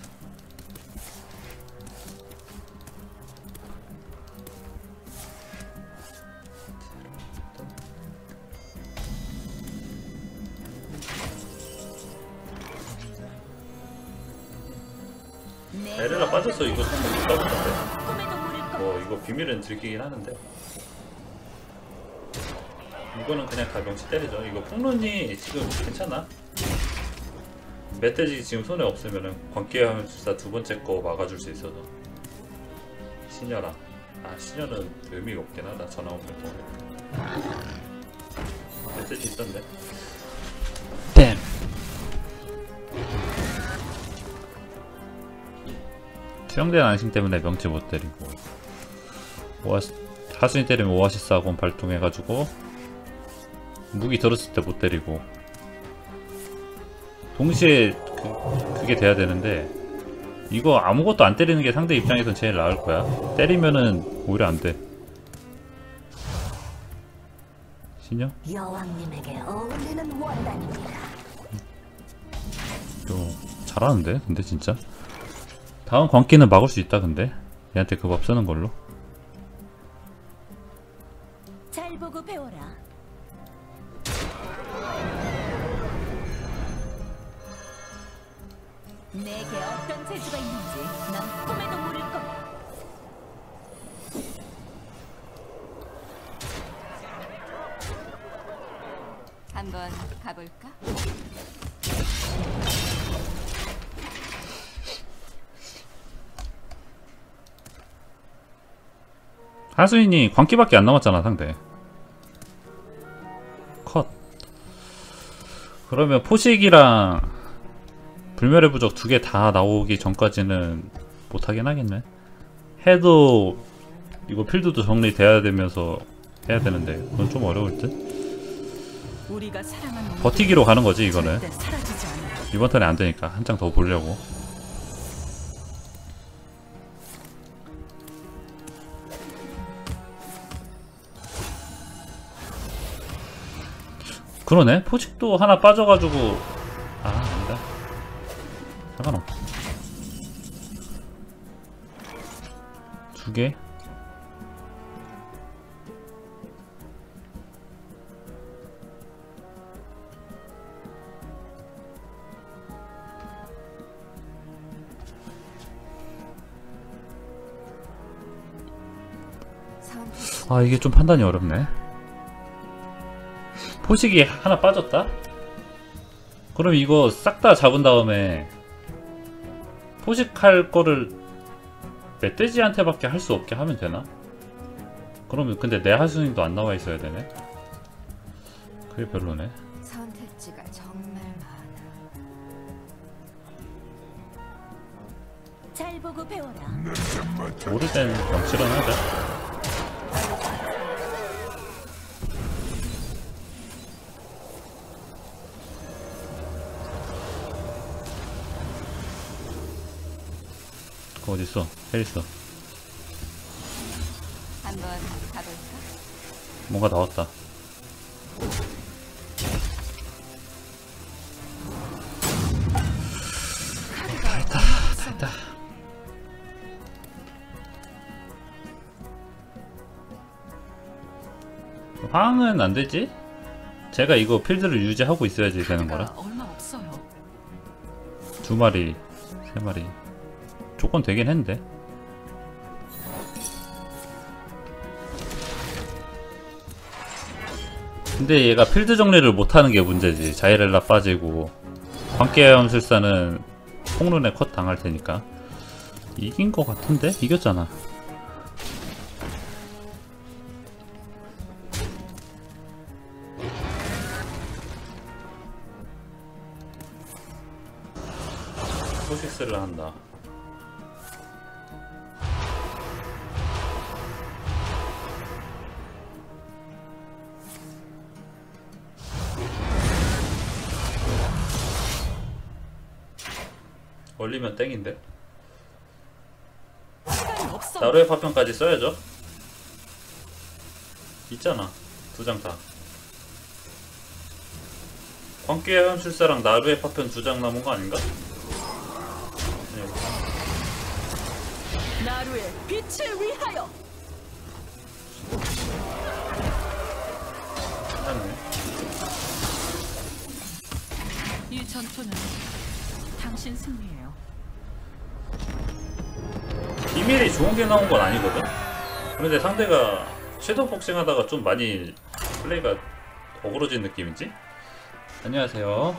에렐라 빠졌어. 이거 선물 못 따졌는데. 뭐 이거 비밀은 들키긴 하는데. 이거는 그냥 다 명치 때리죠. 이거 풍론이 지금 괜찮아. 멧돼지 지금 손에 없으면은 광기함술사 두 번째 거 막아줄 수 있어서. 시녀랑. 아, 시녀는 의미가 없긴 하다. 전화 오면 또. 멧돼지 있었네. 댐. 수정된 안심 때문에 명치 못 때리고. 오아시, 하순이 때리면 오아시스 학원 발동해가지고 무기 들었을 때 못 때리고. 동시에 그, 그게 돼야 되는데 이거 아무것도 안 때리는 게 상대 입장에선 제일 나을 거야. 때리면은 오히려 안 돼. 시녀? 여왕님에게 어울리는 원단입니다. 또 잘하는데? 근데 진짜? 다음 광기는 막을 수 있다. 근데 얘한테 그 밥 쓰는 걸로. 잘 보고 배워라. 내게 어떤 재주가 있는지 난 꿈에도 모를 거야. 한번 가볼까? 하수인이 광기밖에 안 남았잖아 상대. 컷. 그러면 포식이랑 불멸의 부적 두 개 다 나오기 전까지는 못하긴 하겠네. 해도 이거 필드도 정리돼야 되면서 해야 되는데 그건 좀 어려울 듯. 우리가 사랑하는 버티기로 가는 거지 이거는. 절대 사라지지 않아. 이번 턴에 안 되니까 한 장 더 보려고. 그러네? 포식도 하나 빠져가지고. 아, 아니다. 상관없어. 두 개? 아, 이게 좀 판단이 어렵네. 포식이 하나 빠졌다? 그럼 이거 싹 다 잡은 다음에 포식할 거를 멧돼지한테밖에 할 수 없게 하면 되나? 그러면 근데 내 하수인도 안 나와 있어야 되네. 그게 별로네. 선택지가 정말 많아. 잘 보고 배워라. 오래된 명실은 하자. 그거 어딨어? 헬리스. 한번 가볼까? 뭔가 나왔다. 됐다, 됐다. 황은 안 되지? 제가 이거 필드를 유지하고 있어야지 되는 거라. 얼마 없어요. 두 마리, 세 마리. 조건 되긴 했는데. 근데 얘가 필드 정리를 못하는 게 문제지. 자이렐라 빠지고 광계염술사는 폭룬에 컷 당할 테니까. 이긴 거 같은데? 이겼잖아. 포식스를 한다. 올리면 땡인데? 나루의 파편까지 써야죠? 있잖아. 두 장 다. 광기의 현술사랑 나루의 파편 두 장 남은 거 아닌가? 네. 나루의 빛을 위하여. 괜찮네. 이 전투는 당신 승리예요. 비밀이 좋은 게 나온 건 아니거든? 그런데 상대가 섀도우 복싱 하다가 좀 많이 플레이가 어그러진 느낌이지? 안녕하세요.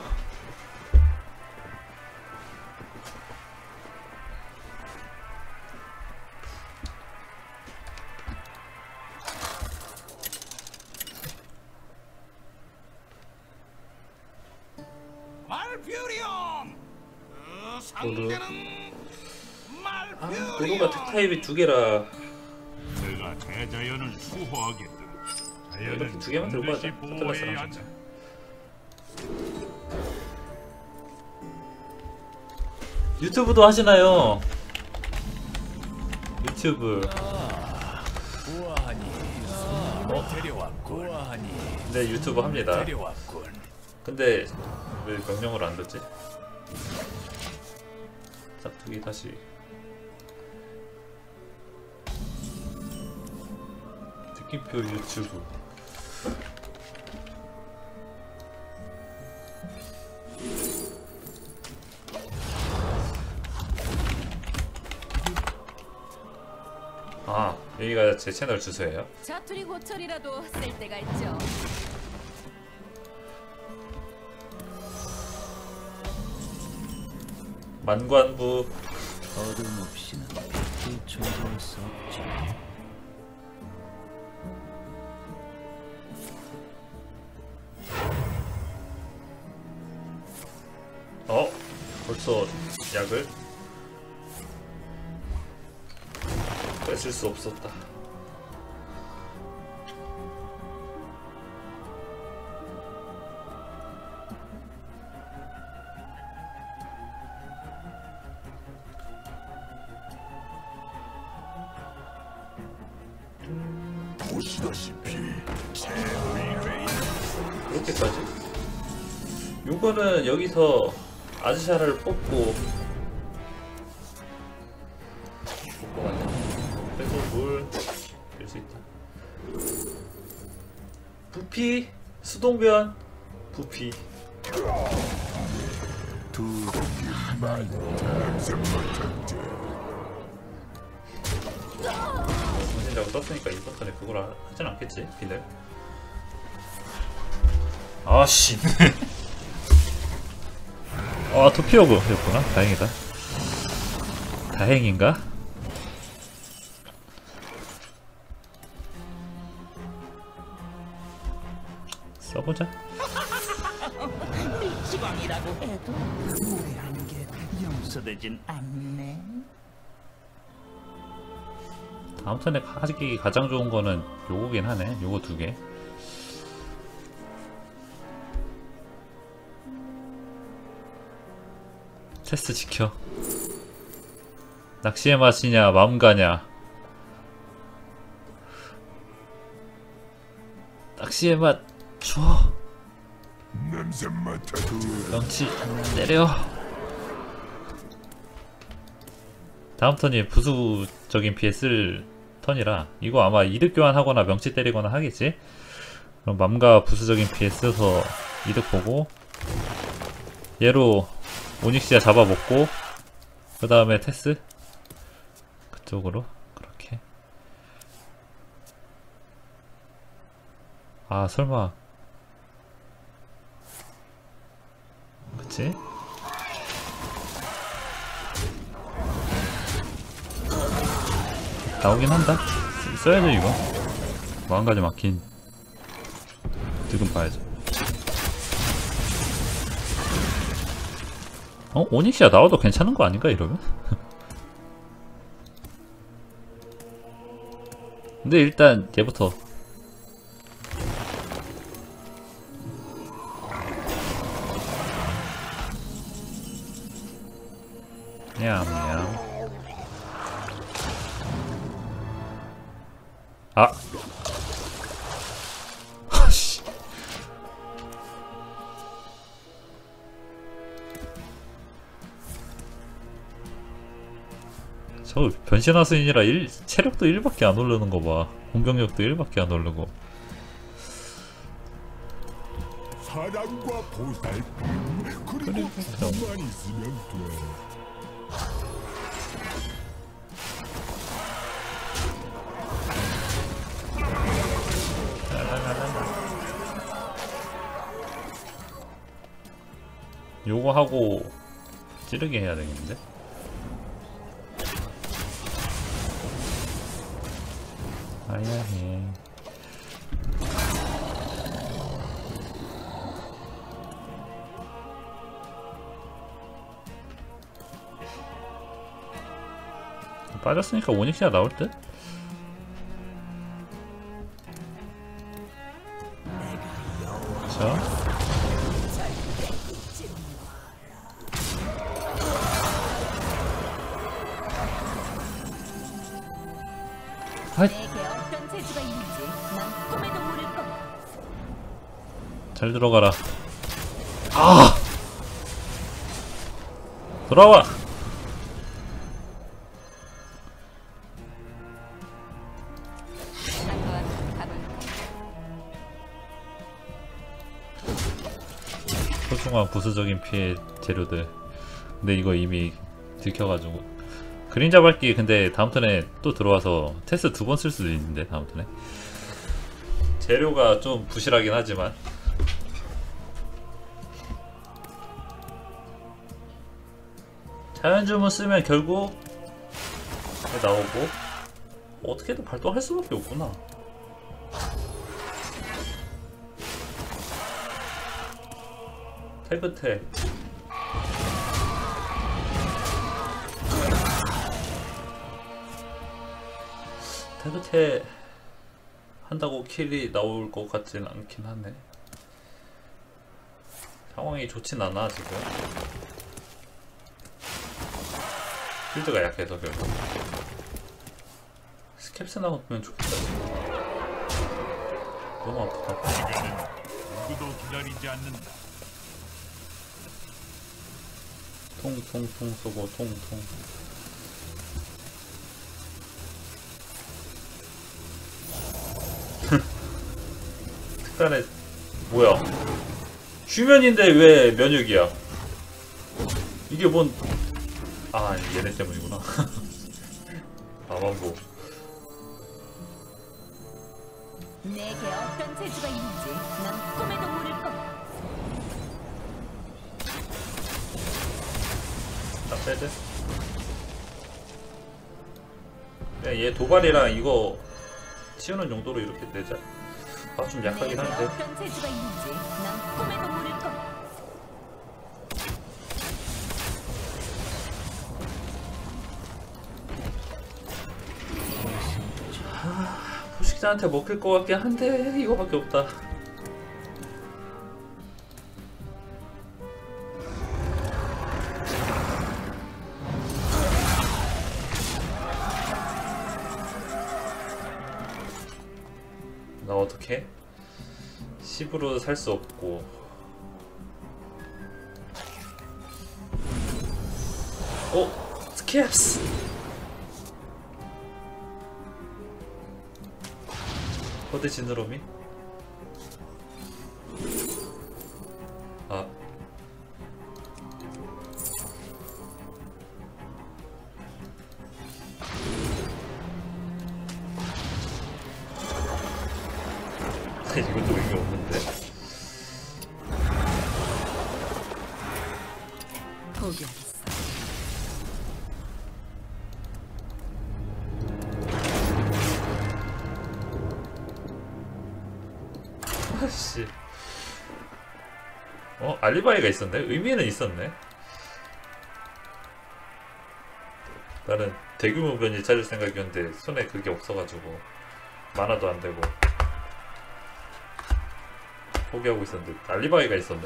말퓨리온. 그 상대는 아, 말퓨리온. 도도가 특타입이 두 개라. 내가 대자연을 수호하겠다. 이렇게 자연은 두 개만 들고 가자. 반드시 포틀라스랑 보호해야 진짜. 한다. 유튜브도 하시나요? 유튜브. 보아하니 손님을 데려왔군. 보아하니 네, 유튜브 합니다. 데려왔군. 근데 왜 명령을 안 듣지? 짝퉁이 다시. 느낌표 유튜브. 아, 여기가 제 채널 주소예요? 자투리 고철이라도 쓸 때가 있죠. 만관부. 어둠 없이는 빛이 존재할 수 없지. 어? 벌써 약을? 뺏을 수 없었다. 보시다시피 제 의뢰인 그렇게까지? 요거는 여기서 아즈샤를 뽑고 뽑고 가자. 그래서 물 뺄 수 있다. 부피 수동변 부피 두 하나입니다. 정신이라고 썼으니까 이번 턴에 그걸 하- 하진 않겠지 비늘. 아씨 아 투피어그였구나. 다행이다. 다행인가? 써보자. 시간이라고 해도 무례한 게 용서되진 않네. 다음 턴에 하기 가장 좋은 거는 요거긴 하네. 요거 두 개. 테스트 지켜. 낚시의 맛이냐 마음 가냐. 낚시의 맛 줘. 냄새 맡아도 명치 때려. 다음 턴이 부수적인 피해 쓸 턴이라 이거 아마 이득 교환하거나 명치 때리거나 하겠지? 그럼 맘과 부수적인 피해 써서 이득 보고 얘로 오닉시아 잡아먹고 그 다음에 테스 그쪽으로 그렇게. 아 설마 그치? 나오긴 한다. 쓰, 써야죠 이거. 뭐 한 가지 막힌 득은 봐야죠. 어? 오닉시아 나와도 괜찮은 거 아닌가 이러면? 근데 일단 얘부터 냠냠. 아! 아씨. 저 변신하수인이라 일, 체력도 일밖에 안 오르는 거 봐. 공격력도 일밖에 안 오르고. 사랑과 보살핌 그리고 부만 있으면 돼. 요거 하고 찌르게 해야 되겠는데? 아야해. 빠졌으니까 오닉시아 나올 듯? 자. 내게 어떤 재주가 있는지 난 꿈에도 모를 거야. 잘 들어가라. 아! 돌아와! 한번 가볼까? 소중한 부수적인 피해 재료들. 근데 이거 이미 들켜가지고. 그림자 밟기 근데 다음 턴에 또 들어와서 테스트 두 번 쓸 수도 있는데 다음 턴에. 재료가 좀 부실하긴 하지만. 자연주문 쓰면 결국 나오고 어떻게든 발동할 수밖에 없구나. 태그태 태그태 한다고 킬이 나올 것 같진 않긴 하네. 상황이 좋진 않아 지금. 필드가 약해서 결국. 스캡스 나오면 좋겠다. 너무 아프다. 시간은 누구도 기다리지 않는다. 통통통 쏘고 통통. 특단의 뭐야? 휴면인데 왜 면역이야? 이게 뭔? 아 얘네 때문이구나. 아만보. 내게 어떤 재주가 있는지 난 꿈에도 모를 거야. 일단 빼드. 그냥 얘 도발이랑 이거 치우는 용도로 이렇게 내자. 아 좀 약하긴 내게 한데. 어떤 재주가 있는지 난 꿈에도 모를 거야. 포식자한테 먹힐 것 같긴 한데 이거밖에 없다. 나 어떡해? 십으로 살 수 없고. 어? 스캡스! 거대 지느러미? 아 이것도 의미 없는데? 포기하겠어. 아씨. 어? 알리바이가 있었네? 의미는 있었네? 나는 대규모 변이 찾을 생각이었는데 손에 그게 없어가지고 만화도 안되고 포기하고 있었는데 알리바이가 있었네?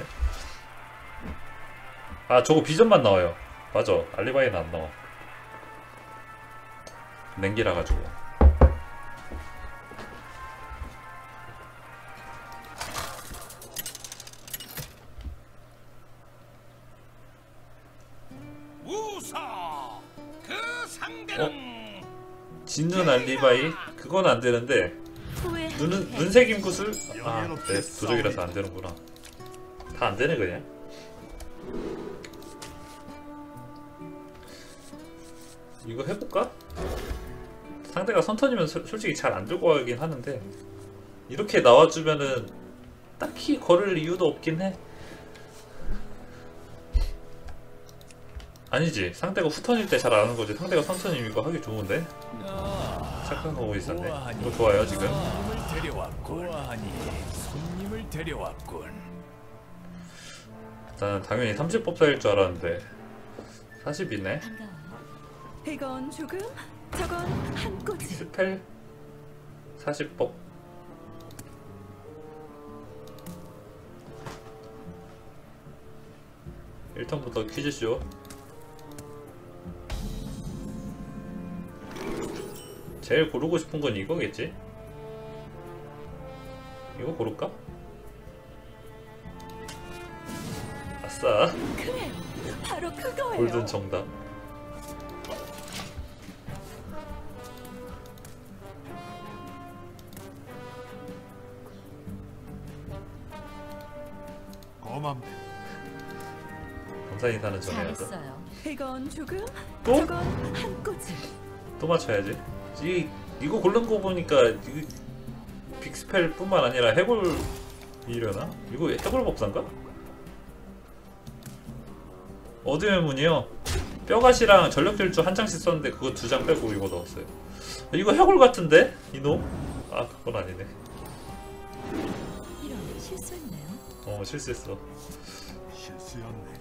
아 저거 비전만 나와요. 맞아, 알리바이는 안 나와. 냉기라 가지고. 우사 그 상대는 진눈 알리바이? 그건 안 되는데 눈은 눈색임 구슬? 아, 네, 도적이라서 안 되는구나. 다 안 되네 그냥. 이거 해볼까? 상대가 선턴이면 소, 솔직히 잘 안 들고 가긴 하는데 이렇게 나와주면은 딱히 걸을 이유도 없긴 해. 아니지, 상대가 후턴일 때 잘 안 하는 거지. 상대가 선턴이면 이거 하기 좋은데? 착각하고 있었네. 이거 좋아요 지금. 손님을 데려왔군. 고아하니 손님을 데려왔군. 나는 당연히 삼십 법사일 줄 알았는데 사십이네. 반가워. 이건 조금, 저건 한 꼬치. 스펠 사십 법. 일 턴부터 퀴즈쇼. 제일 고르고 싶은 건 이거겠지? 이거 고를까? 아싸! 그래, 바로 그거예요. 골든 정답. 고맙네. 감사히 사는 전해야죠. 잘했어요. 이건 조금, 또? 저건 한 꼬치. 또 맞춰야지. 이, 이거 고른 거 보니까 이, 빅스펠 뿐만 아니라 해골이려나? 이거 해골 법사인가? 어둠의 문이요. 뼈가시랑 전력질주 한 장씩 썼는데 그거 두 장 빼고 이거 넣었어요. 이거 해골 같은데? 이놈? 아 그건 아니네. 이런 실수했네요. 어 실수했어. 실수였네.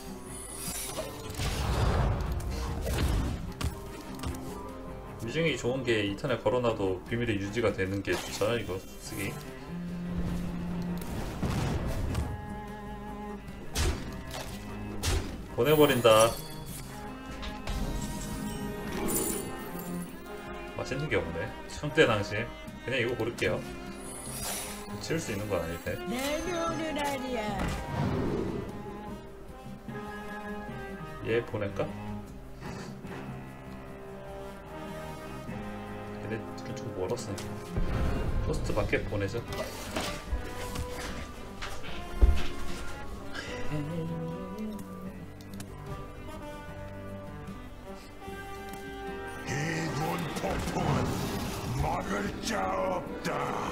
유증이 좋은 게 이 턴에 걸어놔도 비밀이 유지가 되는 게 좋잖아 이거 쓰기. 보내버린다. 맛있는 게 없네. 청대 당신. 그냥 이거 고를게요. 치울 수 있는 건 아닐 테. 내 눈은 아니야. 얘 보낼까? 얘네 둘은 좀 멀었어. 포스트 밖에 보내자. 이군 폭풍은 막을 자 없다.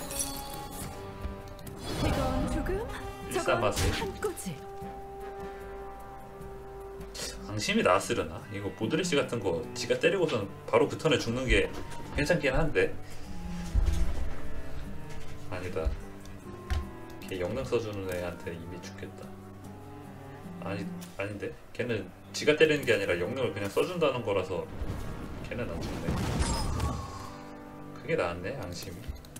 이건 조금, 일산 저건 맛을. 한 꼬치. 방심이 나왔으려나? 이거 모드리시 같은 거 지가 때리고선 바로 그 턴에 죽는 게 괜찮긴 한데. 아니다. 걔 영능 써주는 애한테 이미 죽겠다. 아니, 아닌데? 걔는 지가 때리는 게 아니라 영능을 그냥 써준다는 거라서 걔는 안 죽네. 그게 나았네, 앙심이.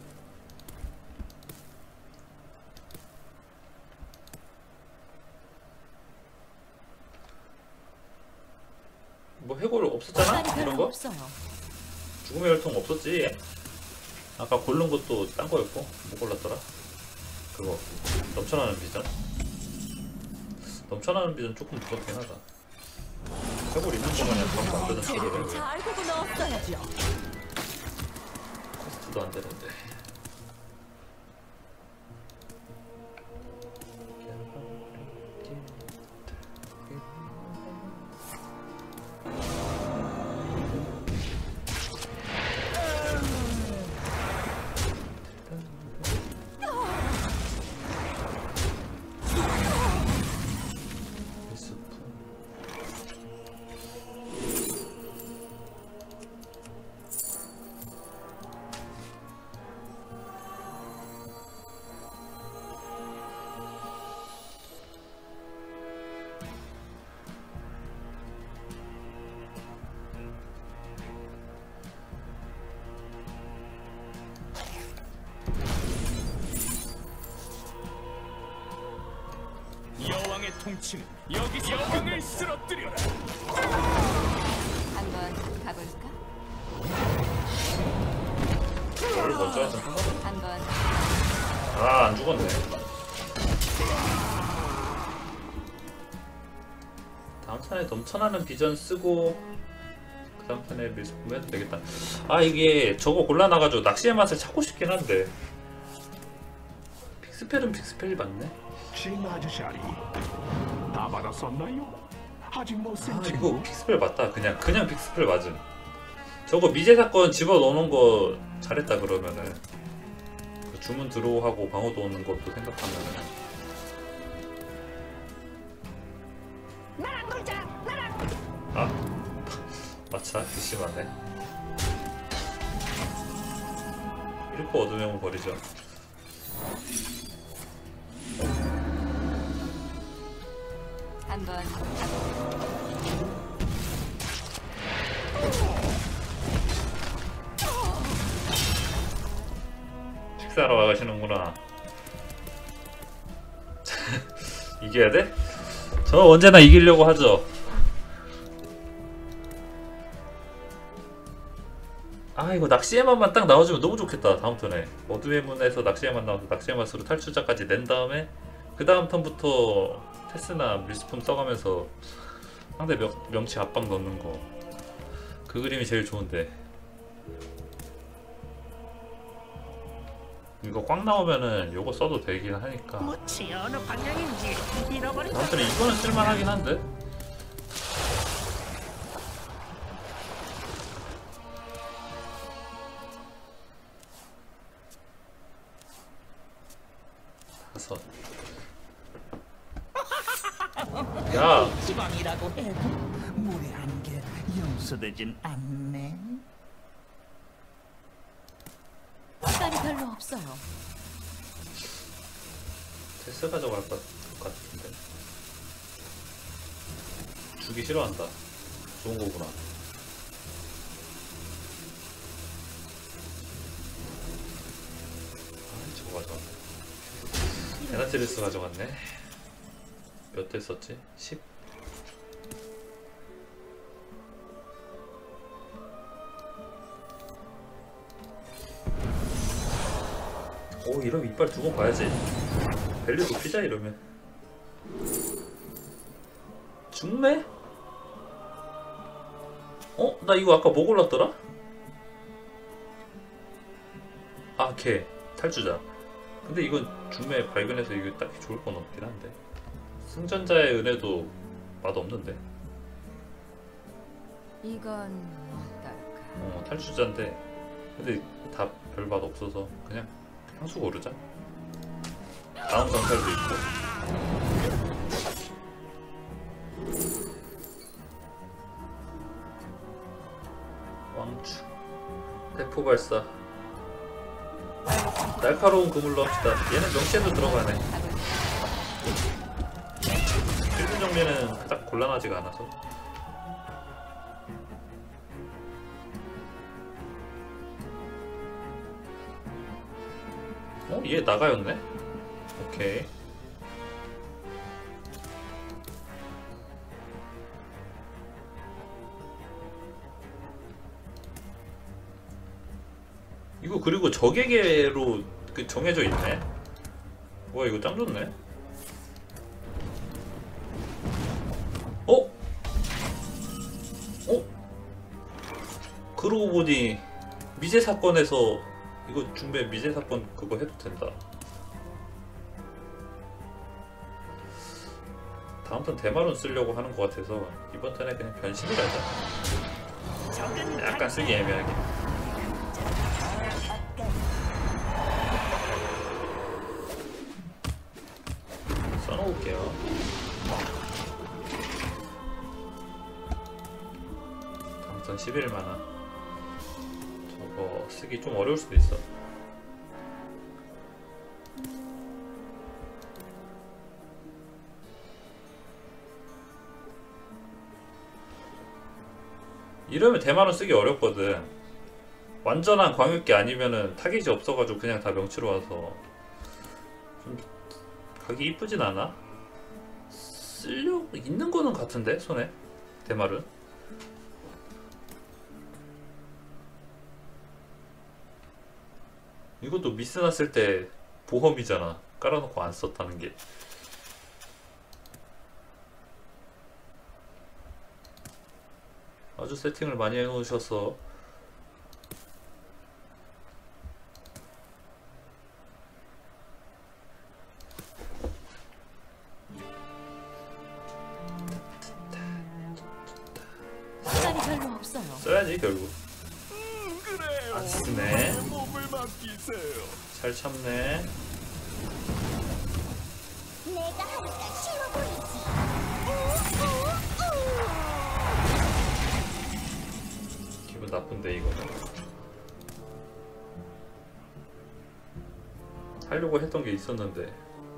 뭐 해골 없었잖아? 시간이 이런 별로 거? 없어요. 죽음의 혈통 없었지? 아까 고른 것도 딴 거였고 뭐 골랐더라? 그거 넘쳐나는 비전? 넘쳐나는 비전 조금 무섭긴 하다. 해골 있는 동안에 밥 만드는 재료를 소리를 잘 보고 넣었어야죠. 코스트도 안 되는데. 여왕의 통치는 여기서 여왕을 쓰러뜨려라. 한번 가볼까? 뭘 먼저 하든 한번 아, 안 죽었네. 다음 턴에 넘쳐나는 비전 쓰고 그 다음 턴에 밀수품 해도 되겠다. 아, 이게 저거 골라놔가지고 낚시의 맛을 찾고 싶긴 한데 픽스펠은 픽스펠이 맞네. 신 아저씨아리 다 받았었나요? 아직 못 아, 쓴 이거 친구. 픽스펠 맞다. 그냥 그냥 픽스펠 맞음. 저거 미제 사건 집어넣는 거 잘했다. 그러면은 그 주문 들어오고 방어도 오는 것도 생각하면은 나랑 놀자. 나랑. 아 마차 괘씸하네. 잃고 얻으면 버리죠. 한번 식사하러 가시는구나. 이겨야 돼? 저 언제나 이기려고 하죠. 아, 이거 낚시의 맛만 딱 나와주면 너무 좋겠다. 다음 턴에 어둠의 문에서 낚시의 맛 나와서 낚시의 맛으로 탈출자까지 낸 다음에 그 다음 턴부터 테스나 밀스품 써가면서 상대 명, 명치 압박 넣는 거, 그 그림이 제일 좋은데 이거 꽉 나오면은 요거 써도 되긴 하니까 무치 어느 방향인지 잃어버린. 다음 턴에 이거는 쓸만하긴 한데. 다섯. 야, 지방이라고 해도 물의 한계 용서되진 않네. 시간이 별로 없어요. 테스 가져갈 것 같은데. 주기 싫어한다. 좋은 거구나. 아, 저거 가져갔네. 에나트리스 가져갔네. 몇 대 썼지? 십? 오, 이러면 이빨 두고 봐야지. 밸류 높이자 이러면. 죽네? 어? 나 이거 아까 뭐 골랐더라? 아, 걔 탈주자. 근데 이건 중매 발견해서 이거 딱히 좋을 건 없긴 한데. 승전자의 은혜도 맛없는데. 이건 어떨까? 어, 탈주자인데 근데 다 별 맛 없어서 그냥 향수 고르자. 다음 강탈도 있고. 에프 발사. 날카로운 그물로 합시다. 얘는 명치에도 들어가네. 필드 정리는 그닥 곤란하지가 않아서. 어? 얘 나가였네? 오케이. 이거 그리고 적에게로 그 정해져 있네. 와 이거 짱 좋네. 어? 어? 그러고 보니 미제 사건에서 이거 중배 미제 사건 그거 해도 된다. 다음 턴 대마룬 쓰려고 하는 것 같아서 이번 턴에 그냥 변신을 하자. 약간 쓰기 애매하게. 써놓을게요. 다음 턴 십일 만화. 저거 쓰기 좀 어려울 수도 있어. 이러면 대마룬 쓰기 어렵거든. 완전한 광역기 아니면은 타깃이 없어가지고 그냥 다 명치로 와서 좀 가기 이쁘진 않아? 쓸려고 있는 거는 같은데 손에 대마룬. 이것도 미스 났을 때 보험이잖아. 깔아놓고 안 썼다는 게. 아주 세팅을 많이 해놓으셔서 시간이 별로 없어요. 써야지 결국. 음, 그래요. 안 쓰네. 내 몸을 맡기세요. 잘 참네. 내가 하니까 쉬워 보이지. 기분 나쁜데 이거는. 하려고 했던 게 있었는데.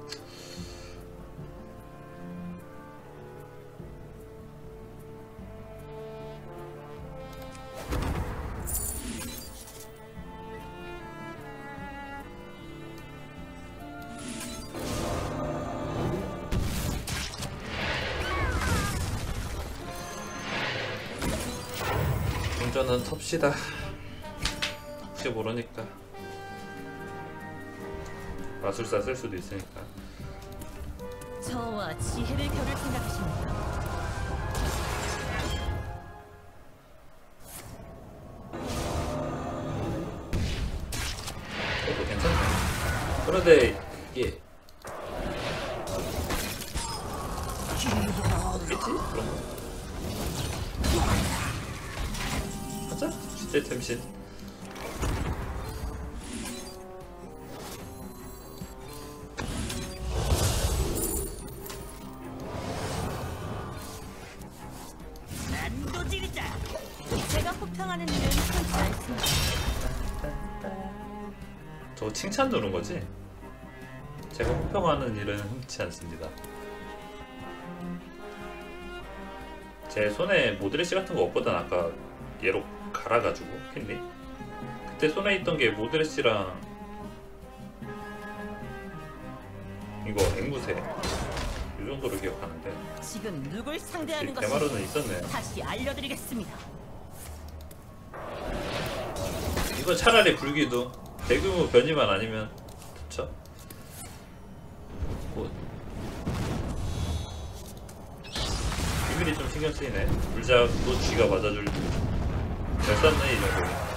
운전은 텁시다. 혹시 모르니까. 마술사 쓸 수도 있으니까. 저와 지혜를 겨룰 생각이십니까? 그것도 괜찮네. 그런데 이게 없겠지? 그런 거. 하자. 진짜 템신. 난도질이다. 제가 호평하는 일은 흔치 않습니다. 저거 칭찬 누른 거지? 제가 호평하는 일은 흔치 않습니다. 제 손에 모드레시 같은 거 없거든. 아까 얘로 갈아가지고 캔디. 그때 손에 있던 게 모드레시랑 이거 앵무새 이 정도로 기억하는데 지금 누굴 상대하는 것인지 대마루는 있었네. 다시 알려드리겠습니다. 이건 차라리 불기도 대규모 변이만 아니면 좋죠. 뭐 비밀이 좀 신경 쓰이네. 물작도 쥐가 맞아줄 잘 쐈네 이 정도.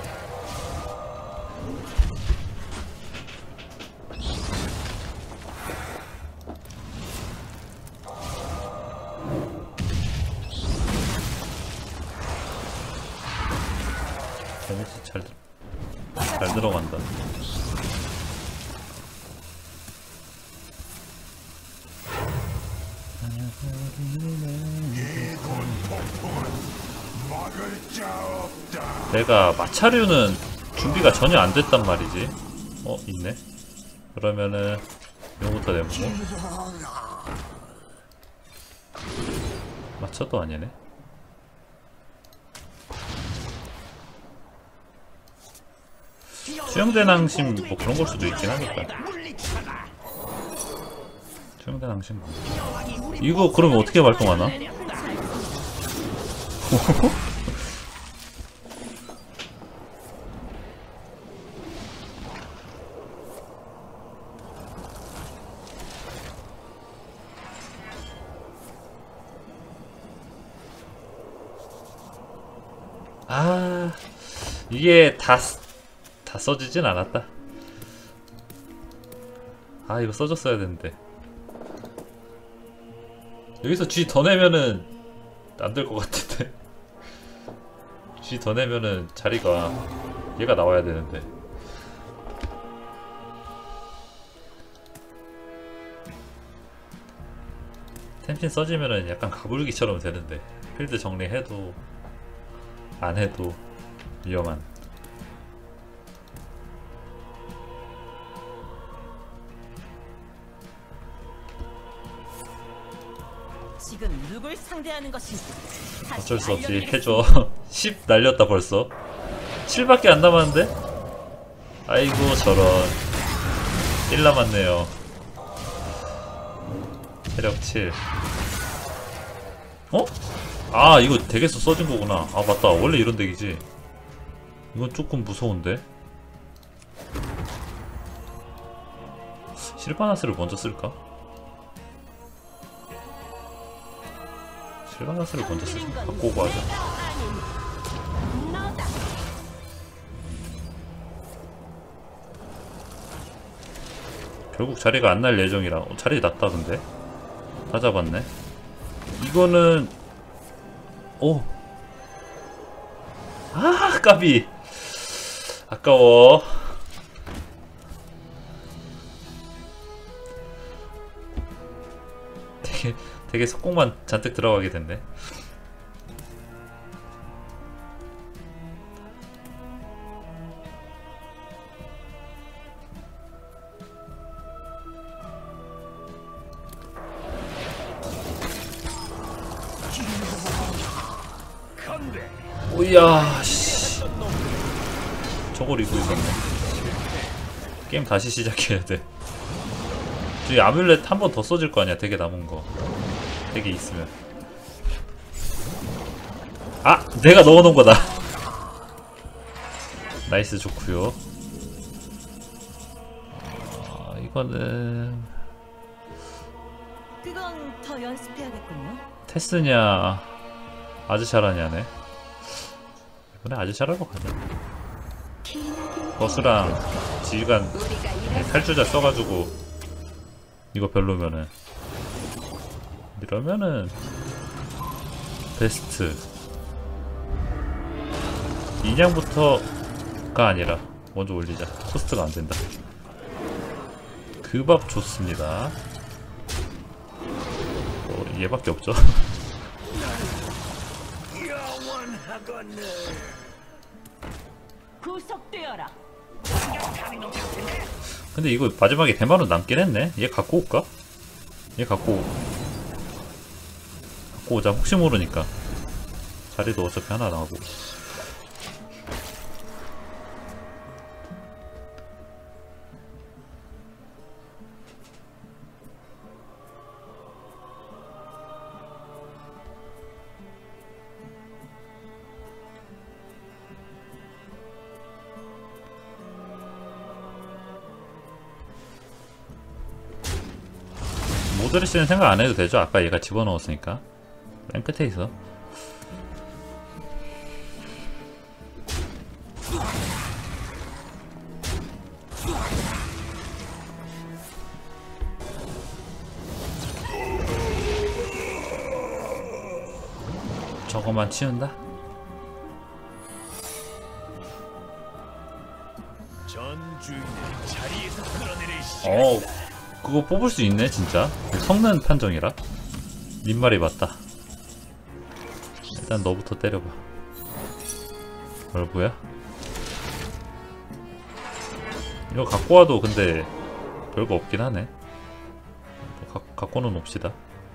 데미지 잘, 잘 들어간다. 막을 자 없다. 내가 마차류는 준비가 전혀 안 됐단 말이지. 어 있네. 그러면은 이거부터 내보고. 맞춰도 아니네. 수영대 낭심 뭐 그런 걸 수도 있긴 하겠다. 수영대 낭심 뭐. 이거 그러면 어떻게 발동하나? 아 이게 다, 다 써지진 않았다. 아 이거 써줬어야 되는데. 여기서 G 더 내면은 안 될 것 같은데. G 더 내면은 자리가 얘가 나와야 되는데. 템신 써지면은 약간 가불기처럼 되는데 필드 정리해도 안 해도 위험한. 지금 누굴 상대하는 것인지 어쩔 수 없이 해줘. 십 날렸다 벌써. 칠밖에 안 남았는데? 아이고 저런. 일 남았네요. 체력 칠. 어? 아 이거 덱에서 써진 거구나. 아 맞다 원래 이런 덱이지. 이건 조금 무서운데. 실바나스를 먼저 쓸까? 실바나스를 먼저 쓰자. 바꾸고 하자. 결국 자리가 안 날 예정이라. 어, 자리 났다 근데. 다 잡았네. 이거는 오. 아 까비. 아까워. 되게 되게 속공만 잔뜩 들어가게 됐네. 오야 씨. 저걸 입고 있었네. 게임 다시 시작해야 돼. 저기 아뮬렛 한 번 더 써질 거 아니야. 되게 남은 거. 되게 있으면. 아! 내가 넣어놓은 거다. 나이스 좋구요. 아, 이거는 그건 더 연습해야겠군요. 테스냐 아즈샤라냐네. 이번에 아즈샤라로 가자. 버스랑 지휘관 네, 탈주자 써가지고 이거 별로면은 이러면은 베스트 인양부터가 아니라 먼저 올리자. 코스트가 안된다. 그 밥 좋습니다. 어, 얘밖에 없죠. 구속되어라. 근데 이거 마지막에 대마로 남긴 했네. 얘 갖고 올까? 얘 갖고 갖고 오자. 혹시 모르니까. 자리도 어차피 하나 나오고. 모드리스는 생각 안 해도 되죠? 아까 얘가 집어넣었으니까. 맨 끝에 있어. 저거만 치운다? 전주인을 자리에서 끌어내릴 어, 그거 뽑을 수 있네 진짜. 성능 판정이라. 님 말이 맞다. 일단 너부터 때려봐. 얼구야? 이거 갖고 와도 근데 별거 없긴 하네. 뭐 가, 갖고는 옵시다.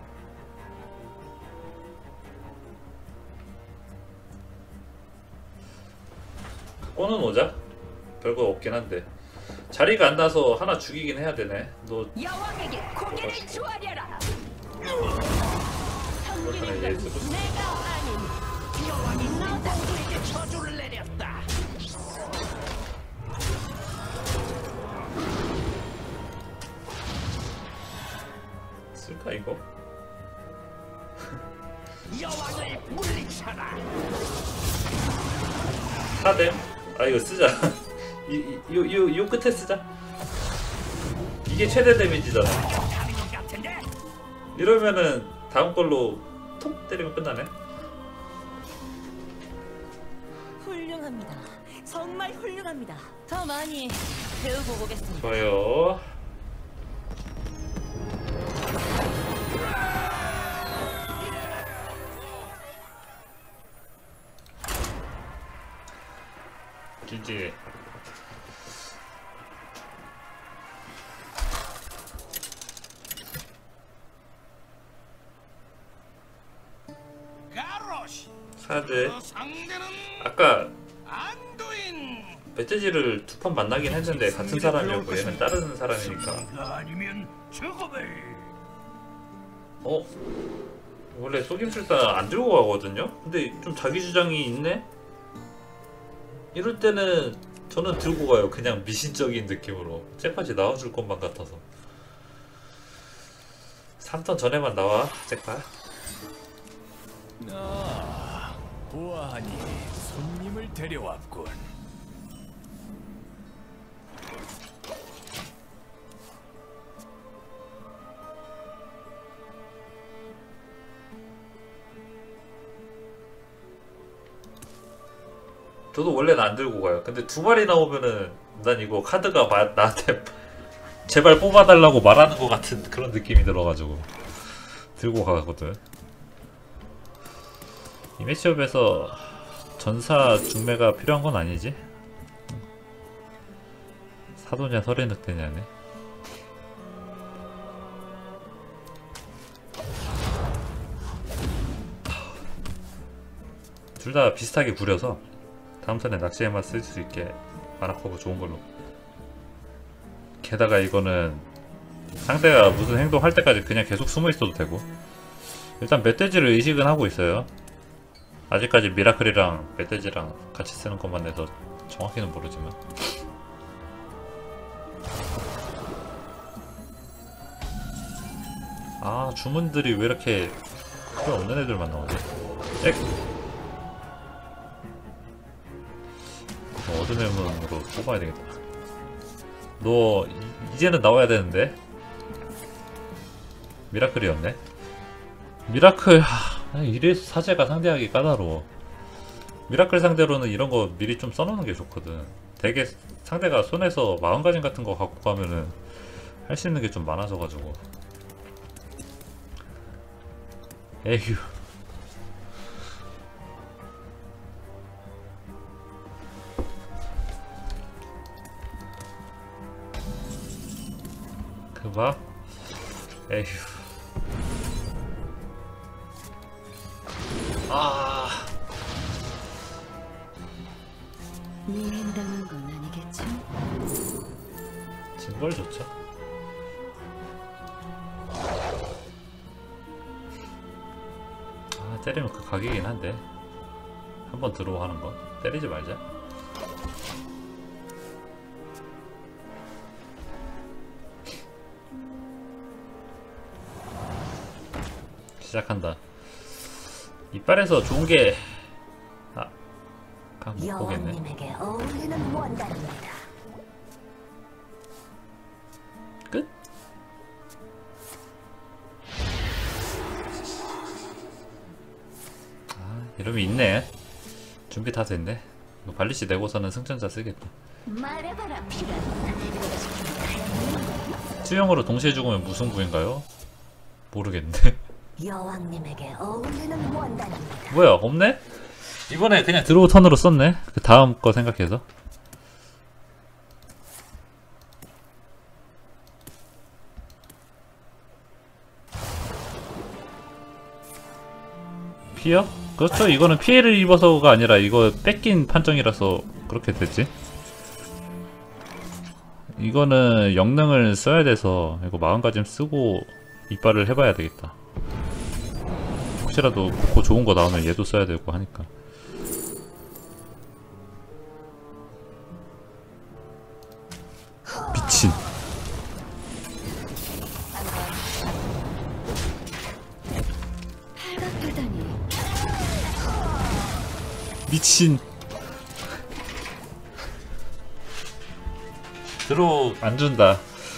갖고는 오자. 별거 없긴 한데 자리가 안 나서 하나 죽이긴 해야 되네. 너 여왕에게 고개를 조아려라. 그렇다네. 얘 쓰고 싶- 내가 아닌 여왕이 나당구에게 저주를 내렸다. 쓸까 이거? 여왕을 물리쳐라. 사뎀? 아 이거 쓰자. 이, 이, 요, 요, 요 끝에 쓰자. 이게 최대 데미지잖아. 이러면은 다음 걸로 톡 때리면 끝나네. 훌륭합니다. 정말 훌륭합니다. 더 많이 배우고 오겠습니다. 좋아요. 지지. 가로시. 사드. 그 상대는 아까 안두인. 멧돼지를 두 판 만나긴 했는데 같은 사람이었고 얘는 다른 사람이니까. 그가 아니면 죽음을. 어? 원래 속임술사 안 들고 가거든요? 근데 좀 자기 주장이 있네? 이럴 때는 저는 들고 가요. 그냥 미신적인 느낌으로. 잭팟이 나와줄 것만 같아서. 삼 턴 전에만 나와, 잭팟. 아, 보아하니 손님을 데려왔군. 저도 원래는 안 들고 가요. 근데 두 마리 나오면은 난 이거 카드가 마, 나한테 제발 뽑아달라고 말하는 것 같은 그런 느낌이 들어가지고 들고 가거든. 이 매치업에서 전사 중매가 필요한 건 아니지? 사도냐 설해늑대냐네. 둘 다 비슷하게 구려서 다음 턴에 낚시에만 쓸 수 있게 마나커브 좋은 걸로. 게다가 이거는 상대가 무슨 행동 할 때까지 그냥 계속 숨어 있어도 되고. 일단 멧돼지를 의식은 하고 있어요. 아직까지 미라클이랑 멧돼지랑 같이 쓰는 것만 해서 정확히는 모르지만. 아 주문들이 왜 이렇게 필요 없는 애들만 나오지? 잭! 어둠의 문으로 뽑아야 되겠다. 너 이, 이제는 나와야 되는데. 미라클이었네. 미라클 하, 이래서 사제가 상대하기 까다로워. 미라클 상대로는 이런 거 미리 좀 써놓는 게 좋거든. 되게 상대가 손에서 마음가짐 같은 거 갖고 가면은 할 수 있는 게 좀 많아져가지고. 에휴. 그봐? 에휴. 아. 미행당한 건 아니겠죠? 진걸 좋죠. 아 때리면 그 각이긴 한데 한번 들어오 하는 거 때리지 말자. 시작한다. 이빨에서 좋은 게 아, 아 못 보겠네. 여왕님에게 어울리는 원단입니다. 끝? 아 이러면 있네. 준비 다 됐네. 이거 발리시 내고서는 승천자 쓰겠다. 말해봐라 피란. 수영으로 동시에 죽으면 무승부인가요? 모르겠는데. 여왕님에게 어울리는 원단입니다. 뭐야 없네? 이번에 그냥 드로우 턴으로 썼네. 그 다음 거 생각해서. 피어? 그렇죠. 이거는 피해를 입어서가 아니라 이거 뺏긴 판정이라서 그렇게 됐지. 이거는 영능을 써야 돼서 이거 마음가짐 쓰고 이빨을 해봐야 되겠다. 혹시라도 그 좋은 거 나오면 얘도 써야 되고 하니까. 미친. 팔각하다니. 미친. 들어 안 준다.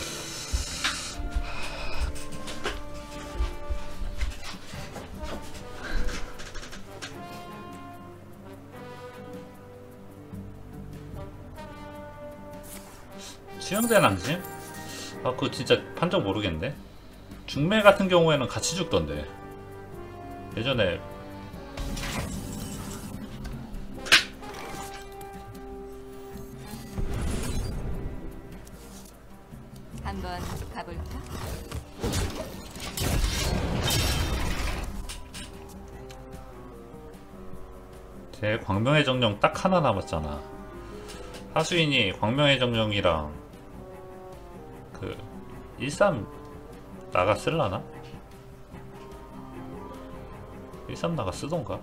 수영대 낭심? 아 그거 진짜 판정 모르겠네. 중매 같은 경우에는 같이 죽던데. 예전에 한번 가볼까? 제 광명의 정령 딱 하나 남았잖아. 하수인이 광명의 정령이랑 그 일삼 나가 쓸라나? 일삼 나가 쓰던가?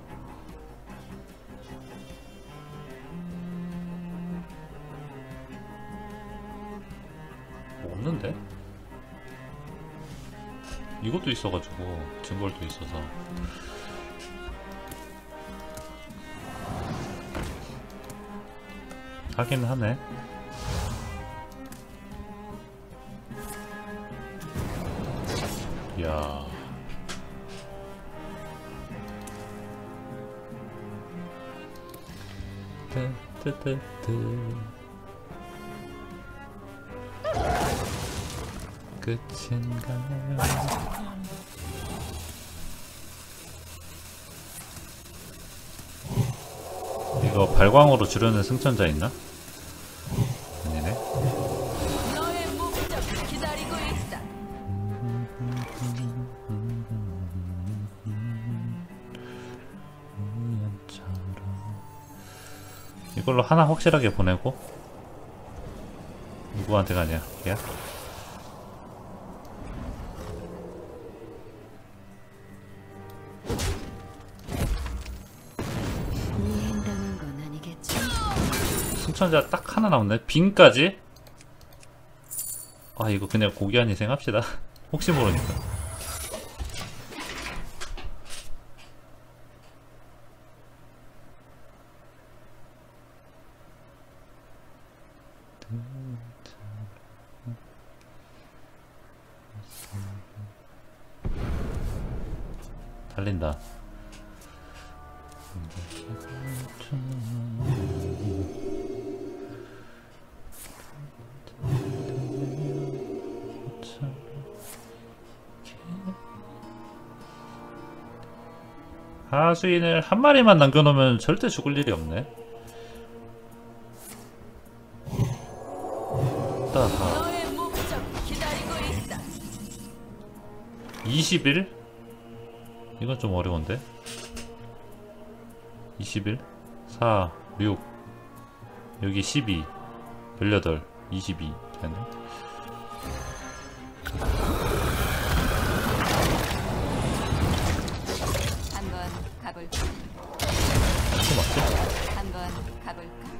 뭐 없는데? 이것도 있어가지고 증거도 있어서 하긴 하네. 이야. 뜨뜨뜨뜨. 끝인가요? 이거 발광으로 주려는 승천자 있나? 아니네. 너의 목적 기다리고 있다. 이걸로 하나 확실하게 보내고. 누구한테 가냐? 야? 미행당한 건 아니겠지? 승천자 딱 하나 남았네. 빈까지? 아 이거 그냥 고귀한 희생 합시다. 혹시 모르니까. 달린다. 하수인을 한 마리만 남겨놓으면 절대 죽을 일이 없네. 따하. 너의 목적 기다리고 있다. 이십 일? 이건 좀 어려운데. 이십 일? 사, 육, 여기 십이, 십팔, 이십이 되네. 한번 가볼까? 이거 맞지? 한번 가볼까?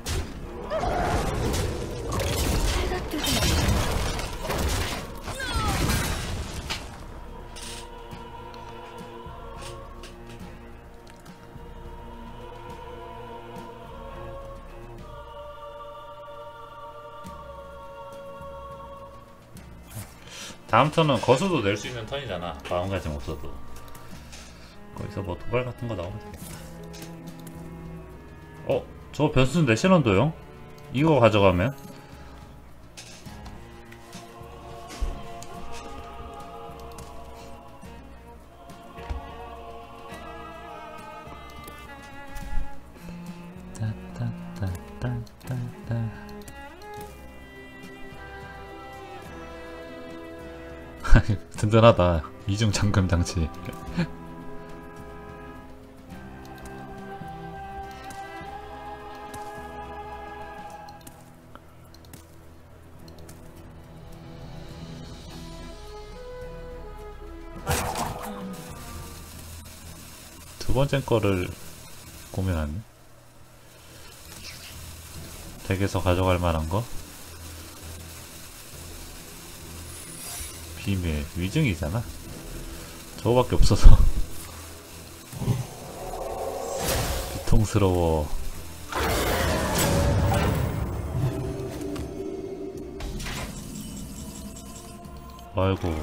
다음 턴은 거수도 낼 수 있는 턴이잖아. 마음가짐 없어도. 거기서 뭐 도발 같은 거 나오면 되겠다. 어? 저 변수인데 신원도요? 이거 가져가면? 따따따따따따. 든든하다. 이중 잠금 장치. 두 번째 거를 고민하네. 덱에서 가져갈 만한 거? 비밀, 위증이잖아. 저거밖에 없어서. 비통스러워. 아이고.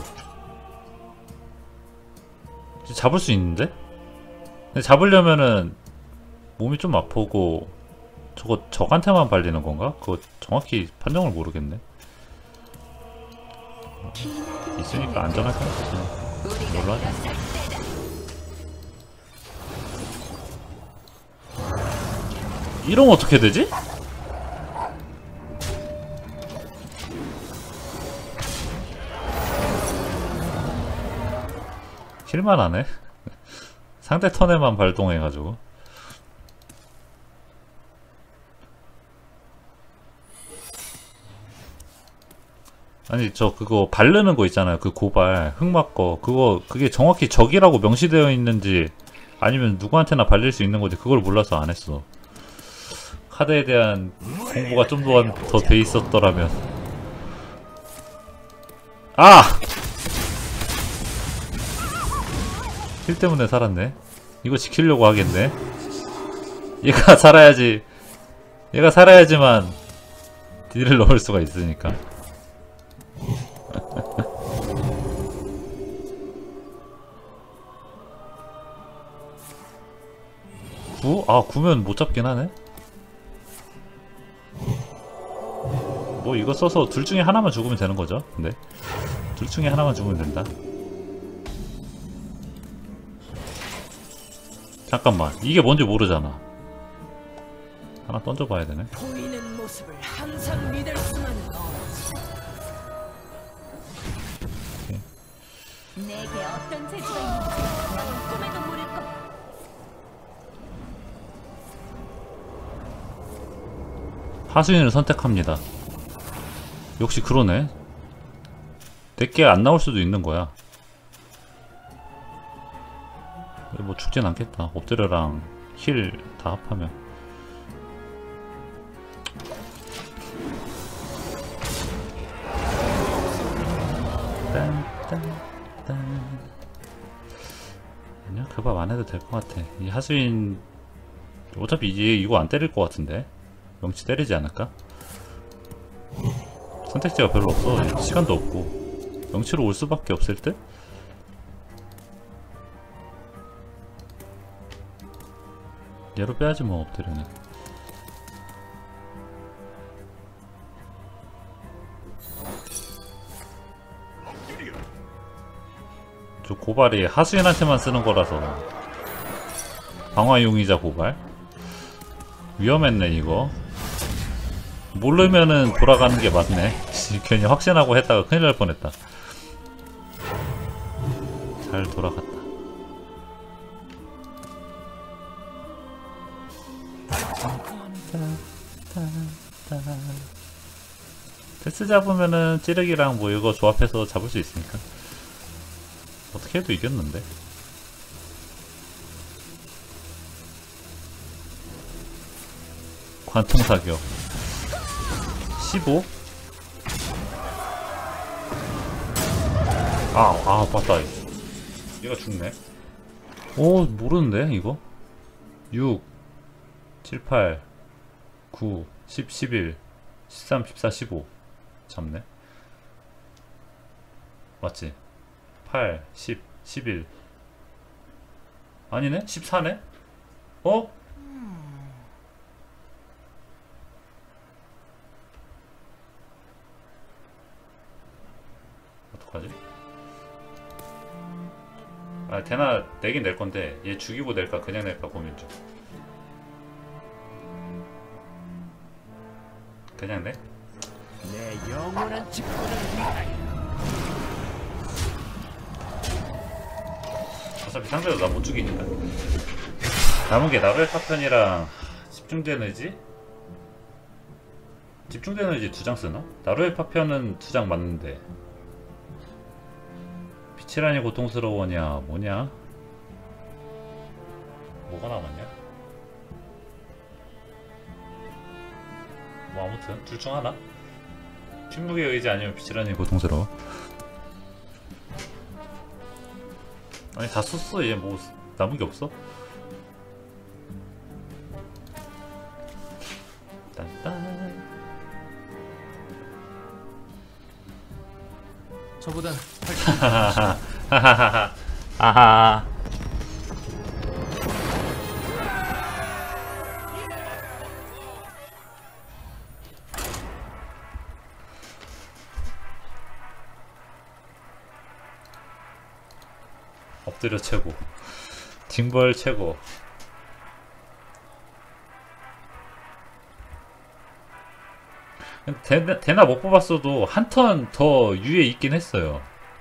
잡을 수 있는데? 근데 잡으려면은 몸이 좀 아프고 저거 적한테만 발리는 건가? 그거 정확히 판정을 모르겠네. 있으니까 안전할 것 같아. 몰라. 이러면 어떻게 되지? 킬만하네. 상대 턴에만 발동해가지고. 아니 저 그거 바르는 거 있잖아요. 그 고발 흑막 거 그거 그게 정확히 적이라고 명시되어 있는지 아니면 누구한테나 발릴 수 있는 건지 그걸 몰라서 안 했어. 카드에 대한 공부가 좀 더 돼 있었더라면. 아! 힐 때문에 살았네. 이거 지키려고 하겠네. 얘가 살아야지. 얘가 살아야지만 딜을 넣을 수가 있으니까. 구? 아 구면 못 잡긴 하네. 뭐 이거 써서 둘 중에 하나만 죽으면 되는 거죠. 근데 둘 중에 하나만 죽으면 된다. 잠깐만 이게 뭔지 모르잖아. 하나 던져봐야 되네. 보이는 모습을 항상 믿을 수만은 없지. 내게 어떤 재주가 있는지 난 꿈에도 모를 거야. 하수인을 선택합니다. 역시 그러네. 내게 안 나올 수도 있는 거야. 뭐 죽진 않겠다. 엎드려랑 힐 다 합하면. 아니야 그 밥 안 해도 될 것 같아. 이 하수인 어차피 이제 이거 안 때릴 것 같은데. 명치 때리지 않을까? 선택지가 별로 없어. 시간도 없고 명치로 올 수밖에 없을 때? 얘로 빼야지 뭐 엎드려는. 저 고발이 하수인한테만 쓰는 거라서 방화용의자 고발 위험했네. 이거 모르면은 돌아가는 게 맞네. 괜히 확신하고 했다가 큰일 날 뻔했다. 잘 돌아갔다. 데스 잡으면은 찌르기랑 뭐 이거 조합해서 잡을 수 있으니까 어떻게 해도 이겼는데. 관통 사격 십오? 아, 아, 맞다. 얘가 죽네. 오, 모르는데, 이거? 육, 칠, 팔, 구, 십, 십일, 십삼, 십사, 십오. 잡네. 맞지? 팔, 십, 십일. 아니네? 십사네? 어? 어떡하지? 아, 대나 내긴 낼 건데 얘 죽이고 낼까 그냥 낼까 고민 중. 그냥 내? 내 영원한 직분을 위하여. 어차피 상대도 나 못 죽이니까. 남은 게 나루의 파편이랑 집중된 의지? 집중된 의지 두 장 쓰나? 나루의 파편은 두 장 맞는데 빛이라니 고통스러워냐 뭐냐? 뭐가 남았냐? 뭐 아무튼 둘 중 하나? 침묵의 의지 아니면 빛이라니 고통스러워. 아니 다 썼어. 얘 뭐 남은 게 없어? 딴딴. 저보단 하하하하 하하하하 아하. 엎드려 최고. 징벌 최고. 대나, 대나 못 뽑았어도 한 턴 더 위에 있긴 했어요.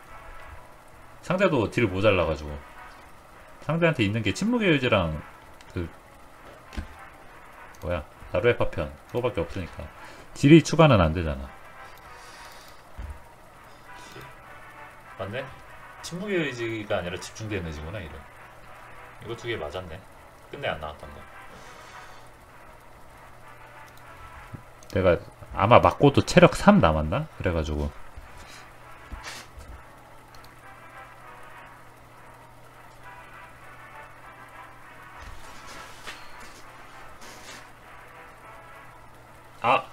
상대도 딜 모자라가지고. 상대한테 있는 게 침묵의 의지랑 그 뭐야 나루의 파편 그거밖에 없으니까 딜이 추가는 안 되잖아. 맞네? 침묵의 의지가 아니라 집중된 의지구나. 이름 이거 두 개 맞았네. 끝내 안 나왔던 거. 내가 아마 맞고도 체력 삼 남았나? 그래가지고 아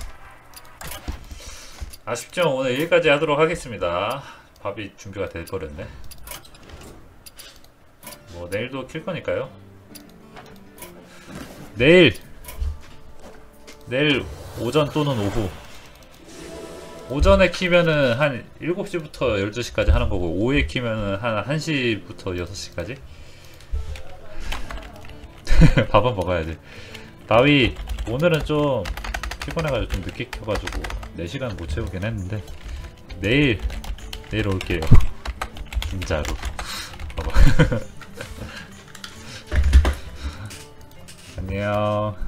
아쉽죠. 오늘 여기까지 하도록 하겠습니다. 밥이 준비가 돼버렸네. 뭐 내일도 킬 거니까요. 내일 내일 오전 또는 오후. 오전에 키면은 한 일곱 시부터 열두 시까지 하는 거고, 오후에 키면은 한 한 시부터 여섯 시까지? 밥은 먹어야지. 나위 오늘은 좀 피곤해가지고 좀 늦게 켜가지고 네 시간 못 채우긴 했는데 내일 내일 올게요. 진짜로. 봐봐. 안녕.